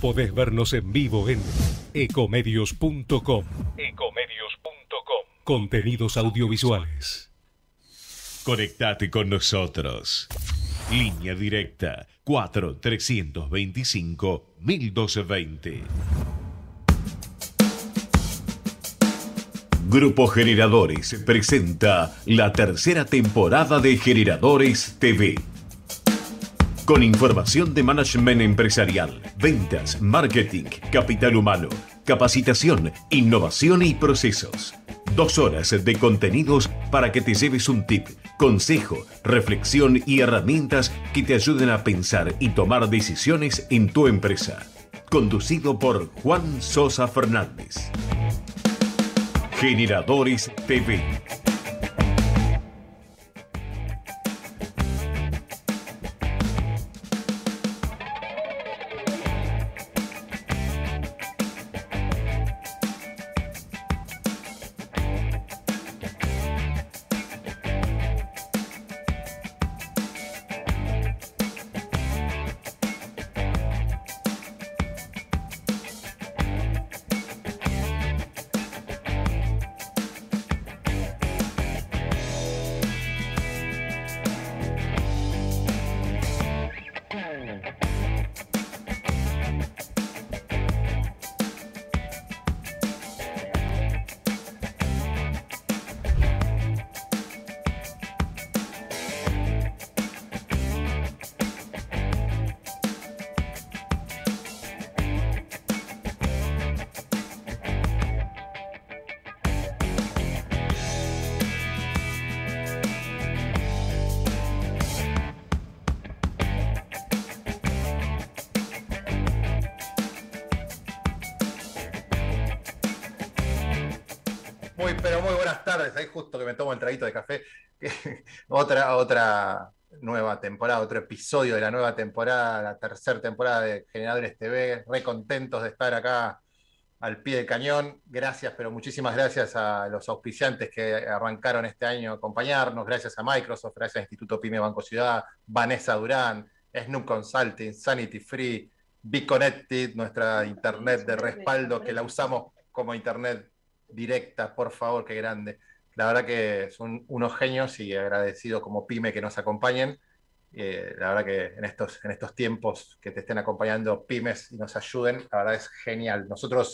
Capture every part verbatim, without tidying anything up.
Podés vernos en vivo en ecomedios punto com. ecomedios punto com. Contenidos audiovisuales. Conectate con nosotros. Línea directa cuatro trescientos veinticinco mil doscientos veinte. Grupo Generadores presenta la tercera temporada de Generadores T V. Con información de management empresarial, ventas, marketing, capital humano, capacitación, innovación y procesos. Dos horas de contenidos para que te lleves un tip, consejo, reflexión y herramientas que te ayuden a pensar y tomar decisiones en tu empresa. Conducido por Juan Sosa Fernández. Generadores T V. Muy, pero muy buenas tardes. Ahí justo que me tomo el traguito de café. otra, otra nueva temporada, otro episodio de la nueva temporada, la tercera temporada de Generadores T V. Re contentos de estar acá al pie del cañón. Gracias, pero muchísimas gracias a los auspiciantes que arrancaron este año a acompañarnos. Gracias a Microsoft, gracias a Instituto Pyme Banco Ciudad, Vanessa Durán, Snoop Consulting, Sanity Free, Be Connected, nuestra internet de respaldo que la usamos como internet directa, por favor, qué grande. La verdad que son unos genios y agradecido como pyme que nos acompañen. Eh, la verdad que en estos, en estos tiempos que te estén acompañando pymes y nos ayuden, la verdad es genial. Nosotros,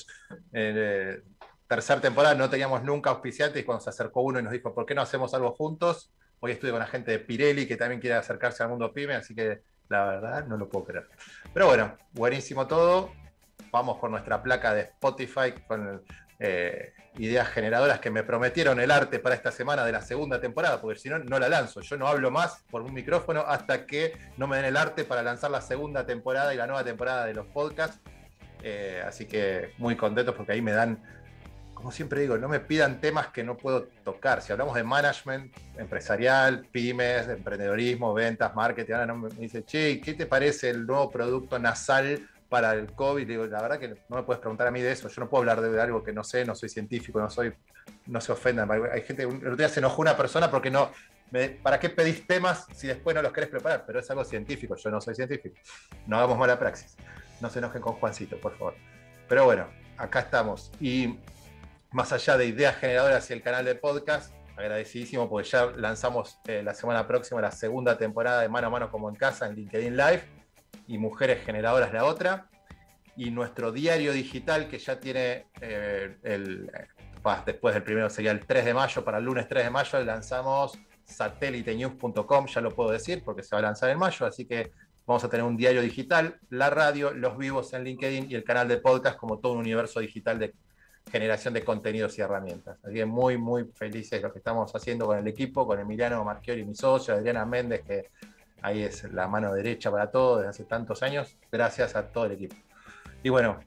eh, tercera temporada, no teníamos nunca auspiciantes y cuando se acercó uno y nos dijo, ¿por qué no hacemos algo juntos? Hoy estuve con la gente de Pirelli que también quiere acercarse al mundo pyme, así que la verdad no lo puedo creer. Pero bueno, buenísimo todo. Vamos con nuestra placa de Spotify, con el, Eh, ideas generadoras que me prometieron el arte para esta semana de la segunda temporada, porque si no, no la lanzo. Yo no hablo más por un micrófono hasta que no me den el arte para lanzar la segunda temporada y la nueva temporada de los podcasts. Eh, así que muy contentos porque ahí me dan, como siempre digo, no me pidan temas que no puedo tocar. Si hablamos de management empresarial, pymes, de emprendedorismo, ventas, marketing, ahora no me, me dice, che, ¿qué te parece el nuevo producto nasal para el COVID? Digo, la verdad que no me puedes preguntar a mí de eso. Yo no puedo hablar de algo que no sé, no soy científico, no soy, no se ofendan. Hay gente, el otro día se enojó una persona porque no, me, ¿para qué pedís temas si después no los querés preparar? Pero es algo científico, yo no soy científico. No hagamos mala praxis. No se enojen con Juancito, por favor. Pero bueno, acá estamos. Y más allá de ideas generadoras y el canal de podcast, agradecidísimo porque ya lanzamos eh, la semana próxima la segunda temporada de Mano a Mano como en Casa en LinkedIn Live, y Mujeres Generadoras la otra, y nuestro diario digital que ya tiene eh, el, después del primero sería el tres de mayo, para el lunes tres de mayo lanzamos satellite news punto com, ya lo puedo decir porque se va a lanzar en mayo, así que vamos a tener un diario digital, la radio, los vivos en LinkedIn y el canal de podcast como todo un universo digital de generación de contenidos y herramientas. Así que muy, muy felices lo que estamos haciendo con el equipo, con Emiliano Marchiori, mi socio, Adriana Méndez, que ahí es la mano derecha para todo desde hace tantos años. Gracias a todo el equipo. Y bueno,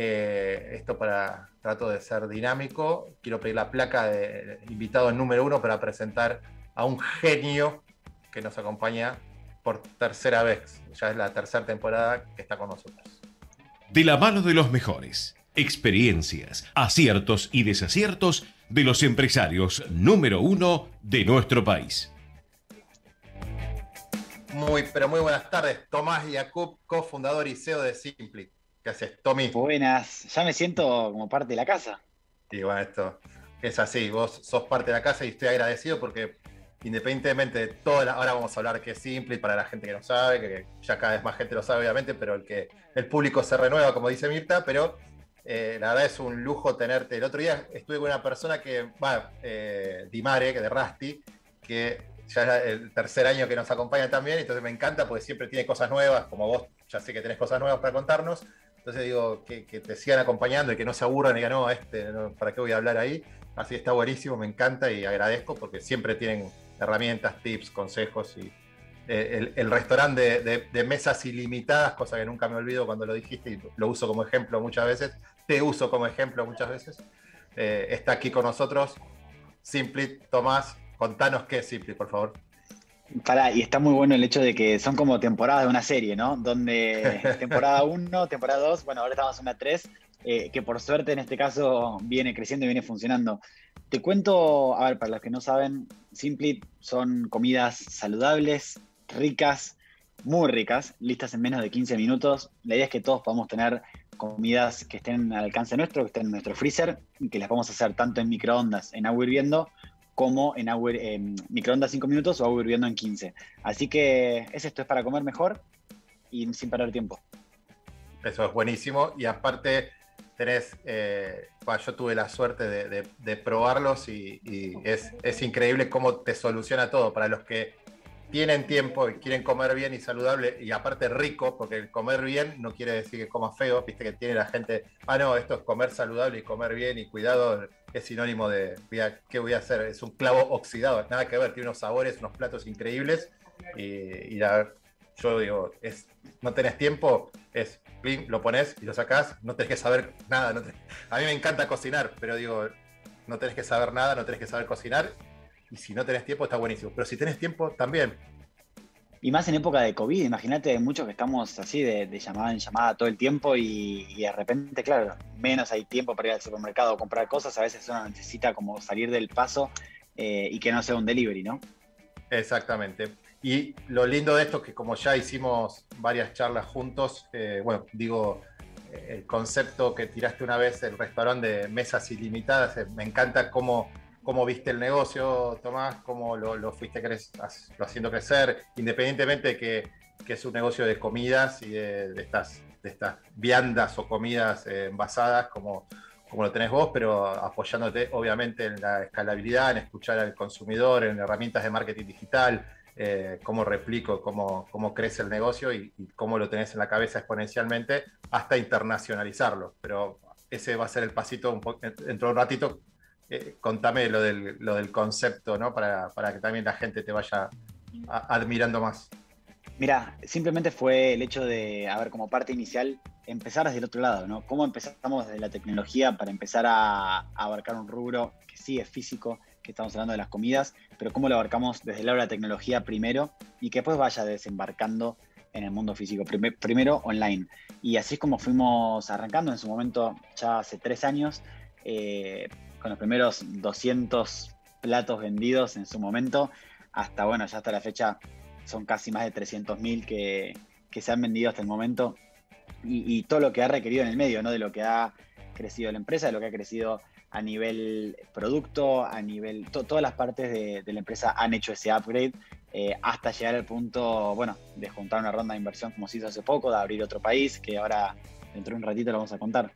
eh, esto para trato de ser dinámico. Quiero pedir la placa de invitado número uno para presentar a un genio que nos acompaña por tercera vez. Ya es la tercera temporada que está con nosotros. De la mano de los mejores, experiencias, aciertos y desaciertos de los empresarios número uno de nuestro país. Muy, pero muy buenas tardes. Tomás Yacoub, cofundador y C E O de Simply. ¿Qué haces, Tommy? Buenas, ya me siento como parte de la casa. Y bueno, esto es así, vos sos parte de la casa y estoy agradecido porque independientemente de toda la... Ahora vamos a hablar que es simple y para la gente que no sabe, que ya cada vez más gente lo sabe obviamente, pero el que el público se renueva, como dice Mirta, pero eh, la verdad es un lujo tenerte. El otro día estuve con una persona que, va, eh, Dimare, que de Rusty, que ya es el tercer año que nos acompaña también, entonces me encanta porque siempre tiene cosas nuevas, como vos ya sé que tenés cosas nuevas para contarnos. Entonces digo, que, que te sigan acompañando y que no se aburran y digan, no, este, no, ¿para qué voy a hablar ahí? Así está buenísimo, me encanta y agradezco porque siempre tienen herramientas, tips, consejos y eh, el, el restaurante de, de, de mesas ilimitadas, cosa que nunca me olvido cuando lo dijiste y lo uso como ejemplo muchas veces, te uso como ejemplo muchas veces, eh, está aquí con nosotros. Simplit, Tomás, contanos qué es Simplit, por favor. Pará, y está muy bueno el hecho de que son como temporadas de una serie, ¿no? Donde temporada uno, temporada dos, bueno, ahora estamos en la tres, eh, que por suerte en este caso viene creciendo y viene funcionando. Te cuento, a ver, para los que no saben, Simplit son comidas saludables, ricas, muy ricas, listas en menos de quince minutos. La idea es que todos podamos tener comidas que estén al alcance nuestro, que estén en nuestro freezer, y que las vamos a hacer tanto en microondas, en agua hirviendo, como en agua, eh, microondas cinco minutos o agua hirviendo en quince. Así que es esto, es para comer mejor y sin perder tiempo. Eso es buenísimo y aparte tenés, eh, bueno, yo tuve la suerte de, de, de probarlos y, y es, es increíble cómo te soluciona todo. Para los que tienen tiempo y quieren comer bien y saludable y aparte rico, porque el comer bien no quiere decir que comas feo, viste que tiene la gente, ah no, esto es comer saludable y comer bien y cuidado, es sinónimo de, ¿qué voy a hacer? Es un clavo oxidado, nada que ver, tiene unos sabores, unos platos increíbles y, y la, yo digo, es, no tenés tiempo, es, lo pones y lo sacás, no tenés que saber nada, no tenés, a mí me encanta cocinar, pero digo, no tenés que saber nada, no tenés que saber cocinar. Y si no tenés tiempo, está buenísimo. Pero si tenés tiempo, también. Y más en época de COVID, imagínate muchos que estamos así de, de llamada en llamada todo el tiempo y, y de repente, claro, menos hay tiempo para ir al supermercado o comprar cosas. A veces uno necesita como salir del paso eh, y que no sea un delivery, ¿no? Exactamente. Y lo lindo de esto es que como ya hicimos varias charlas juntos, eh, bueno, digo, eh, el concepto que tiraste una vez, el restaurante de mesas ilimitadas, eh, me encanta cómo... cómo viste el negocio, Tomás, cómo lo, lo fuiste cre- lo haciendo crecer, independientemente de que, que es un negocio de comidas y de, de, estas, de estas viandas o comidas eh, envasadas como, como lo tenés vos, pero apoyándote obviamente en la escalabilidad, en escuchar al consumidor, en herramientas de marketing digital, eh, cómo replico, cómo, cómo crece el negocio y, y cómo lo tenés en la cabeza exponencialmente hasta internacionalizarlo. Pero ese va a ser el pasito un po- dentro de un ratito. Eh, contame lo del, lo del concepto, ¿no? Para, para que también la gente te vaya a, admirando más. Mira, simplemente fue el hecho de, a ver, como parte inicial, empezar desde el otro lado, ¿no? ¿Cómo empezamos desde la tecnología para empezar a, a abarcar un rubro que sí es físico, que estamos hablando de las comidas, pero cómo lo abarcamos desde el lado de la tecnología primero y que después vaya desembarcando en el mundo físico, Prime- primero online. Y así es como fuimos arrancando en su momento, ya hace tres años, eh, con los primeros doscientos platos vendidos en su momento, hasta, bueno, ya hasta la fecha son casi más de trescientos mil que, que se han vendido hasta el momento, y, y todo lo que ha requerido en el medio, ¿no? De lo que ha crecido la empresa, de lo que ha crecido a nivel producto, a nivel, to, todas las partes de, de la empresa han hecho ese upgrade, eh, hasta llegar al punto, bueno, de juntar una ronda de inversión como se hizo hace poco, de abrir otro país, que ahora dentro de un ratito lo vamos a contar.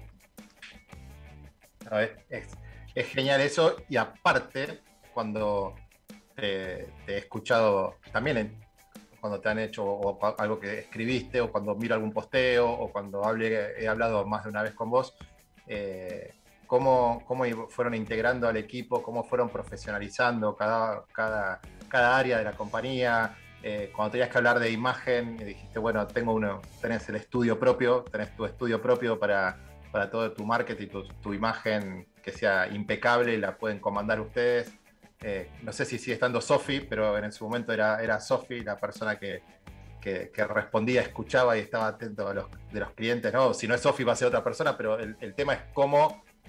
No, es, es, es genial eso y aparte, cuando te, te he escuchado también en, cuando te han hecho o algo que escribiste o cuando miro algún posteo o cuando hable, he hablado más de una vez con vos, eh, cómo, cómo fueron integrando al equipo, cómo fueron profesionalizando cada, cada, cada área de la compañía. Eh, cuando tenías que hablar de imagen, dijiste, bueno, tengo uno, tenés el estudio propio, tenés tu estudio propio para, para todo tu marketing, tu, tu imagen que sea impecable, la pueden comandar ustedes. Eh, no sé si sigue estando Sofi, pero en su momento era, era Sofi la persona que, que, que respondía, escuchaba y estaba atento a los, de los clientes, ¿no? Si no es Sofi va a ser otra persona, pero el, el tema es cómo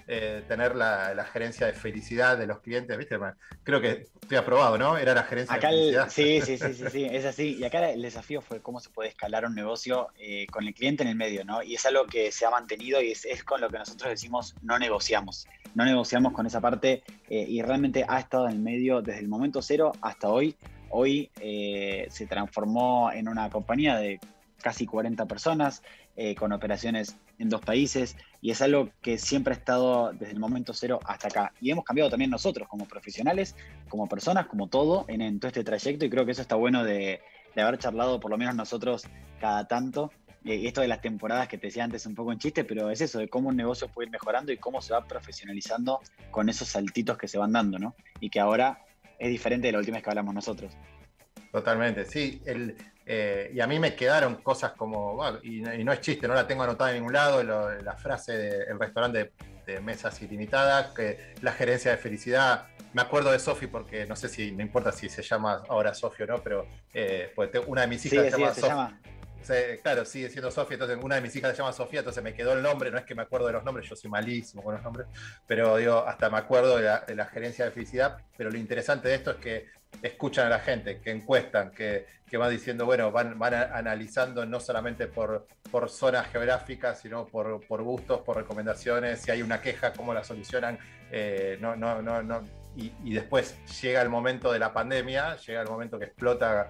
eh, tener la, la gerencia de felicidad de los clientes, ¿viste? Creo que estoy aprobado, ¿no? Era la gerencia Acá de felicidad. el, sí, sí, sí, sí, sí, es así. Y acá el desafío fue cómo se puede escalar un negocio eh, con el cliente en el medio, ¿no? Y es algo que se ha mantenido y es, es con lo que nosotros decimos no negociamos. No negociamos con esa parte eh, y realmente ha estado en el medio desde el momento cero hasta hoy. Hoy eh, se transformó en una compañía de casi cuarenta personas, eh, con operaciones en dos países, y es algo que siempre ha estado desde el momento cero hasta acá. Y hemos cambiado también nosotros como profesionales, como personas, como todo en, en todo este trayecto, y creo que eso está bueno de, de haber charlado, por lo menos nosotros, cada tanto. Eh, y esto de las temporadas que te decía antes un poco en chiste, pero es eso, de cómo un negocio puede ir mejorando y cómo se va profesionalizando con esos saltitos que se van dando, ¿no? Y que ahora es diferente de la última vez que hablamos nosotros. Totalmente, sí. El, eh, y a mí me quedaron cosas como, bueno, y, y no es chiste, no la tengo anotada en ningún lado, lo, la frase del restaurante de, de mesas ilimitadas, que la gerencia de felicidad. Me acuerdo de Sofi porque no sé si, no importa si se llama ahora Sofi o no, pero eh, pues una de mis hijas sí, se sí, llama se Sofi. llama. Se, claro, sigue siendo Sofía, entonces una de mis hijas se llama Sofía, entonces me quedó el nombre, no es que me acuerdo de los nombres, yo soy malísimo con los nombres, pero digo, hasta me acuerdo de la, de la gerencia de felicidad, pero lo interesante de esto es que escuchan a la gente, que encuestan, que, que van diciendo, bueno, van, van analizando no solamente por, por zonas geográficas, sino por, por gustos, por recomendaciones, si hay una queja, cómo la solucionan, eh, no, no, no, no. Y, y después llega el momento de la pandemia, llega el momento que explota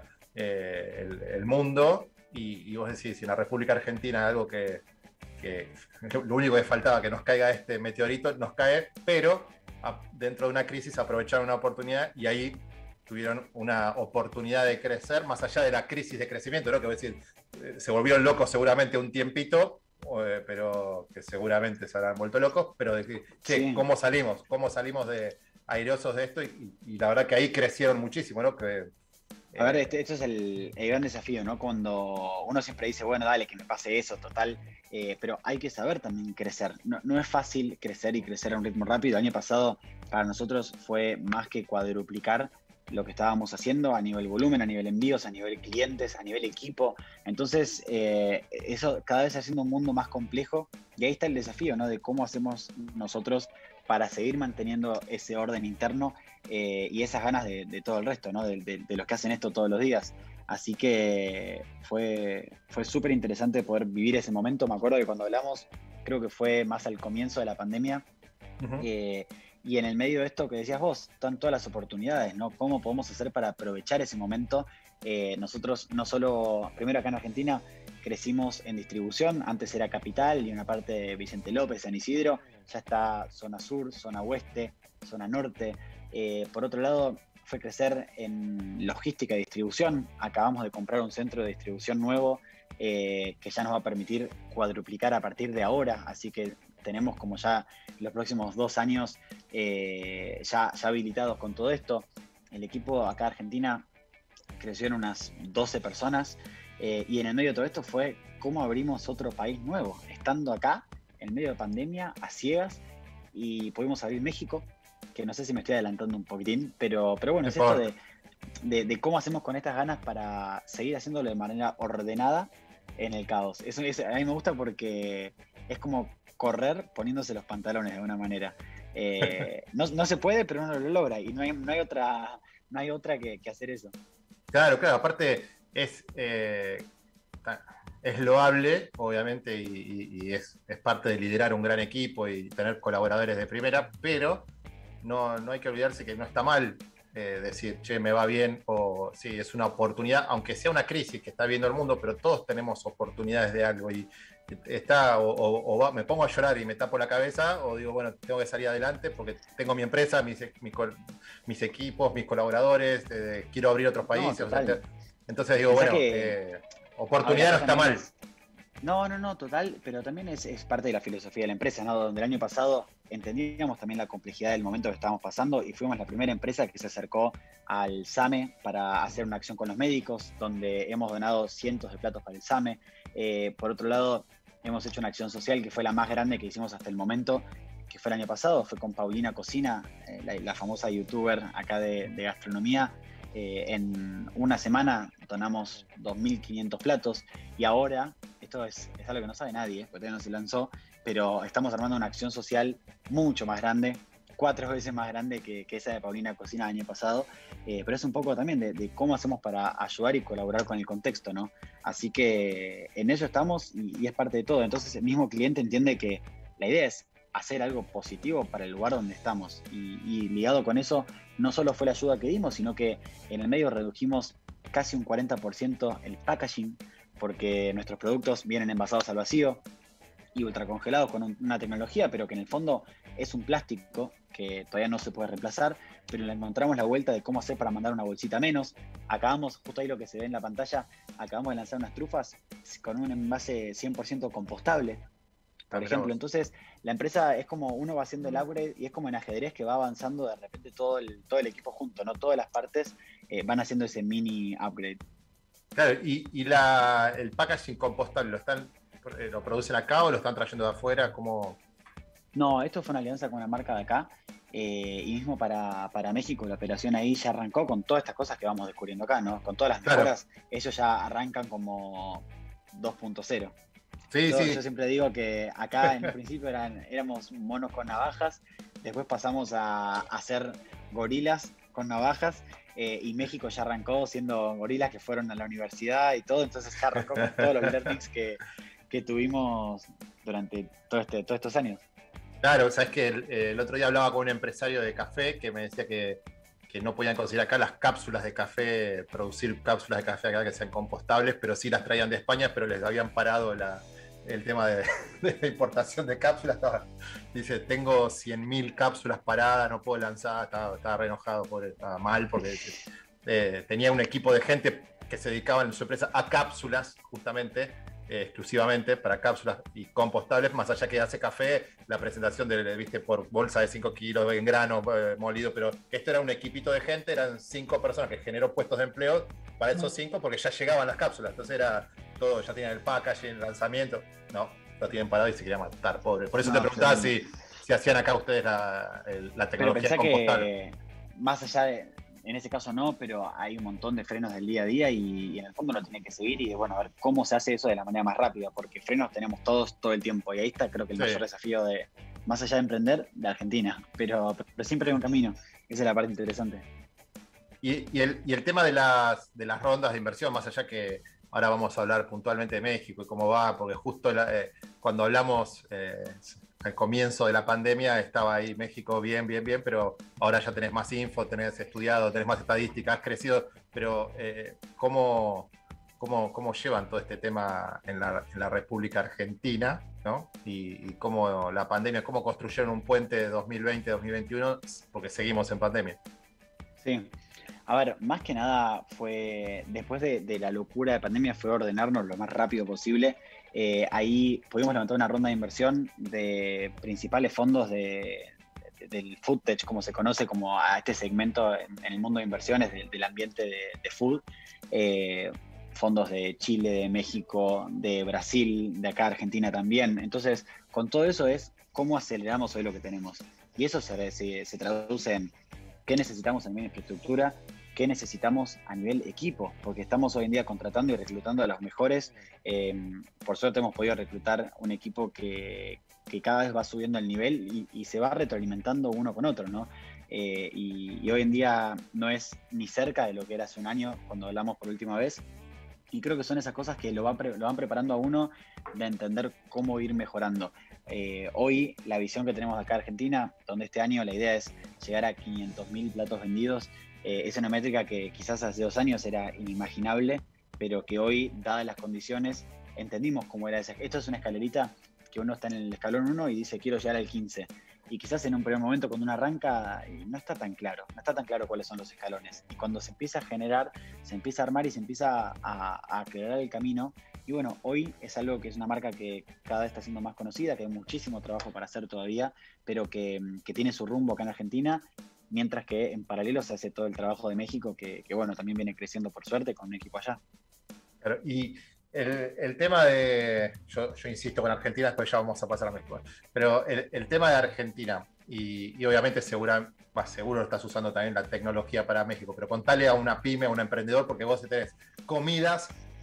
eh, el, el mundo. Y, y vos decís, si en la República Argentina algo que, que lo único que faltaba que nos caiga este meteorito, nos cae, pero a, dentro de una crisis aprovecharon una oportunidad y ahí tuvieron una oportunidad de crecer, más allá de la crisis de crecimiento, ¿no? Que voy a decir, se volvieron locos seguramente un tiempito, eh, pero que seguramente se habrán vuelto locos, pero de que, che, sí. ¿Cómo salimos? ¿Cómo salimos de airosos de esto? Y, y la verdad que ahí crecieron muchísimo, ¿no? Que, A ver, este, este es el, el gran desafío, ¿no? Cuando uno siempre dice, bueno, dale, que me pase eso, total, eh, pero hay que saber también crecer. No, no es fácil crecer y crecer a un ritmo rápido. El año pasado para nosotros fue más que cuadruplicar lo que estábamos haciendo a nivel volumen, a nivel envíos, a nivel clientes, a nivel equipo. Entonces, eh, eso cada vez haciendo un mundo más complejo, y ahí está el desafío, ¿no? De cómo hacemos nosotros para seguir manteniendo ese orden interno eh, y esas ganas de, de todo el resto, ¿no? De, de, de los que hacen esto todos los días. Así que fue, fue súper interesante poder vivir ese momento. Me acuerdo que cuando hablamos, creo que fue más al comienzo de la pandemia, uh-huh. eh, y en el medio de esto que decías vos, están todas las oportunidades, ¿no? ¿Cómo podemos hacer para aprovechar ese momento? Eh, nosotros no solo, primero acá en Argentina, crecimos en distribución, antes era Capital y una parte de Vicente López, San Isidro, ya está zona sur, zona oeste, zona norte. Eh, por otro lado, fue crecer en logística y distribución. Acabamos de comprar un centro de distribución nuevo eh, que ya nos va a permitir cuadruplicar a partir de ahora, así que tenemos como ya los próximos dos años eh, ya, ya habilitados con todo esto. El equipo acá en Argentina creció en unas doce personas eh, y en el medio de todo esto fue cómo abrimos otro país nuevo, estando acá en medio de pandemia a ciegas, y pudimos abrir México, que no sé si me estoy adelantando un poquitín, pero, pero bueno, es esto de, de, de cómo hacemos con estas ganas para seguir haciéndolo de manera ordenada en el caos. Eso, eso a mí me gusta porque es como correr poniéndose los pantalones de alguna manera. Eh, no, no se puede, pero uno lo logra y no hay, no hay otra, no hay otra que, que hacer eso. Claro, claro, aparte es, eh, es loable, obviamente, y, y, y es, es parte de liderar un gran equipo y tener colaboradores de primera, pero no, no hay que olvidarse que no está mal eh, decir, che, me va bien, o sí, es una oportunidad, aunque sea una crisis que está viendo el mundo, pero todos tenemos oportunidades de algo y está, o, o, o va, me pongo a llorar y me tapo la cabeza, o digo, bueno, tengo que salir adelante porque tengo mi empresa, mis, mis, mis equipos, mis colaboradores, eh, quiero abrir otros países. No, o sea, entonces digo, bueno, que, eh, oportunidad no está mal. Es, no, no, no, total, pero también es, es parte de la filosofía de la empresa, ¿no? Donde el año pasado entendíamos también la complejidad del momento que estábamos pasando y fuimos la primera empresa que se acercó al SAME para hacer una acción con los médicos, donde hemos donado cientos de platos para el SAME. Eh, por otro lado, hemos hecho una acción social que fue la más grande que hicimos hasta el momento, que fue el año pasado, fue con Paulina Cocina, eh, la, la famosa youtuber acá de, de gastronomía. Eh, en una semana donamos dos mil quinientos platos y ahora esto es, es algo que no sabe nadie, porque todavía no se lanzó, pero estamos armando una acción social mucho más grande, cuatro veces más grande que, que esa de Paulina Cocina el año pasado, eh, pero es un poco también de, de cómo hacemos para ayudar y colaborar con el contexto, ¿no? Así que en eso estamos y, y es parte de todo. Entonces el mismo cliente entiende que la idea es hacer algo positivo para el lugar donde estamos. Y, y ligado con eso, no solo fue la ayuda que dimos, sino que en el medio redujimos casi un cuarenta por ciento el packaging, porque nuestros productos vienen envasados al vacío y ultracongelados con un, una tecnología, pero que en el fondo es un plástico que todavía no se puede reemplazar, pero le encontramos la vuelta de cómo hacer para mandar una bolsita menos. Acabamos, justo ahí lo que se ve en la pantalla, acabamos de lanzar unas trufas con un envase cien por ciento compostable, por ejemplo. Entonces, la empresa es como uno va haciendo el upgrade y es como en ajedrez que va avanzando de repente todo el, todo el equipo junto, ¿no? Todas las partes eh, van haciendo ese mini upgrade. Claro, y, y la, el packaging compostable, ¿lo están lo producen acá o lo están trayendo de afuera? ¿Cómo? No, esto fue una alianza con una marca de acá eh, y mismo para, para México la operación ahí ya arrancó con todas estas cosas que vamos descubriendo acá, ¿no? Con todas las mejoras, claro. Ellos ya arrancan como dos punto cero. Sí, yo, sí. yo siempre digo que acá en el principio eran, éramos monos con navajas, después pasamos a, a hacer gorilas con navajas eh, y México ya arrancó siendo gorilas que fueron a la universidad y todo, entonces ya arrancó con todos los learnings que, que tuvimos durante todo este, todos estos años. Claro, sabes que el, el otro día hablaba con un empresario de café que me decía que, que no podían conseguir acá las cápsulas de café, producir cápsulas de café acá que sean compostables, pero sí las traían de España, pero les habían parado la, el tema de, de la importación de cápsulas. Estaba, dice, tengo cien mil cápsulas paradas, no puedo lanzar, estaba, estaba re enojado, pobre, estaba mal, porque eh, tenía un equipo de gente que se dedicaba en su empresa a cápsulas, justamente, Eh, exclusivamente para cápsulas y compostables, más allá que hace café, la presentación de, viste, por bolsa de cinco kilos en grano eh, molido, pero esto era un equipito de gente, eran cinco personas que generó puestos de empleo para esos cinco porque ya llegaban las cápsulas, entonces era todo, ya tenían el packaging, el lanzamiento, no, lo tienen parado y se querían matar, pobre. Por eso no, te preguntaba si, si hacían acá ustedes la, el, la tecnología compostable. Que, más allá de en ese caso no, pero hay un montón de frenos del día a día y, y en el fondo uno tiene que seguir y bueno, a ver cómo se hace eso de la manera más rápida, porque frenos tenemos todos todo el tiempo y ahí está creo que el sí. mayor desafío de, más allá de emprender, de Argentina, pero, pero siempre hay un camino, esa es la parte interesante. Y, y, el, y el tema de las, de las rondas de inversión, más allá que ahora vamos a hablar puntualmente de México y cómo va, porque justo la, eh, cuando hablamos eh, al comienzo de la pandemia estaba ahí México bien, bien, bien, pero ahora ya tenés más info, tenés estudiado, tenés más estadísticas, has crecido, pero eh, ¿cómo, cómo, cómo llevan todo este tema en la, en la República Argentina, ¿no? Y, y cómo la pandemia, cómo construyeron un puente de dos mil veinte a dos mil veintiuno, porque seguimos en pandemia. Sí. A ver, más que nada fue, después de, de la locura de pandemia, fue ordenarnos lo más rápido posible. Eh, ahí pudimos levantar una ronda de inversión de principales fondos de, de, del food tech, como se conoce, como a este segmento en, en el mundo de inversiones de, del ambiente de, de food. Eh, fondos de Chile, de México, de Brasil, de acá Argentina también. Entonces, con todo eso es cómo aceleramos hoy lo que tenemos. Y eso se, se, se traduce en qué necesitamos a nivel de infraestructura, qué necesitamos a nivel equipo, porque estamos hoy en día contratando y reclutando a los mejores. Eh, por suerte hemos podido reclutar un equipo que, que cada vez va subiendo el nivel y, y se va retroalimentando uno con otro, ¿no? Eh, y, y hoy en día no es ni cerca de lo que era hace un año cuando hablamos por última vez. Y creo que son esas cosas que lo, va pre- lo van preparando a uno de entender cómo ir mejorando. Eh, hoy la visión que tenemos acá en Argentina, donde este año la idea es llegar a quinientos mil platos vendidos, eh, es una métrica que quizás hace dos años era inimaginable, pero que hoy, dadas las condiciones, entendimos cómo era esa. Esto es una escalerita que uno está en el escalón uno y dice quiero llegar al quince. Y quizás en un primer momento cuando uno arranca no está tan claro, no está tan claro cuáles son los escalones. Y cuando se empieza a generar, se empieza a armar y se empieza a, a aclarar el camino. Y bueno, hoy es algo que es una marca que cada vez está siendo más conocida, que hay muchísimo trabajo para hacer todavía, pero que, que tiene su rumbo acá en Argentina, mientras que en paralelo se hace todo el trabajo de México, que, que bueno, también viene creciendo por suerte con un equipo allá. Claro, y el, el tema de, yo, yo insisto con Argentina, después ya vamos a pasar a México, pero el, el tema de Argentina, y, y obviamente segura, bah, seguro estás usando también la tecnología para México, pero contale a una pyme, a un emprendedor, porque vos tenés comidas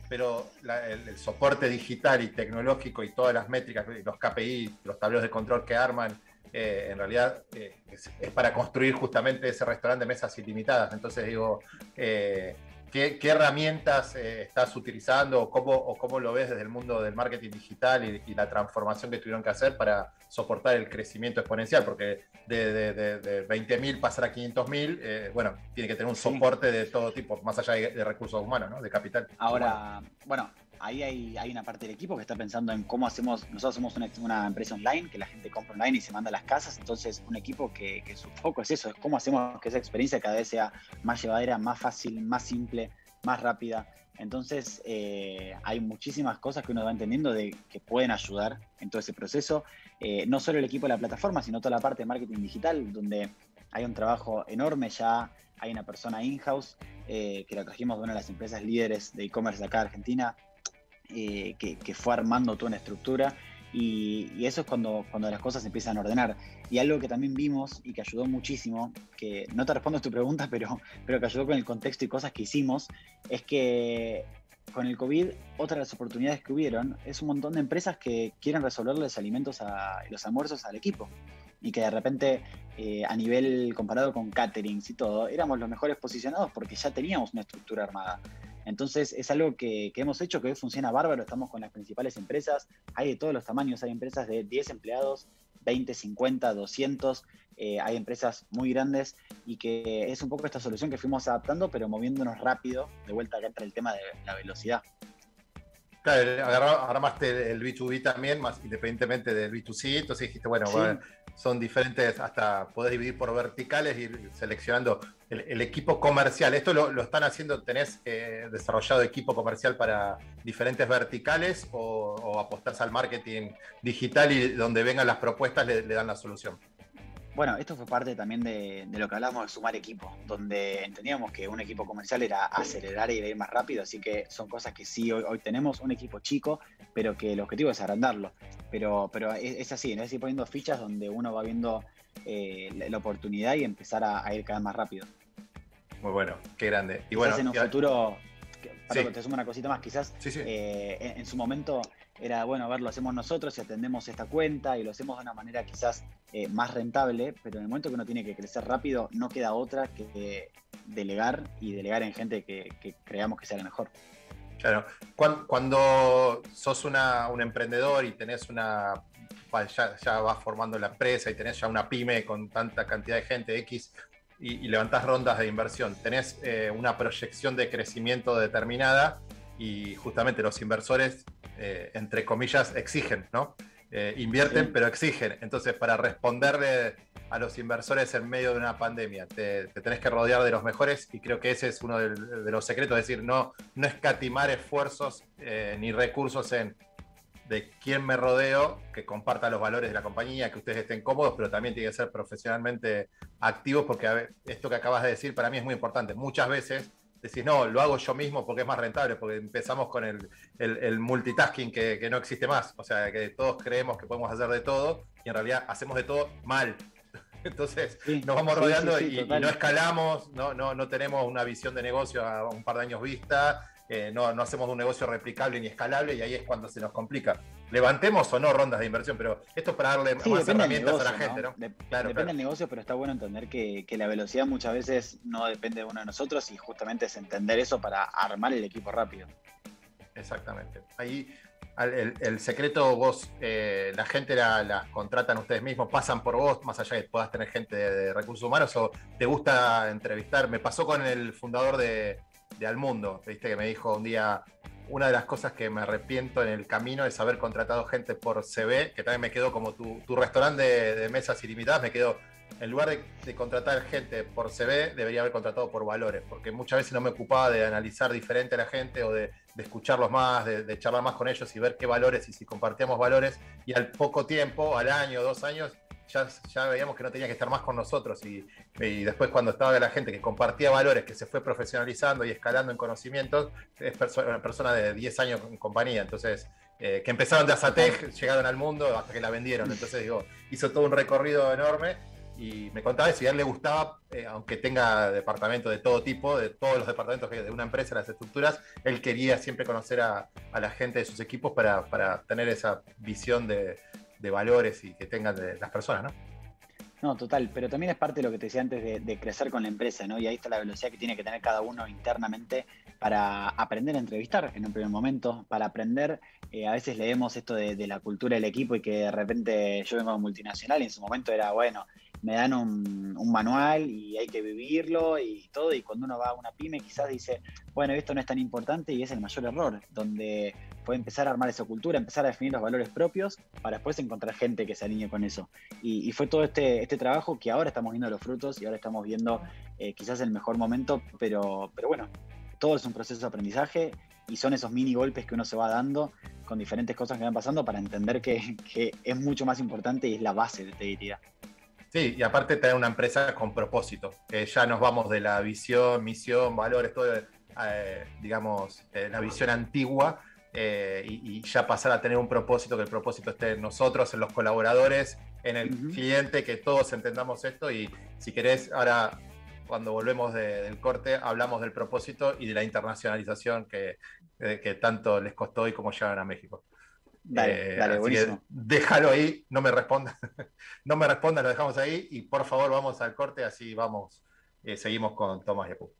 pero la, el, el soporte digital y tecnológico y todas las métricas, los K P I, los tableros de control que arman, eh, en realidad eh, es, es para construir justamente ese restaurante de mesas ilimitadas. Entonces digo, eh, ¿qué, qué herramientas eh, estás utilizando o cómo, o cómo lo ves desde el mundo del marketing digital y, y la transformación que tuvieron que hacer para soportar el crecimiento exponencial? Porque de, de, de, de veinte mil pasar a quinientos mil, eh, bueno, tiene que tener un soporte de todo tipo, más allá de, de recursos humanos, ¿no? De capital. Ahora, humano. bueno, ahí hay, hay una parte del equipo que está pensando en cómo hacemos, nosotros somos una, una empresa online, que la gente compra online y se manda a las casas, entonces un equipo que, que su foco es eso, es cómo hacemos que esa experiencia cada vez sea más llevadera, más fácil, más simple, más rápida. Entonces eh, hay muchísimas cosas que uno va entendiendo de que pueden ayudar en todo ese proceso. Eh, no solo el equipo de la plataforma, sino toda la parte de marketing digital, donde hay un trabajo enorme. Ya hay una persona in-house eh, que la trajimos de una de las empresas líderes de e-commerce de acá de Argentina, eh, que, que fue armando toda una estructura. Y, y eso es cuando, cuando las cosas se empiezan a ordenar. Y algo que también vimos y que ayudó muchísimo, que no te respondo a tu pregunta, pero, pero que ayudó con el contexto y cosas que hicimos, es que con el COVID, otra de las oportunidades que hubieron es un montón de empresas que quieren resolverles alimentos a, y los almuerzos al equipo. Y que de repente, eh, a nivel comparado con caterings y todo, éramos los mejores posicionados porque ya teníamos una estructura armada. Entonces es algo que, que hemos hecho, que hoy funciona bárbaro, estamos con las principales empresas, hay de todos los tamaños, hay empresas de diez empleados, veinte, cincuenta, doscientos, eh, hay empresas muy grandes y que es un poco esta solución que fuimos adaptando, pero moviéndonos rápido, de vuelta acá entra el tema de la velocidad. Claro, agarra, armaste el B dos B también, más independientemente del B dos C, entonces dijiste, bueno, sí. bueno son diferentes, hasta podés dividir por verticales y ir seleccionando el, el equipo comercial. ¿Esto lo, lo están haciendo, tenés eh, desarrollado equipo comercial para diferentes verticales o, o apostás al marketing digital y donde vengan las propuestas le, le dan la solución? Bueno, esto fue parte también de, de lo que hablábamos de sumar equipo, donde entendíamos que un equipo comercial era acelerar y ir más rápido, así que son cosas que sí, hoy, hoy tenemos un equipo chico, pero que el objetivo es agrandarlo. Pero, pero es, es así, ¿no? Es ir poniendo fichas donde uno va viendo eh, la, la oportunidad y empezar a, a ir cada vez más rápido. Muy bueno, qué grande. Y quizás bueno, en un y... futuro, para sí. que te sume una cosita más, quizás sí, sí. Eh, en, en su momento era, bueno, a ver, lo hacemos nosotros y atendemos esta cuenta y lo hacemos de una manera quizás eh, más rentable, pero en el momento que uno tiene que crecer rápido, no queda otra que delegar y delegar en gente que, que creamos que sea la mejor. Claro, cuando, cuando sos una, un emprendedor y tenés una, ya, ya vas formando la empresa y tenés ya una pyme con tanta cantidad de gente X y, y levantás rondas de inversión, tenés eh, una proyección de crecimiento determinada y justamente los inversores, eh, entre comillas, exigen, ¿no? Eh, invierten, sí. pero exigen. Entonces, para responderle a los inversores en medio de una pandemia, te, te tenés que rodear de los mejores y creo que ese es uno de, de los secretos, es decir, no, no escatimar esfuerzos eh, ni recursos en de quién me rodeo, que comparta los valores de la compañía, que ustedes estén cómodos, pero también tiene que ser profesionalmente activos, porque a ver, esto que acabas de decir para mí es muy importante. Muchas veces decís, no, lo hago yo mismo porque es más rentable, porque empezamos con el, el, el multitasking que, que no existe más, o sea, que todos creemos que podemos hacer de todo y en realidad hacemos de todo mal. Entonces sí, nos vamos rodeando sí, sí, sí, y, y no escalamos, no, no, no tenemos una visión de negocio a un par de años vista, eh, no, no hacemos un negocio replicable ni escalable y ahí es cuando se nos complica. Levantemos o no rondas de inversión, pero esto es para darle sí, más herramientas negocio, a la gente, ¿no? ¿no? De, claro, depende claro. del negocio, pero está bueno entender que, que la velocidad muchas veces no depende de uno de nosotros y justamente es entender eso para armar el equipo rápido. Exactamente. Ahí el, el secreto vos, eh, la gente la, la contratan ustedes mismos, pasan por vos, más allá de que puedas tener gente de, de recursos humanos o te gusta entrevistar. Me pasó con el fundador de, de Almundo, viste que me dijo un día, una de las cosas que me arrepiento en el camino es haber contratado gente por C V, que también me quedó como tu, tu restaurante de, de mesas ilimitadas, me quedó, en lugar de, de contratar gente por C V, debería haber contratado por valores, porque muchas veces no me ocupaba de analizar diferente a la gente o de, de escucharlos más, de, de charlar más con ellos y ver qué valores y si compartíamos valores, y al poco tiempo, al año, dos años, ya, ya veíamos que no tenía que estar más con nosotros y, y después cuando estaba la gente que compartía valores, que se fue profesionalizando y escalando en conocimientos, es perso una persona de diez años en compañía, entonces eh, que empezaron de Azatec, llegaron al mundo hasta que la vendieron, entonces digo, hizo todo un recorrido enorme y me contaba eso, y a él le gustaba, eh, aunque tenga departamentos de todo tipo, de todos los departamentos que de una empresa, las estructuras, él quería siempre conocer a, a la gente de sus equipos para, para tener esa visión de, de valores y que tengan de las personas, ¿no? No, total, pero también es parte de lo que te decía antes de, de crecer con la empresa, ¿no? Y ahí está la velocidad que tiene que tener cada uno internamente para aprender a entrevistar en un primer momento, para aprender, eh, a veces leemos esto de, de la cultura del equipo y que de repente yo vengo de multinacional y en su momento era, bueno, me dan un, un manual y hay que vivirlo y todo, y cuando uno va a una pyme quizás dice, bueno, esto no es tan importante y es el mayor error, donde puede empezar a armar esa cultura, empezar a definir los valores propios para después encontrar gente que se alinee con eso. Y, y fue todo este, este trabajo que ahora estamos viendo los frutos y ahora estamos viendo eh, quizás el mejor momento, pero, pero bueno, todo es un proceso de aprendizaje y son esos mini golpes que uno se va dando con diferentes cosas que van pasando para entender que, que es mucho más importante y es la base, te diría. Sí, y aparte tener una empresa con propósito, que ya nos vamos de la visión, misión, valores, todo, eh, digamos, eh, la visión antigua, eh, y, y ya pasar a tener un propósito, que el propósito esté en nosotros, en los colaboradores, en el uh-huh. cliente, que todos entendamos esto. Y si querés, ahora cuando volvemos de, del corte, hablamos del propósito y de la internacionalización que, que, que tanto les costó y cómo llegaron a México. Dale, eh, dale, así buenísimo. Que déjalo ahí, no me responda, no me responda, lo dejamos ahí y por favor vamos al corte, así vamos, eh, seguimos con Tomás Yapú.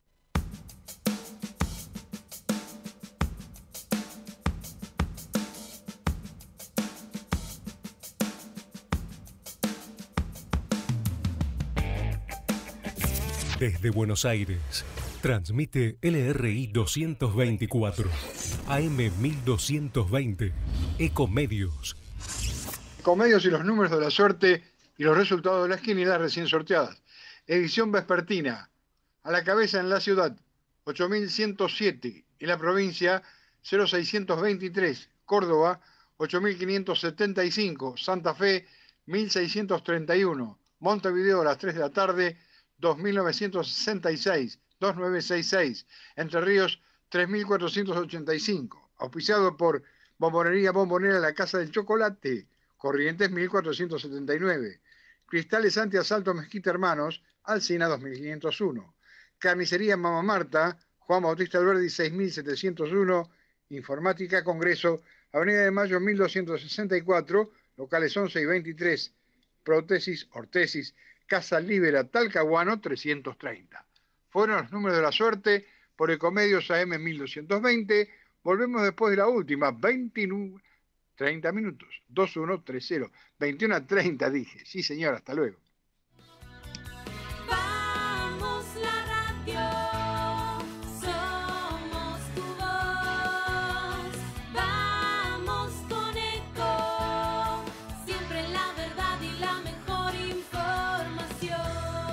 Desde Buenos Aires, transmite L R I doscientos veinticuatro, A M mil doscientos veinte, Ecomedios. Ecomedios y los números de la suerte y los resultados de las quinielas recién sorteadas. Edición vespertina. A la cabeza en la ciudad, ocho mil ciento siete. En la provincia, cero seiscientos veintitrés. Córdoba, ocho mil quinientos setenta y cinco. Santa Fe, mil seiscientos treinta y uno. Montevideo a las tres de la tarde, dos mil novecientos sesenta y seis, dos mil novecientos sesenta y seis. Entre Ríos, tres mil cuatrocientos ochenta y cinco. Auspiciado por Bombonería Bombonera La Casa del Chocolate, Corrientes mil cuatrocientos setenta y nueve. Cristales Antiasalto Mezquita Hermanos, Alsina dos mil quinientos uno. Carnicería Mama Marta, Juan Bautista Alberdi seis mil setecientos uno. Informática Congreso, Avenida de Mayo mil doscientos sesenta y cuatro, locales once y veintitrés. Prótesis, ortesis, Casa Libera Talcahuano trescientos treinta. Fueron los números de la suerte por Ecomedios A M mil doscientos veinte. Volvemos después de la última, veintinueve, treinta minutos. dos uno tres cero. veintiuno a treinta dije. Sí, señor, hasta luego. Vamos la radio, somos tu voz. Vamos con Eco, siempre la verdad y la mejor información.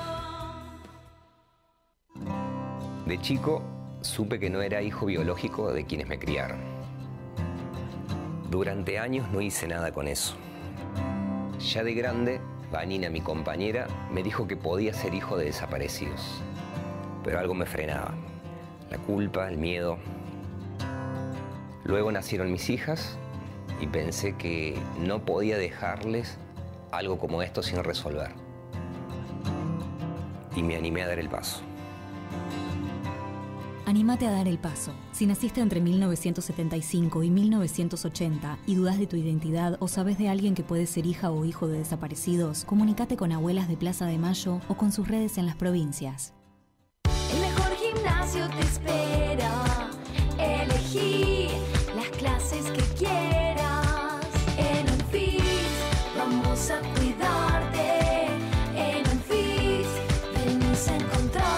De chico, supe que no era hijo biológico de quienes me criaron. Durante años no hice nada con eso. Ya de grande, Vanina, mi compañera, me dijo que podía ser hijo de desaparecidos. Pero algo me frenaba. La culpa, el miedo. Luego nacieron mis hijas y pensé que no podía dejarles algo como esto sin resolver. Y me animé a dar el paso. Anímate a dar el paso. Si naciste entre mil novecientos setenta y cinco y mil novecientos ochenta y dudas de tu identidad o sabes de alguien que puede ser hija o hijo de desaparecidos, comunícate con Abuelas de Plaza de Mayo o con sus redes en las provincias. El mejor gimnasio te espera. Elegí las clases que quieras. En Unfit vamos a cuidarte. En Unfit venimos a encontrarte.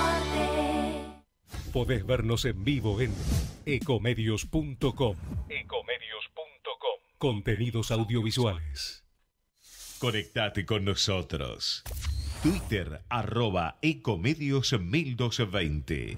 Podés vernos en vivo en ecomedios punto com. ecomedios punto com. Contenidos audiovisuales. Conectate con nosotros. Twitter, arroba Ecomedios mil doscientos veinte.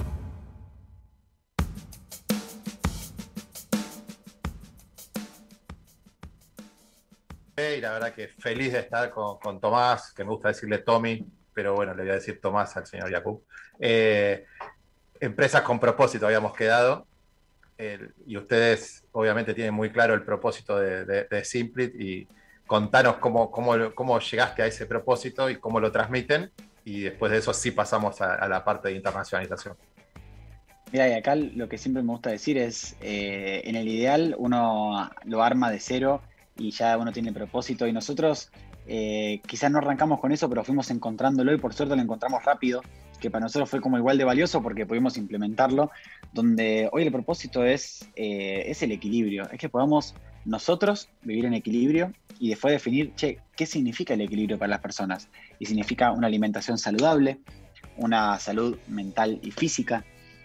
Y la verdad que feliz de estar con, con Tomás, que me gusta decirle Tommy, pero bueno, le voy a decir Tomás al señor Jakub. Eh, empresas con propósito habíamos quedado, eh, y ustedes obviamente tienen muy claro el propósito de, de, de Simplit, y contanos cómo, cómo, cómo llegaste a ese propósito y cómo lo transmiten, y después de eso sí pasamos a, a la parte de internacionalización. Mira, y acá lo que siempre me gusta decir es, eh, en el ideal uno lo arma de cero y ya uno tiene propósito, y nosotros eh, quizás no arrancamos con eso, pero fuimos encontrándolo y por suerte lo encontramos rápido, que para nosotros fue como igual de valioso porque pudimos implementarlo, donde hoy el propósito es, eh, es el equilibrio, es que podamos nosotros vivir en equilibrio y después definir, che, ¿qué significa el equilibrio para las personas? Y significa una alimentación saludable, una salud mental y física,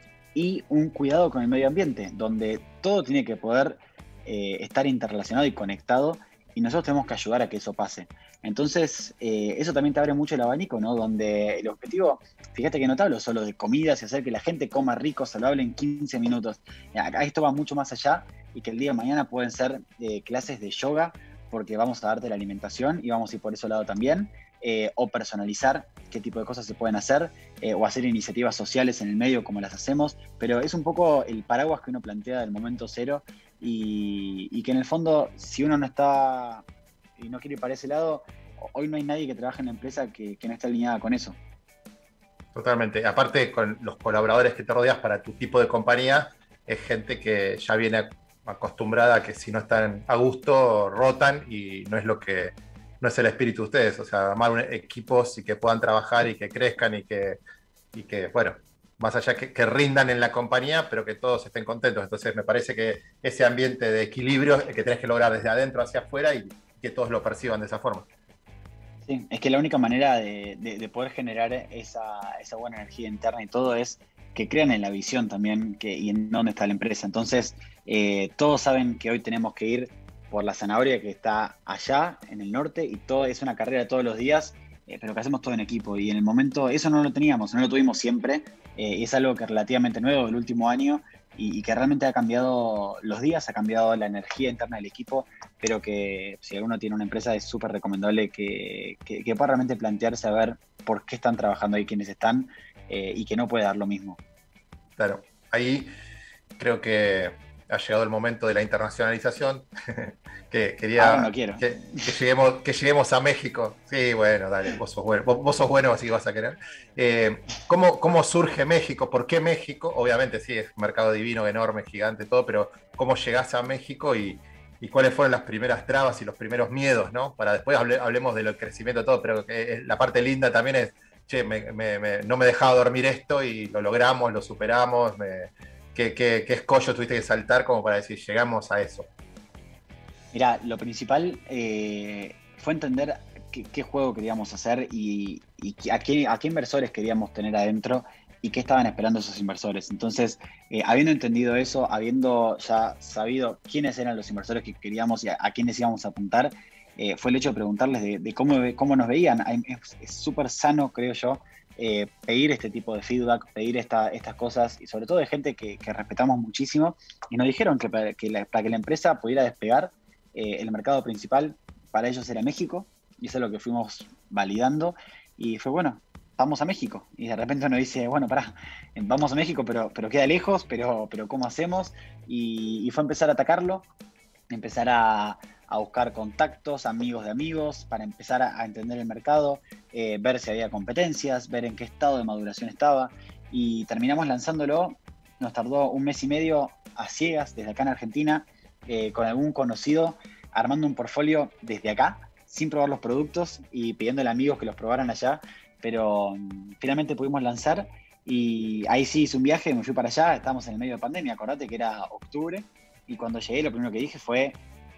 y un cuidado con el medio ambiente, donde todo tiene que poder eh, estar interrelacionado y conectado, y nosotros tenemos que ayudar a que eso pase. Entonces, eh, eso también te abre mucho el abanico, ¿no? Donde el objetivo, fíjate que no te hablo solo de comidas y hacer que la gente coma rico, saludable en quince minutos. Acá esto va mucho más allá, y que el día de mañana pueden ser eh, clases de yoga, porque vamos a darte la alimentación y vamos a ir por ese lado también, eh, o personalizar qué tipo de cosas se pueden hacer, eh, o hacer iniciativas sociales en el medio como las hacemos, pero es un poco el paraguas que uno plantea del momento cero, y, y que en el fondo, si uno no está y no quiere ir para ese lado, hoy no hay nadie que trabaje en la empresa que, que no esté alineada con eso. Totalmente. Aparte, con los colaboradores que te rodeas para tu tipo de compañía, es gente que ya viene acostumbrada a que si no están a gusto, rotan, y no es lo que no es el espíritu de ustedes. O sea, armar un, equipos y que puedan trabajar y que crezcan y que, y que bueno, más allá que, que rindan en la compañía, pero que todos estén contentos. Entonces me parece que ese ambiente de equilibrio que tenés que lograr desde adentro hacia afuera, y que todos lo perciban de esa forma. Sí, es que la única manera de, de, de poder generar esa, esa buena energía interna y todo es que crean en la visión también que, y en dónde está la empresa. Entonces, eh, todos saben que hoy tenemos que ir por la zanahoria que está allá, en el norte, y todo es una carrera todos los días, eh, pero que hacemos todo en equipo. Y en el momento, eso no lo teníamos, no lo tuvimos siempre, eh, es algo que es relativamente nuevo del último año, y, y que realmente ha cambiado los días, ha cambiado la energía interna del equipo, pero que si alguno tiene una empresa es súper recomendable que, que, que pueda realmente plantearse a ver por qué están trabajando ahí quienes están, eh, y que no puede dar lo mismo. Claro, ahí creo que ha llegado el momento de la internacionalización. que quería ah, no quiero. Que, que, lleguemos, que lleguemos a México. Sí, bueno, dale, vos sos bueno, vos, vos sos bueno, así que vas a querer. Eh, ¿cómo, ¿Cómo surge México? ¿Por qué México? Obviamente sí, es un mercado divino, enorme, gigante, todo, pero ¿cómo llegás a México y, y cuáles fueron las primeras trabas y los primeros miedos, ¿no? Para después hable, hablemos del crecimiento de todo, pero que la parte linda también es, che, me, me, me, no me dejaba dormir esto y lo logramos, lo superamos. Me, ¿Qué, qué, qué escollo tuviste que saltar como para decir, llegamos a eso? Mirá, lo principal eh, fue entender qué, qué juego queríamos hacer y, y a, qué, a qué inversores queríamos tener adentro y qué estaban esperando esos inversores. Entonces, eh, habiendo entendido eso, habiendo ya sabido quiénes eran los inversores que queríamos y a, a quiénes íbamos a apuntar, eh, fue el hecho de preguntarles de, de cómo, cómo nos veían. Es súper sano, creo yo, Eh, pedir este tipo de feedback, pedir esta, estas cosas, y sobre todo de gente que, que respetamos muchísimo, y nos dijeron que para que la, para que la empresa pudiera despegar, eh, el mercado principal para ellos era México, y eso es lo que fuimos validando, y fue bueno, vamos a México, y de repente uno dice, bueno, pará, vamos a México, pero, pero queda lejos, pero, pero ¿cómo hacemos? Y, y fue empezar a atacarlo, empezar a a buscar contactos, amigos de amigos, para empezar a, a entender el mercado, eh, ver si había competencias, ver en qué estado de maduración estaba, y terminamos lanzándolo. Nos tardó un mes y medio a ciegas desde acá en Argentina, eh, con algún conocido, armando un portfolio desde acá, sin probar los productos y pidiéndole a amigos que los probaran allá, pero um, finalmente pudimos lanzar, y ahí sí hice un viaje, me fui para allá, estábamos en el medio de pandemia, acordate que era octubre, y cuando llegué lo primero que dije fue,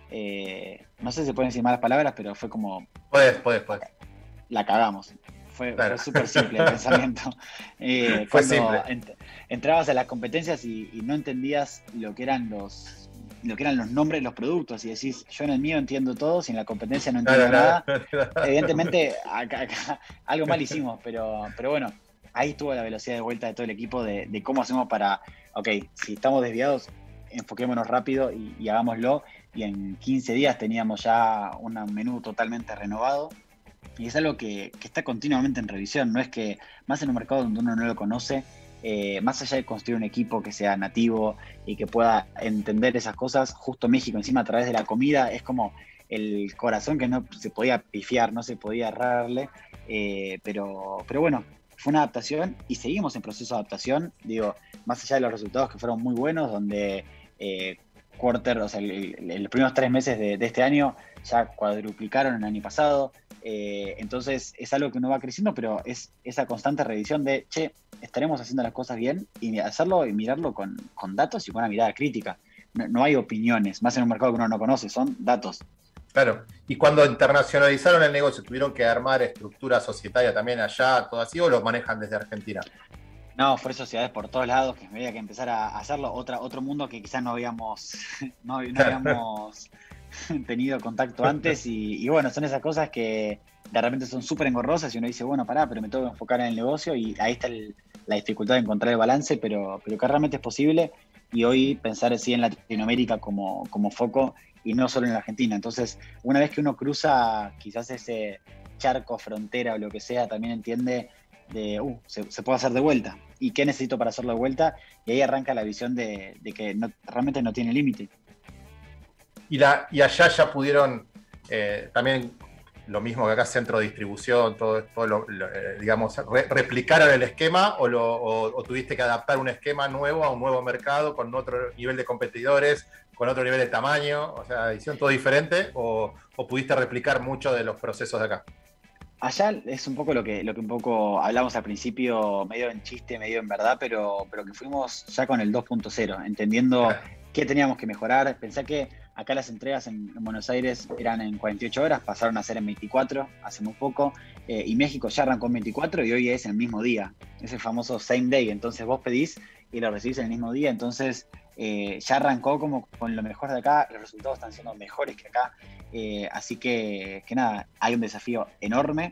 Eh, no sé si se pueden decir malas palabras, pero fue como... Puedes, puedes, puedes. La cagamos. Fue, claro. Fue súper simple el pensamiento. Eh, fue cuando simple. Ent entrabas a las competencias y, y no entendías lo que eran los lo que eran los nombres de los productos, y decís, yo en el mío entiendo todo, si en la competencia no entiendo no, no, nada. no, no, no. Evidentemente, acá, acá, algo mal hicimos, pero, pero bueno, ahí estuvo la velocidad de vuelta de todo el equipo de, de cómo hacemos para, ok, si estamos desviados, enfoquémonos rápido y, y hagámoslo, y en quince días teníamos ya un menú totalmente renovado, y es algo que, que está continuamente en revisión. No es que, más en un mercado donde uno no lo conoce, eh, más allá de construir un equipo que sea nativo y que pueda entender esas cosas, justo México encima a través de la comida es como el corazón que no se podía pifiar, no se podía errarle, eh, pero, pero bueno, fue una adaptación y seguimos en proceso de adaptación, digo, más allá de los resultados que fueron muy buenos, donde eh, quarter, o sea, el, el, los primeros tres meses de, de este año ya cuadruplicaron el año pasado, eh, entonces es algo que uno va creciendo, pero es esa constante revisión de, che, estaremos haciendo las cosas bien, y hacerlo y mirarlo con, con datos y con una mirada crítica. No, no hay opiniones, más en un mercado que uno no conoce, son datos. Claro, y cuando internacionalizaron el negocio, ¿tuvieron que armar estructura societaria también allá, todo así, o lo manejan desde Argentina? No, fue sociedades por todos lados, que había que empezar a hacerlo. Otra, otro mundo que quizás no habíamos, no, no habíamos tenido contacto antes, y, y bueno, son esas cosas que de repente son súper engorrosas y uno dice, bueno, pará, pero me tengo que enfocar en el negocio, y ahí está el, la dificultad de encontrar el balance, pero, pero que realmente es posible, y hoy pensar así en Latinoamérica como, como foco, y no solo en la Argentina. Entonces, una vez que uno cruza quizás ese charco, frontera o lo que sea, también entiende de, uh, se, se puede hacer de vuelta. ¿Y qué necesito para hacerlo de vuelta? Y ahí arranca la visión de, de que no, realmente no tiene límite. Y, la, y allá ya pudieron, eh, también lo mismo que acá, centro de distribución, todo esto, lo, lo, eh, digamos, re, replicaron el esquema, o, lo, o, o tuviste que adaptar un esquema nuevo a un nuevo mercado con otro nivel de competidores, con otro nivel de tamaño, o sea, hicieron todo diferente, o, o pudiste replicar mucho de los procesos de acá? Allá es un poco lo que, lo que un poco hablamos al principio, medio en chiste, medio en verdad, pero, pero que fuimos ya con el dos punto cero, entendiendo claro. qué teníamos que mejorar. Pensé que acá las entregas en, en Buenos Aires eran en cuarenta y ocho horas, pasaron a ser en veinticuatro hace muy poco, eh, y México ya arrancó en veinticuatro y hoy es el mismo día, es el famoso same day. Entonces vos pedís y lo recibís en el mismo día, entonces eh, ya arrancó como con lo mejor de acá, los resultados están siendo mejores que acá, eh, así que, que nada, hay un desafío enorme,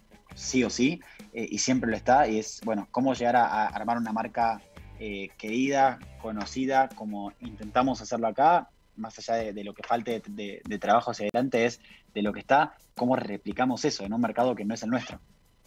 sí o sí, eh, y siempre lo está, y es, bueno, cómo llegar a, a armar una marca eh, querida, conocida, como intentamos hacerlo acá, más allá de, de lo que falte de, de, de trabajo hacia adelante, es de lo que está, cómo replicamos eso en un mercado que no es el nuestro.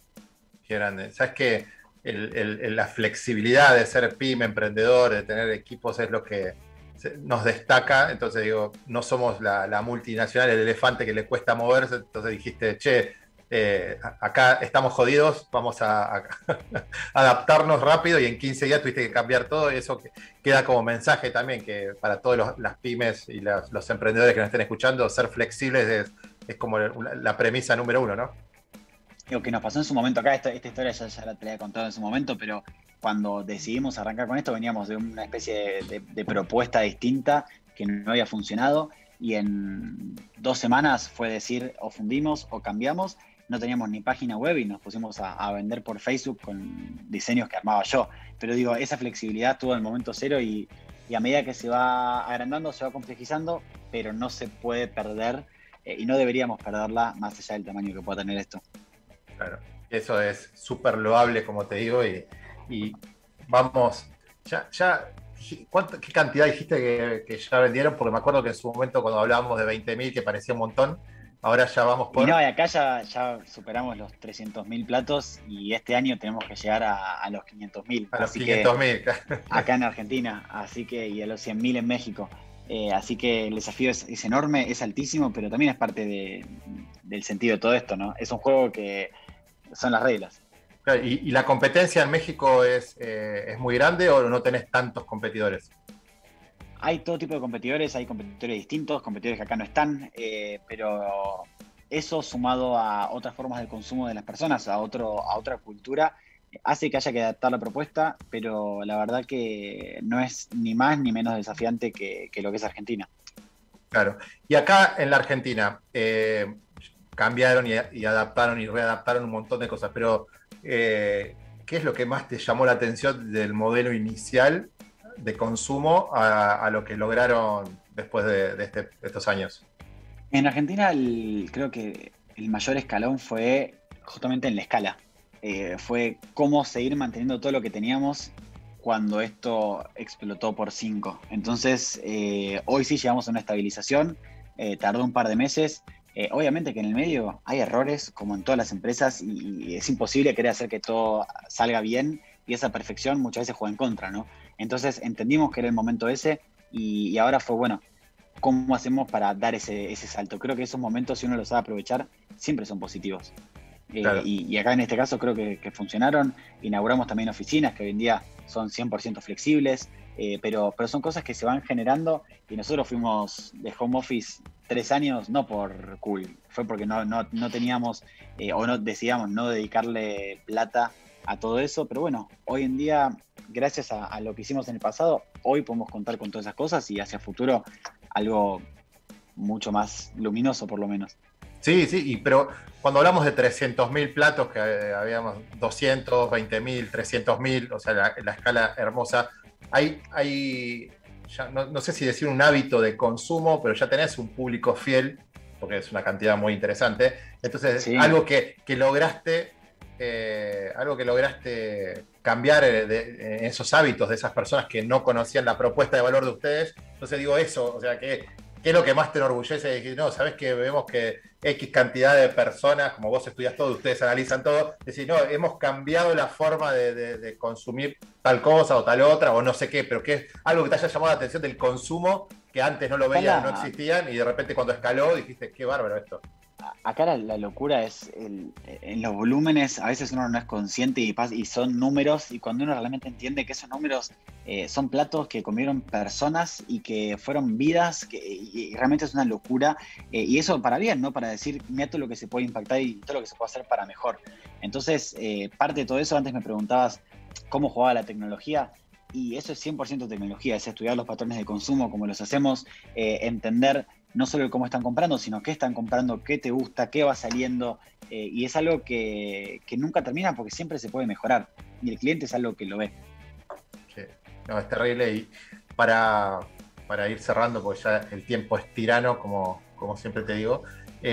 Qué grande. ¿Sabes qué? El, el, la flexibilidad de ser pyme, emprendedor, de tener equipos es lo que nos destaca. Entonces digo, no somos la, la multinacional, el elefante que le cuesta moverse. Entonces dijiste, che, eh, acá estamos jodidos, vamos a, a adaptarnos rápido, y en quince días tuviste que cambiar todo, y eso que, queda como mensaje también, que para todas las pymes y las, los emprendedores que nos estén escuchando, ser flexibles es, es como la, la premisa número uno, ¿no? Lo que nos pasó en su momento acá, esta, esta historia ya, ya la te la he contado en su momento, pero cuando decidimos arrancar con esto veníamos de una especie de, de, de propuesta distinta que no había funcionado, y en dos semanas fue decir o fundimos o cambiamos. No teníamos ni página web y nos pusimos a, a vender por Facebook con diseños que armaba yo. Pero digo, esa flexibilidad estuvo en el momento cero, y, y a medida que se va agrandando, se va complejizando, pero no se puede perder, eh, y no deberíamos perderla más allá del tamaño que pueda tener esto. Claro, eso es súper loable, como te digo, y, y vamos, ya, ya ¿cuánto, ¿qué cantidad dijiste que, que ya vendieron? Porque me acuerdo que en su momento cuando hablábamos de veinte mil, que parecía un montón, ahora ya vamos por... Y no, y acá ya, ya superamos los trescientos mil platos, y este año tenemos que llegar a, a los quinientos mil. A los quinientos mil. Acá en Argentina, así que, y a los cien mil en México. Eh, así que el desafío es, es enorme, es altísimo, pero también es parte de, del sentido de todo esto, ¿no? Es un juego que son las reglas. Claro, y, ¿y la competencia en México es, eh, es muy grande, o no tenés tantos competidores? Hay todo tipo de competidores, hay competidores distintos, competidores que acá no están, eh, pero eso sumado a otras formas de consumo de las personas, a, otro, a otra cultura, hace que haya que adaptar la propuesta, pero la verdad que no es ni más ni menos desafiante que, que lo que es Argentina. Claro, y acá en la Argentina eh, cambiaron y, y adaptaron y readaptaron un montón de cosas, pero eh, ¿qué es lo que más te llamó la atención del modelo inicial de consumo a, a lo que lograron después de, de, este, de estos años? En Argentina el, creo que el mayor escalón fue justamente en la escala. Eh, fue cómo seguir manteniendo todo lo que teníamos cuando esto explotó por cinco. Entonces, eh, hoy sí llegamos a una estabilización, eh, tardó un par de meses. Eh, obviamente que en el medio hay errores, como en todas las empresas, y, y es imposible querer hacer que todo salga bien, y esa perfección muchas veces juega en contra, ¿no? Entonces entendimos que era el momento ese, y, y ahora fue, bueno, cómo hacemos para dar ese, ese salto. Creo que esos momentos, si uno los sabe aprovechar, siempre son positivos. Eh, Claro. y, y acá en este caso creo que, que funcionaron. Inauguramos también oficinas que hoy en día son cien por ciento flexibles, eh, pero, pero son cosas que se van generando y nosotros fuimos de home office tres años no por cool, fue porque no, no, no teníamos eh, o no decidíamos no dedicarle plata a todo eso, pero bueno, hoy en día, gracias a, a lo que hicimos en el pasado, hoy podemos contar con todas esas cosas y hacia futuro algo mucho más luminoso por lo menos. Sí, sí, y, pero cuando hablamos de trescientos mil platos, que eh, habíamos doscientos, veinte mil, trescientos mil, o sea, la, la escala hermosa, hay, hay ya no, no sé si decir un hábito de consumo, pero ya tenés un público fiel, porque es una cantidad muy interesante. Entonces, Sí. algo que, que lograste, eh, algo que lograste cambiar eh, de, en esos hábitos de esas personas que no conocían la propuesta de valor de ustedes. Entonces digo eso, o sea, que ¿qué es lo que más te enorgullece? De decir, no, sabes que vemos que X cantidad de personas, como vos estudias todo, ustedes analizan todo, decir, no, hemos cambiado la forma de, de, de consumir tal cosa o tal otra, o no sé qué, pero que es algo que te haya llamado la atención del consumo, que antes no lo veían, no Hola. existían, y de repente cuando escaló dijiste, qué bárbaro esto. Acá la, la locura es el- en los volúmenes, a veces uno no es consciente y, pas- y son números, y cuando uno realmente entiende que esos números eh, son platos que comieron personas y que fueron vidas, que, y, y realmente es una locura, eh, y eso para bien, ¿no? Para decir, mira todo lo que se puede impactar y todo lo que se puede hacer para mejor. Entonces, eh, parte de todo eso, antes me preguntabas cómo jugaba la tecnología, y eso es cien por ciento tecnología, es estudiar los patrones de consumo, como los hacemos, eh, entender no solo el cómo están comprando, sino qué están comprando, qué te gusta, qué va saliendo, eh, y es algo que, que nunca termina porque siempre se puede mejorar, y el cliente es algo que lo ve. Sí. No, es terrible. Y para, para ir cerrando, porque ya el tiempo es tirano, como, como siempre te digo,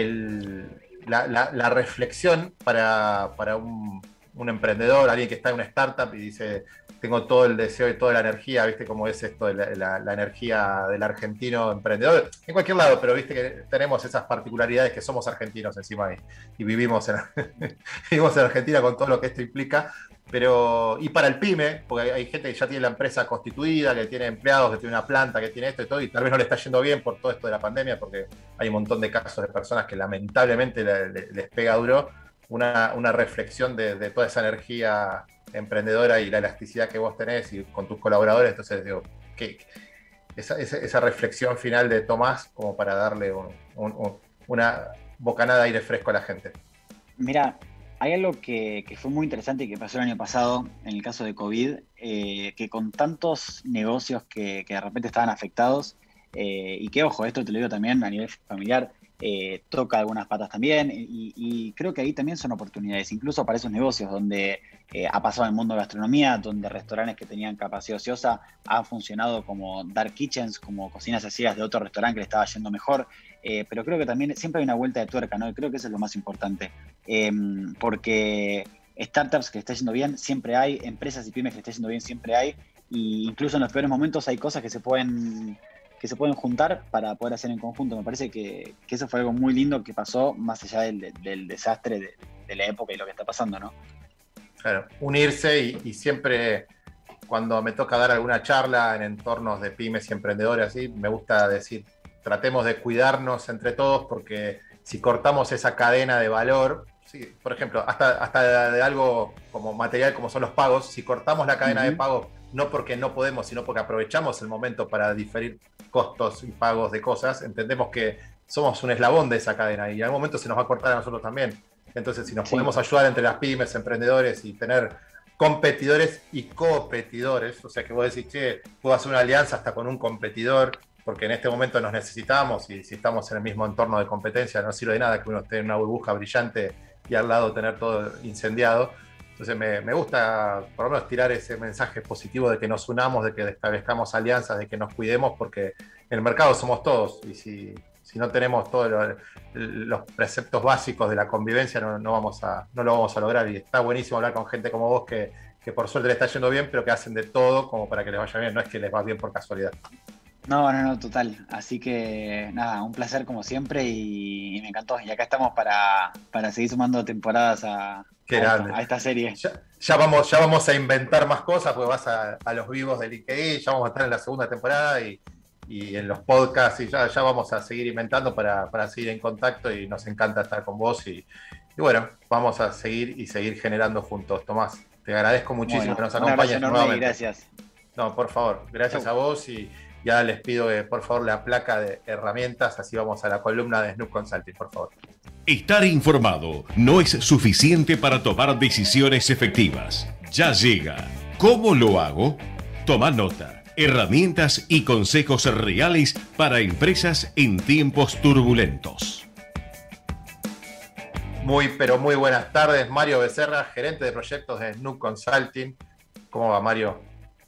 el, la, la- la reflexión para, para un, un emprendedor, alguien que está en una startup y dice, tengo todo el deseo y toda la energía, ¿viste cómo es esto de la, la- la energía del argentino emprendedor? En cualquier lado, pero viste que tenemos esas particularidades que somos argentinos encima y, y vivimos, en, vivimos en Argentina con todo lo que esto implica. Pero, y para el pyme, porque hay, hay gente que ya tiene la empresa constituida, que tiene empleados, que tiene una planta, que tiene esto y todo, y tal vez no le está yendo bien por todo esto de la pandemia, porque hay un montón de casos de personas que lamentablemente le- le- les pega duro. Una, una reflexión de, de toda esa energía emprendedora y la elasticidad que vos tenés y con tus colaboradores. Entonces, digo, que esa, esa, esa reflexión final de Tomás, como para darle un- un- un- una bocanada de aire fresco a la gente. Mira, hay algo que, que fue muy interesante y que pasó el año pasado, en el caso de COVID, eh, que con tantos negocios que, que de repente estaban afectados, eh, y que, ojo, esto te lo digo también a nivel familiar, eh, toca algunas patas también, y, y creo que ahí también son oportunidades, incluso para esos negocios donde eh, ha pasado en el mundo de gastronomía, donde restaurantes que tenían capacidad ociosa han funcionado como dark kitchens, como cocinas asidas de otro restaurante que le estaba yendo mejor, eh, pero creo que también siempre hay una vuelta de tuerca, ¿no? Y creo que eso es lo más importante. Eh, porque startups que le está yendo bien siempre hay, empresas y pymes que le está yendo bien siempre hay, y incluso en los peores momentos hay cosas que se pueden, que se pueden juntar para poder hacer en conjunto. Me parece que, que eso fue algo muy lindo que pasó más allá del, del desastre de, de la época y lo que está pasando, ¿no? Claro, unirse y, y siempre cuando me toca dar alguna charla en entornos de pymes y emprendedores así, me gusta decir, tratemos de cuidarnos entre todos porque si cortamos esa cadena de valor, sí, por ejemplo, hasta, hasta de algo como material como son los pagos, si cortamos la cadena Uh-huh. de pagos no porque no podemos, sino porque aprovechamos el momento para diferir costos y pagos de cosas, entendemos que somos un eslabón de esa cadena y en algún momento se nos va a cortar a nosotros también. Entonces, si nos Sí. podemos ayudar entre las pymes, emprendedores y tener competidores y competidores, o sea que vos decís, che, puedo hacer una alianza hasta con un competidor, porque en este momento nos necesitamos y si estamos en el mismo entorno de competencia no sirve de nada que uno esté en una burbuja brillante y al lado tener todo incendiado. Entonces me, me gusta por lo menos tirar ese mensaje positivo de que nos unamos, de que establezcamos alianzas, de que nos cuidemos, porque en el mercado somos todos y si, si no tenemos todos lo- los preceptos básicos de la convivencia no, no, vamos a, no lo vamos a lograr. Y está buenísimo hablar con gente como vos que, que por suerte le está yendo bien, pero que hacen de todo como para que les vaya bien, no es que les va bien por casualidad. No, no, no, total. Así que nada, un placer como siempre y, y me encantó. Y acá estamos para, para seguir sumando temporadas a, Qué a, grande. esta, a esta serie. Ya, ya, vamos, ya vamos a inventar más cosas, porque vas a, a los vivos de LinkedIn, ya vamos a estar en la segunda temporada y, y en los podcasts, y ya, ya vamos a seguir inventando para, para seguir en contacto, y nos encanta estar con vos, y, y bueno, vamos a seguir y seguir generando juntos. Tomás, te agradezco muchísimo Bueno, que nos un acompañes abrazo enorme y nuevamente. gracias. No, por favor, gracias Chau. a vos, y ya les pido eh, por favor la placa de herramientas, así vamos a la columna de Snoop Consulting, por favor. Estar informado no es suficiente para tomar decisiones efectivas. Ya llega. ¿Cómo lo hago? Toma nota. Herramientas y consejos reales para empresas en tiempos turbulentos. Muy, pero muy buenas tardes. Mario Becerra, gerente de proyectos de Snoop Consulting. ¿Cómo va, Mario?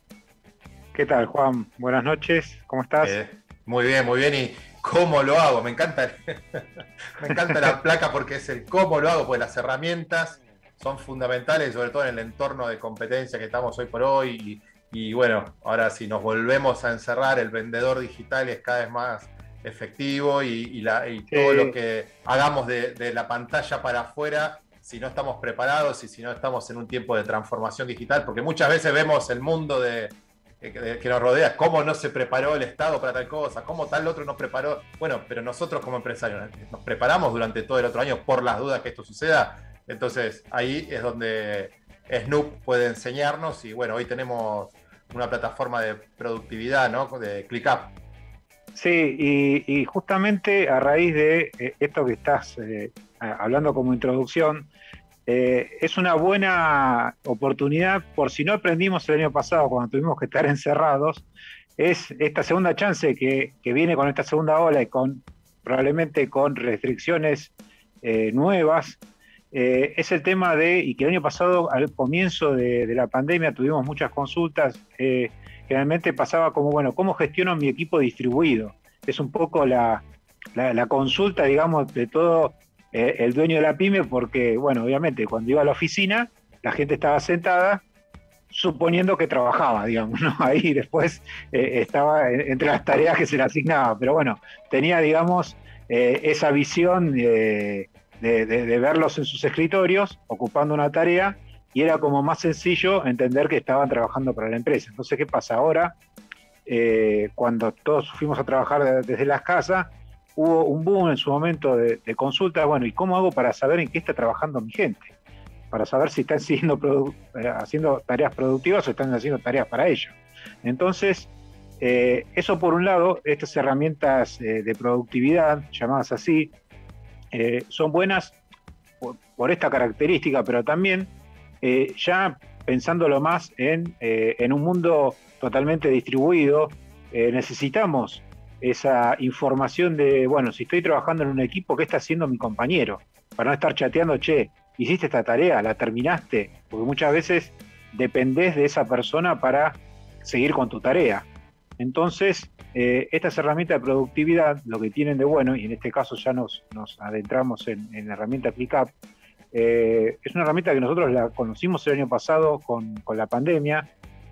¿Qué tal, Juan? Buenas noches, ¿cómo estás? Eh, muy bien, muy bien. ¿Y cómo lo hago? Me encanta, me encanta la placa porque es el cómo lo hago, porque las herramientas son fundamentales, sobre todo en el entorno de competencia que estamos hoy por hoy. Y, y bueno, ahora si nos volvemos a encerrar, el vendedor digital es cada vez más efectivo, y, y, la, y Sí. todo lo que hagamos de, de la pantalla para afuera, si no estamos preparados y si no estamos en un tiempo de transformación digital, porque muchas veces vemos el mundo de, de, que nos rodea, cómo no se preparó el Estado para tal cosa, cómo tal otro no preparó. Bueno, pero nosotros como empresarios nos preparamos durante todo el otro año por las dudas que esto suceda. Entonces ahí es donde Snoop puede enseñarnos, y bueno, hoy tenemos una plataforma de productividad, ¿no? De ClickUp. Sí, y, y justamente a raíz de eh, esto que estás eh, hablando como introducción, eh, es una buena oportunidad, por si no aprendimos el año pasado cuando tuvimos que estar encerrados, es esta segunda chance que, que viene con esta segunda ola y con probablemente con restricciones eh, nuevas. Eh, es el tema de, y que el año pasado al comienzo de, de la pandemia tuvimos muchas consultas, eh, generalmente pasaba como, bueno, ¿cómo gestiono mi equipo distribuido? Es un poco la, la, la consulta, digamos, de todo eh, el dueño de la pyme, porque, bueno, obviamente cuando iba a la oficina, la gente estaba sentada, suponiendo que trabajaba, digamos, ¿no? Ahí después eh, estaba entre las tareas que se le asignaba, pero bueno, tenía, digamos, eh, esa visión de, de, de, de verlos en sus escritorios, ocupando una tarea, y era como más sencillo entender que estaban trabajando para la empresa. Entonces, ¿qué pasa ahora? Eh, cuando todos fuimos a trabajar de, desde las casas, hubo un boom en su momento de, de consultas. Bueno, ¿y cómo hago para saber en qué está trabajando mi gente? Para saber si están siguiendo produ- eh, haciendo tareas productivas o están haciendo tareas para ellos. Entonces, eh, eso por un lado, estas herramientas eh, de productividad, llamadas así, eh, son buenas por, por esta característica, pero también Eh, ya pensándolo más en, eh, en un mundo totalmente distribuido, eh, necesitamos esa información de, bueno, si estoy trabajando en un equipo, ¿qué está haciendo mi compañero? Para no estar chateando, che, ¿hiciste esta tarea? ¿La terminaste? Porque muchas veces dependés de esa persona para seguir con tu tarea. Entonces, eh, estas herramientas de productividad, lo que tienen de bueno, y en este caso ya nos, nos adentramos en, en la herramienta ClickUp, Eh, es una herramienta que nosotros la conocimos el año pasado con, con la pandemia,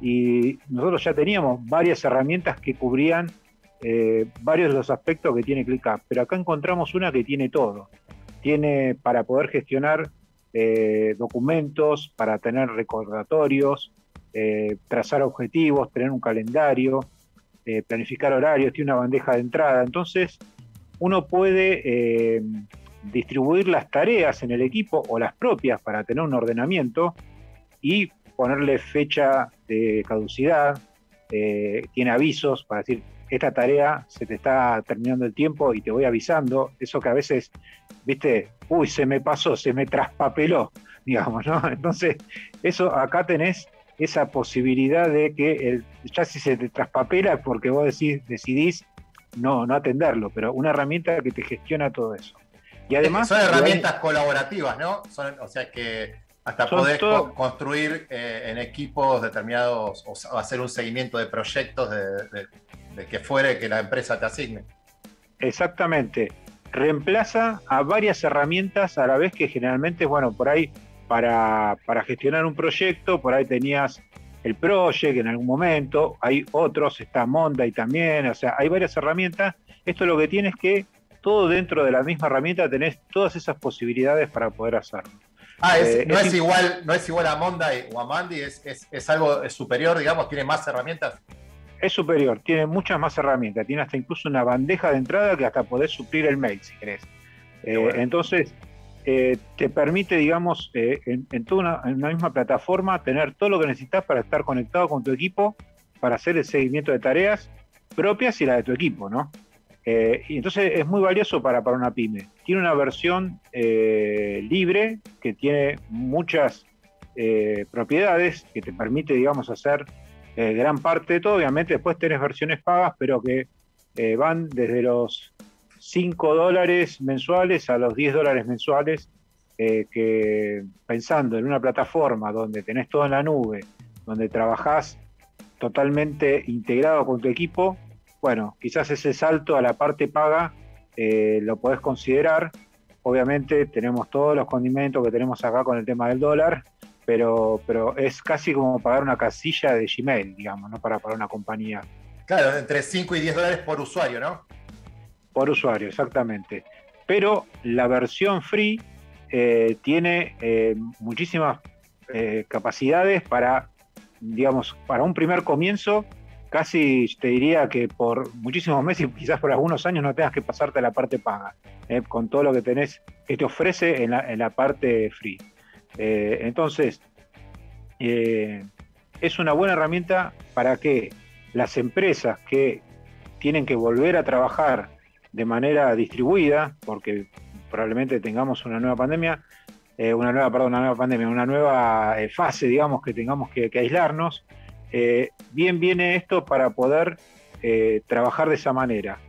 y nosotros ya teníamos varias herramientas que cubrían eh, varios de los aspectos que tiene ClickUp, pero acá encontramos una que tiene todo. Tiene para poder gestionar eh, documentos, para tener recordatorios, eh, trazar objetivos, tener un calendario, eh, planificar horarios, tiene una bandeja de entrada. Entonces uno puede eh, distribuir las tareas en el equipo o las propias para tener un ordenamiento y ponerle fecha de caducidad, eh, tiene avisos para decir, esta tarea se te está terminando el tiempo y te voy avisando, eso que a veces, viste, uy, se me pasó, se me traspapeló, digamos, ¿no? Entonces, eso acá tenés esa posibilidad de que el, ya si se te traspapela es porque vos decís, decidís no, no atenderlo, pero una herramienta que te gestiona todo eso. Y además, son herramientas hay, colaborativas, ¿no? Son, o sea que hasta podés todo, co construir eh, en equipos determinados, o hacer un seguimiento de proyectos de, de, de que fuere que la empresa te asigne. Exactamente. Reemplaza a varias herramientas a la vez, que generalmente, bueno, por ahí para, para gestionar un proyecto, por ahí tenías el Project en algún momento, hay otros, está Monday también, o sea, hay varias herramientas. Esto lo que tiene es que todo dentro de la misma herramienta tenés todas esas posibilidades para poder hacerlo. Ah, es, eh, no, es es igual, no es igual a Monday o a Mandy, es, es, es algo superior, digamos, tiene más herramientas. es superior, tiene muchas más herramientas, tiene hasta incluso una bandeja de entrada que hasta podés suplir el mail si querés. Eh, bueno. Entonces, eh, te permite, digamos, eh, en, en toda una, en una misma plataforma tener todo lo que necesitas para estar conectado con tu equipo, para hacer el seguimiento de tareas propias y la de tu equipo, ¿no? Eh, y entonces es muy valioso para, para una pyme. Tiene una versión eh, libre que tiene muchas eh, propiedades que te permite, digamos, hacer eh, gran parte de todo. Obviamente después tenés versiones pagas, pero que eh, van desde los cinco dólares mensuales a los diez dólares mensuales, eh, que pensando en una plataforma donde tenés todo en la nube, donde trabajás totalmente integrado con tu equipo, bueno, quizás ese salto a la parte paga eh, lo podés considerar. Obviamente tenemos todos los condimentos que tenemos acá con el tema del dólar, pero, pero es casi como pagar una casilla de Gmail, digamos, ¿no? Para, para una compañía. Claro, entre cinco y diez dólares por usuario, ¿no? Por usuario, exactamente. Pero la versión free eh, tiene eh, muchísimas eh, capacidades para, digamos, para un primer comienzo. Casi te diría que por muchísimos meses, quizás por algunos años, no tengas que pasarte a la parte paga, eh, con todo lo que tenés, que te ofrece en la, en la parte free. Eh, entonces, eh, es una buena herramienta para que las empresas que tienen que volver a trabajar de manera distribuida, porque probablemente tengamos una nueva pandemia, eh, una nueva, perdón, una nueva pandemia, una nueva eh, fase, digamos, que tengamos que, que aislarnos. Eh, bien viene esto para poder eh, trabajar de esa manera.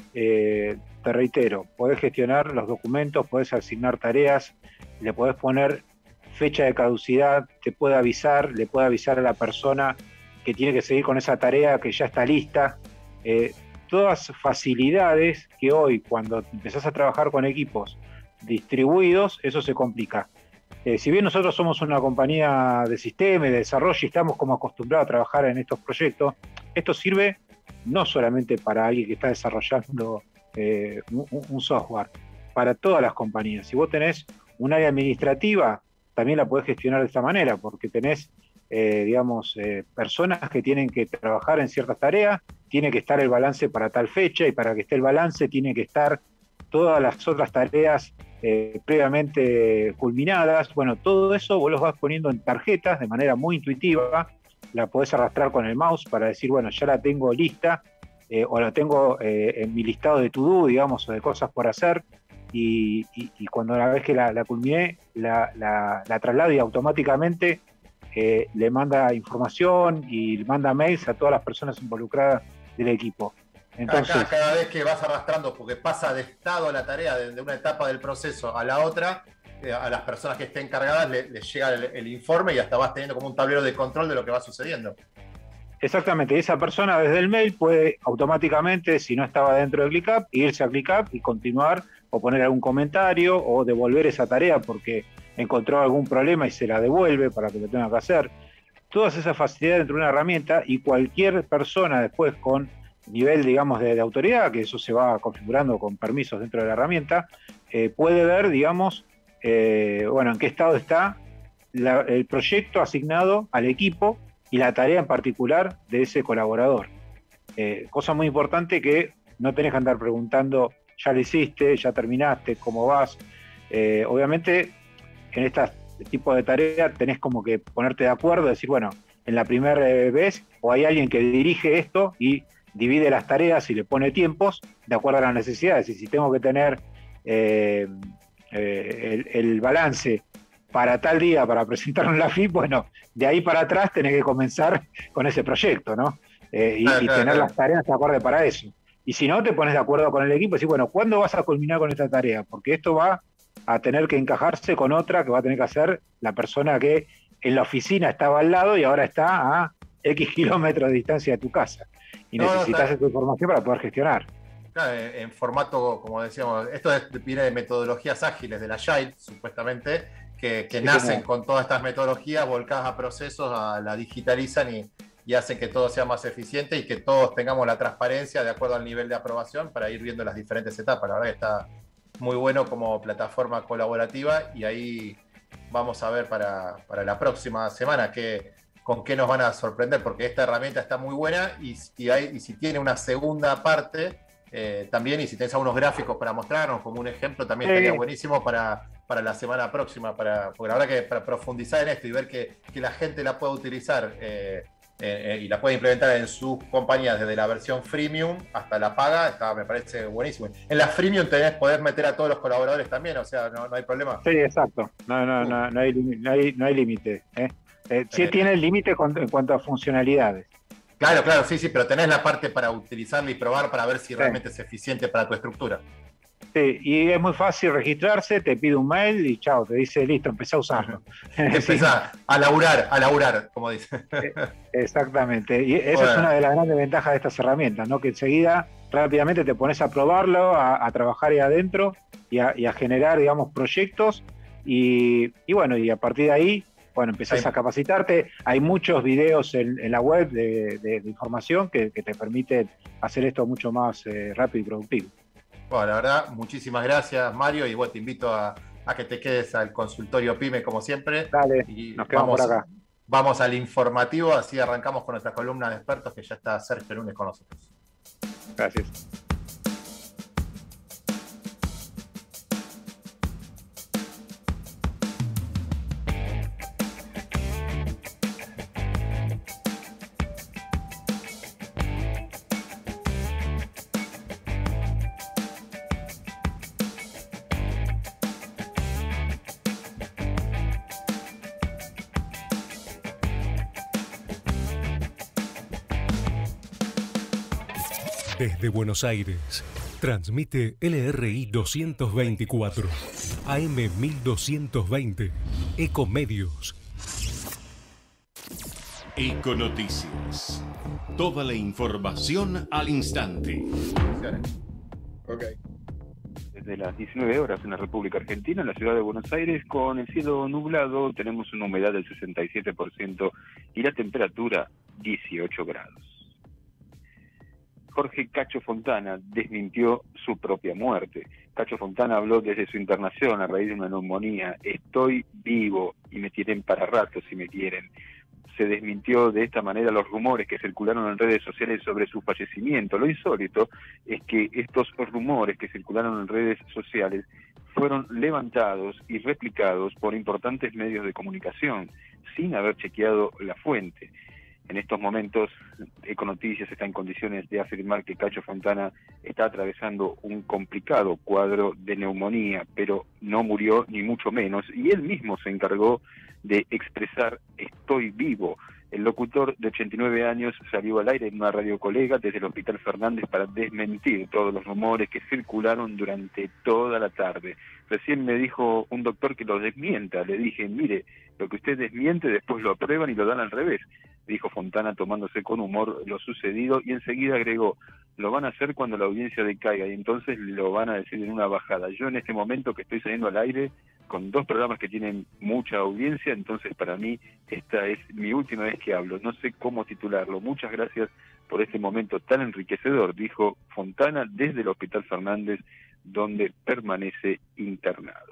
Eh, te reitero, podés gestionar los documentos, podés asignar tareas, le podés poner fecha de caducidad, te puede avisar, le puede avisar a la persona que tiene que seguir con esa tarea que ya está lista. Eh, todas facilidades que hoy, cuando empezás a trabajar con equipos distribuidos, eso se complica. Eh, si bien nosotros somos una compañía de sistema y de desarrollo y estamos como acostumbrados a trabajar en estos proyectos, esto sirve no solamente para alguien que está desarrollando eh, un, un software, para todas las compañías. Si vos tenés un área administrativa, también la podés gestionar de esta manera, porque tenés, eh, digamos, eh, personas que tienen que trabajar en ciertas tareas, tiene que estar el balance para tal fecha, y para que esté el balance tiene que estar todas las otras tareas Eh, previamente culminadas. Bueno, todo eso vos los vas poniendo en tarjetas de manera muy intuitiva, la podés arrastrar con el mouse para decir, bueno, ya la tengo lista, eh, o la tengo eh, en mi listado de to-do, digamos, o de cosas por hacer, y, y, y cuando una vez que la, la culminé, la, la, la traslado y automáticamente eh, le manda información y le manda mails a todas las personas involucradas del equipo. Entonces, Acá, cada vez que vas arrastrando, porque pasa de estado la tarea, de, de una etapa del proceso a la otra, eh, a las personas que estén encargadas les le llega el, el informe y hasta vas teniendo como un tablero de control de lo que va sucediendo. Exactamente, esa persona desde el mail puede automáticamente, si no estaba dentro de ClickUp, irse a ClickUp y continuar, o poner algún comentario, o devolver esa tarea porque encontró algún problema y se la devuelve para que lo tenga que hacer. Todas esas facilidades dentro de una herramienta, y cualquier persona después con nivel, digamos, de, de autoridad, que eso se va configurando con permisos dentro de la herramienta, eh, puede ver, digamos, eh, bueno, en qué estado está la, el proyecto asignado al equipo y la tarea en particular de ese colaborador. Eh, cosa muy importante que no tenés que andar preguntando, ya lo hiciste, ya terminaste, cómo vas. Eh, obviamente, en este tipo de tareas tenés como que ponerte de acuerdo, decir, bueno, en la primera vez, o hay alguien que dirige esto y divide las tareas y le pone tiempos de acuerdo a las necesidades. Y si tengo que tener eh, eh, el, el balance para tal día para presentar un L A F I, bueno, de ahí para atrás tenés que comenzar con ese proyecto, ¿no? Eh, y, claro, y claro, tener claro. las tareas de acuerdo para eso. Y si no, te pones de acuerdo con el equipo y decís, bueno, ¿cuándo vas a culminar con esta tarea? Porque esto va a tener que encajarse con otra que va a tener que hacer la persona que en la oficina estaba al lado y ahora está a X kilómetros de distancia de tu casa. Y No, no, necesitas está- esa información para poder gestionar. Claro, en, en formato, como decíamos, esto es- viene de metodologías ágiles, del Agile, supuestamente, que, que Sí, nacen como- con todas estas metodologías volcadas a procesos, a- la digitalizan y, y hacen que todo sea más eficiente y que todos tengamos la transparencia de acuerdo al nivel de aprobación para ir viendo las diferentes etapas. La verdad que está muy bueno como plataforma colaborativa, y ahí vamos a ver para, para la próxima semana qué, con qué nos van a sorprender, porque esta herramienta está muy buena y, y, hay, y si tiene una segunda parte eh, también, y si tenés algunos gráficos para mostrarnos como un ejemplo, también sí. estaría buenísimo para, para la semana próxima, para, porque la verdad que para profundizar en esto y ver que, que la gente la pueda utilizar eh, eh, y la puede implementar en sus compañías desde la versión freemium hasta la paga, está, me parece buenísimo. En la freemium tenés poder meter a todos los colaboradores también, o sea, no, no hay problema. Sí, exacto, no, no, uh. no, no hay no hay, no hay límite. ¿eh? Eh, sí eh, tiene el límite en cuanto a funcionalidades. Claro, claro, sí, sí, pero tenés la parte para utilizarla y probar para ver si sí. realmente es eficiente para tu estructura. Sí, y es muy fácil registrarse, te pide un mail y chao, te dice listo, empezá a usarlo. Empezá a laburar, a laburar, como dice. Exactamente, y esa bueno. es una de las grandes ventajas de estas herramientas, ¿no? Que enseguida rápidamente te pones a probarlo, a, a trabajar ahí adentro y a, y a generar, digamos, proyectos y, y bueno, y a partir de ahí bueno, empezás sí. a capacitarte. Hay muchos videos en, en la web de, de, de información que, que te permiten hacer esto mucho más eh, rápido y productivo. Bueno, la verdad, muchísimas gracias, Mario, y bueno, te invito a, a que te quedes al consultorio PYME como siempre. Dale, y nos quedamos vamos, por acá. Vamos al informativo, así arrancamos con nuestra columna de expertos, que ya está Sergio Lunes con nosotros. Gracias. Desde Buenos Aires, transmite L R I doscientos veinticuatro, A M mil doscientos veinte, Ecomedios. Econoticias. Toda la información al instante. Okay. Desde las diecinueve horas en la República Argentina, en la ciudad de Buenos Aires, con el cielo nublado, tenemos una humedad del sesenta y siete por ciento y la temperatura dieciocho grados. Jorge Cacho Fontana desmintió su propia muerte. Cacho Fontana habló desde su internación a raíz de una neumonía. Estoy vivo y me tienen para rato si me quieren. Se desmintió de esta manera los rumores que circularon en redes sociales sobre su fallecimiento. Lo insólito es que estos rumores que circularon en redes sociales fueron levantados y replicados por importantes medios de comunicación sin haber chequeado la fuente. En estos momentos, Econoticias está en condiciones de afirmar que Cacho Fontana está atravesando un complicado cuadro de neumonía, pero no murió ni mucho menos, y él mismo se encargó de expresar "estoy vivo". El locutor de ochenta y nueve años salió al aire en una radio colega desde el Hospital Fernández para desmentir todos los rumores que circularon durante toda la tarde. Recién me dijo un doctor que lo desmienta. Le dije, mire, lo que usted desmiente después lo aprueban y lo dan al revés, dijo Fontana tomándose con humor lo sucedido, y enseguida agregó, lo van a hacer cuando la audiencia decaiga y entonces lo van a decir en una bajada. Yo en este momento que estoy saliendo al aire con dos programas que tienen mucha audiencia, entonces para mí esta es mi última vez que hablo, no sé cómo titularlo. Muchas gracias por este momento tan enriquecedor, dijo Fontana desde el Hospital Fernández, donde permanece internado.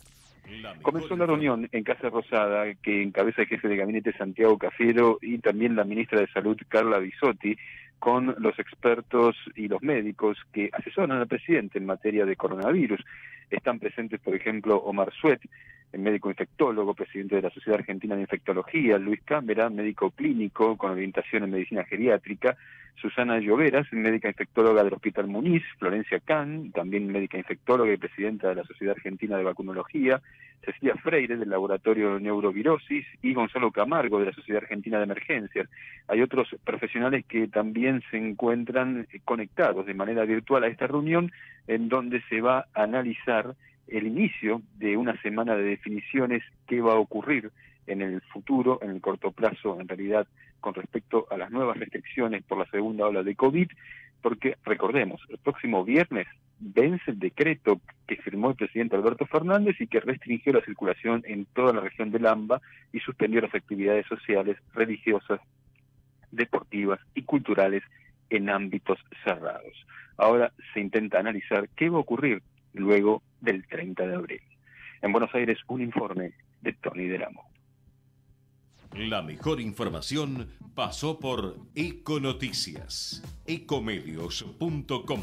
Comenzó la reunión en Casa Rosada que encabeza el jefe de gabinete Santiago Cafiero y también la ministra de Salud Carla Bisotti, con los expertos y los médicos que asesoran al presidente en materia de coronavirus. Están presentes, por ejemplo, Omar Suet, el médico infectólogo, presidente de la Sociedad Argentina de Infectología, Luis Cámara, médico clínico con orientación en medicina geriátrica, Susana Lloveras, médica infectóloga del Hospital Muniz, Florencia Can, también médica infectóloga y presidenta de la Sociedad Argentina de Vacunología, Cecilia Freire, del Laboratorio Neurovirosis, y Gonzalo Camargo, de la Sociedad Argentina de Emergencias. Hay otros profesionales que también se encuentran conectados de manera virtual a esta reunión, en donde se va a analizar el inicio de una semana de definiciones, qué va a ocurrir en el futuro, en el corto plazo, en realidad, con respecto a las nuevas restricciones por la segunda ola de COVID, porque, recordemos, el próximo viernes vence el decreto que firmó el presidente Alberto Fernández y que restringió la circulación en toda la región del AMBA y suspendió las actividades sociales, religiosas, deportivas y culturales en ámbitos cerrados. Ahora se intenta analizar qué va a ocurrir luego del treinta de abril. En Buenos Aires, un informe de Tony Delamo. La mejor información pasó por Econoticias. ecomedios punto com.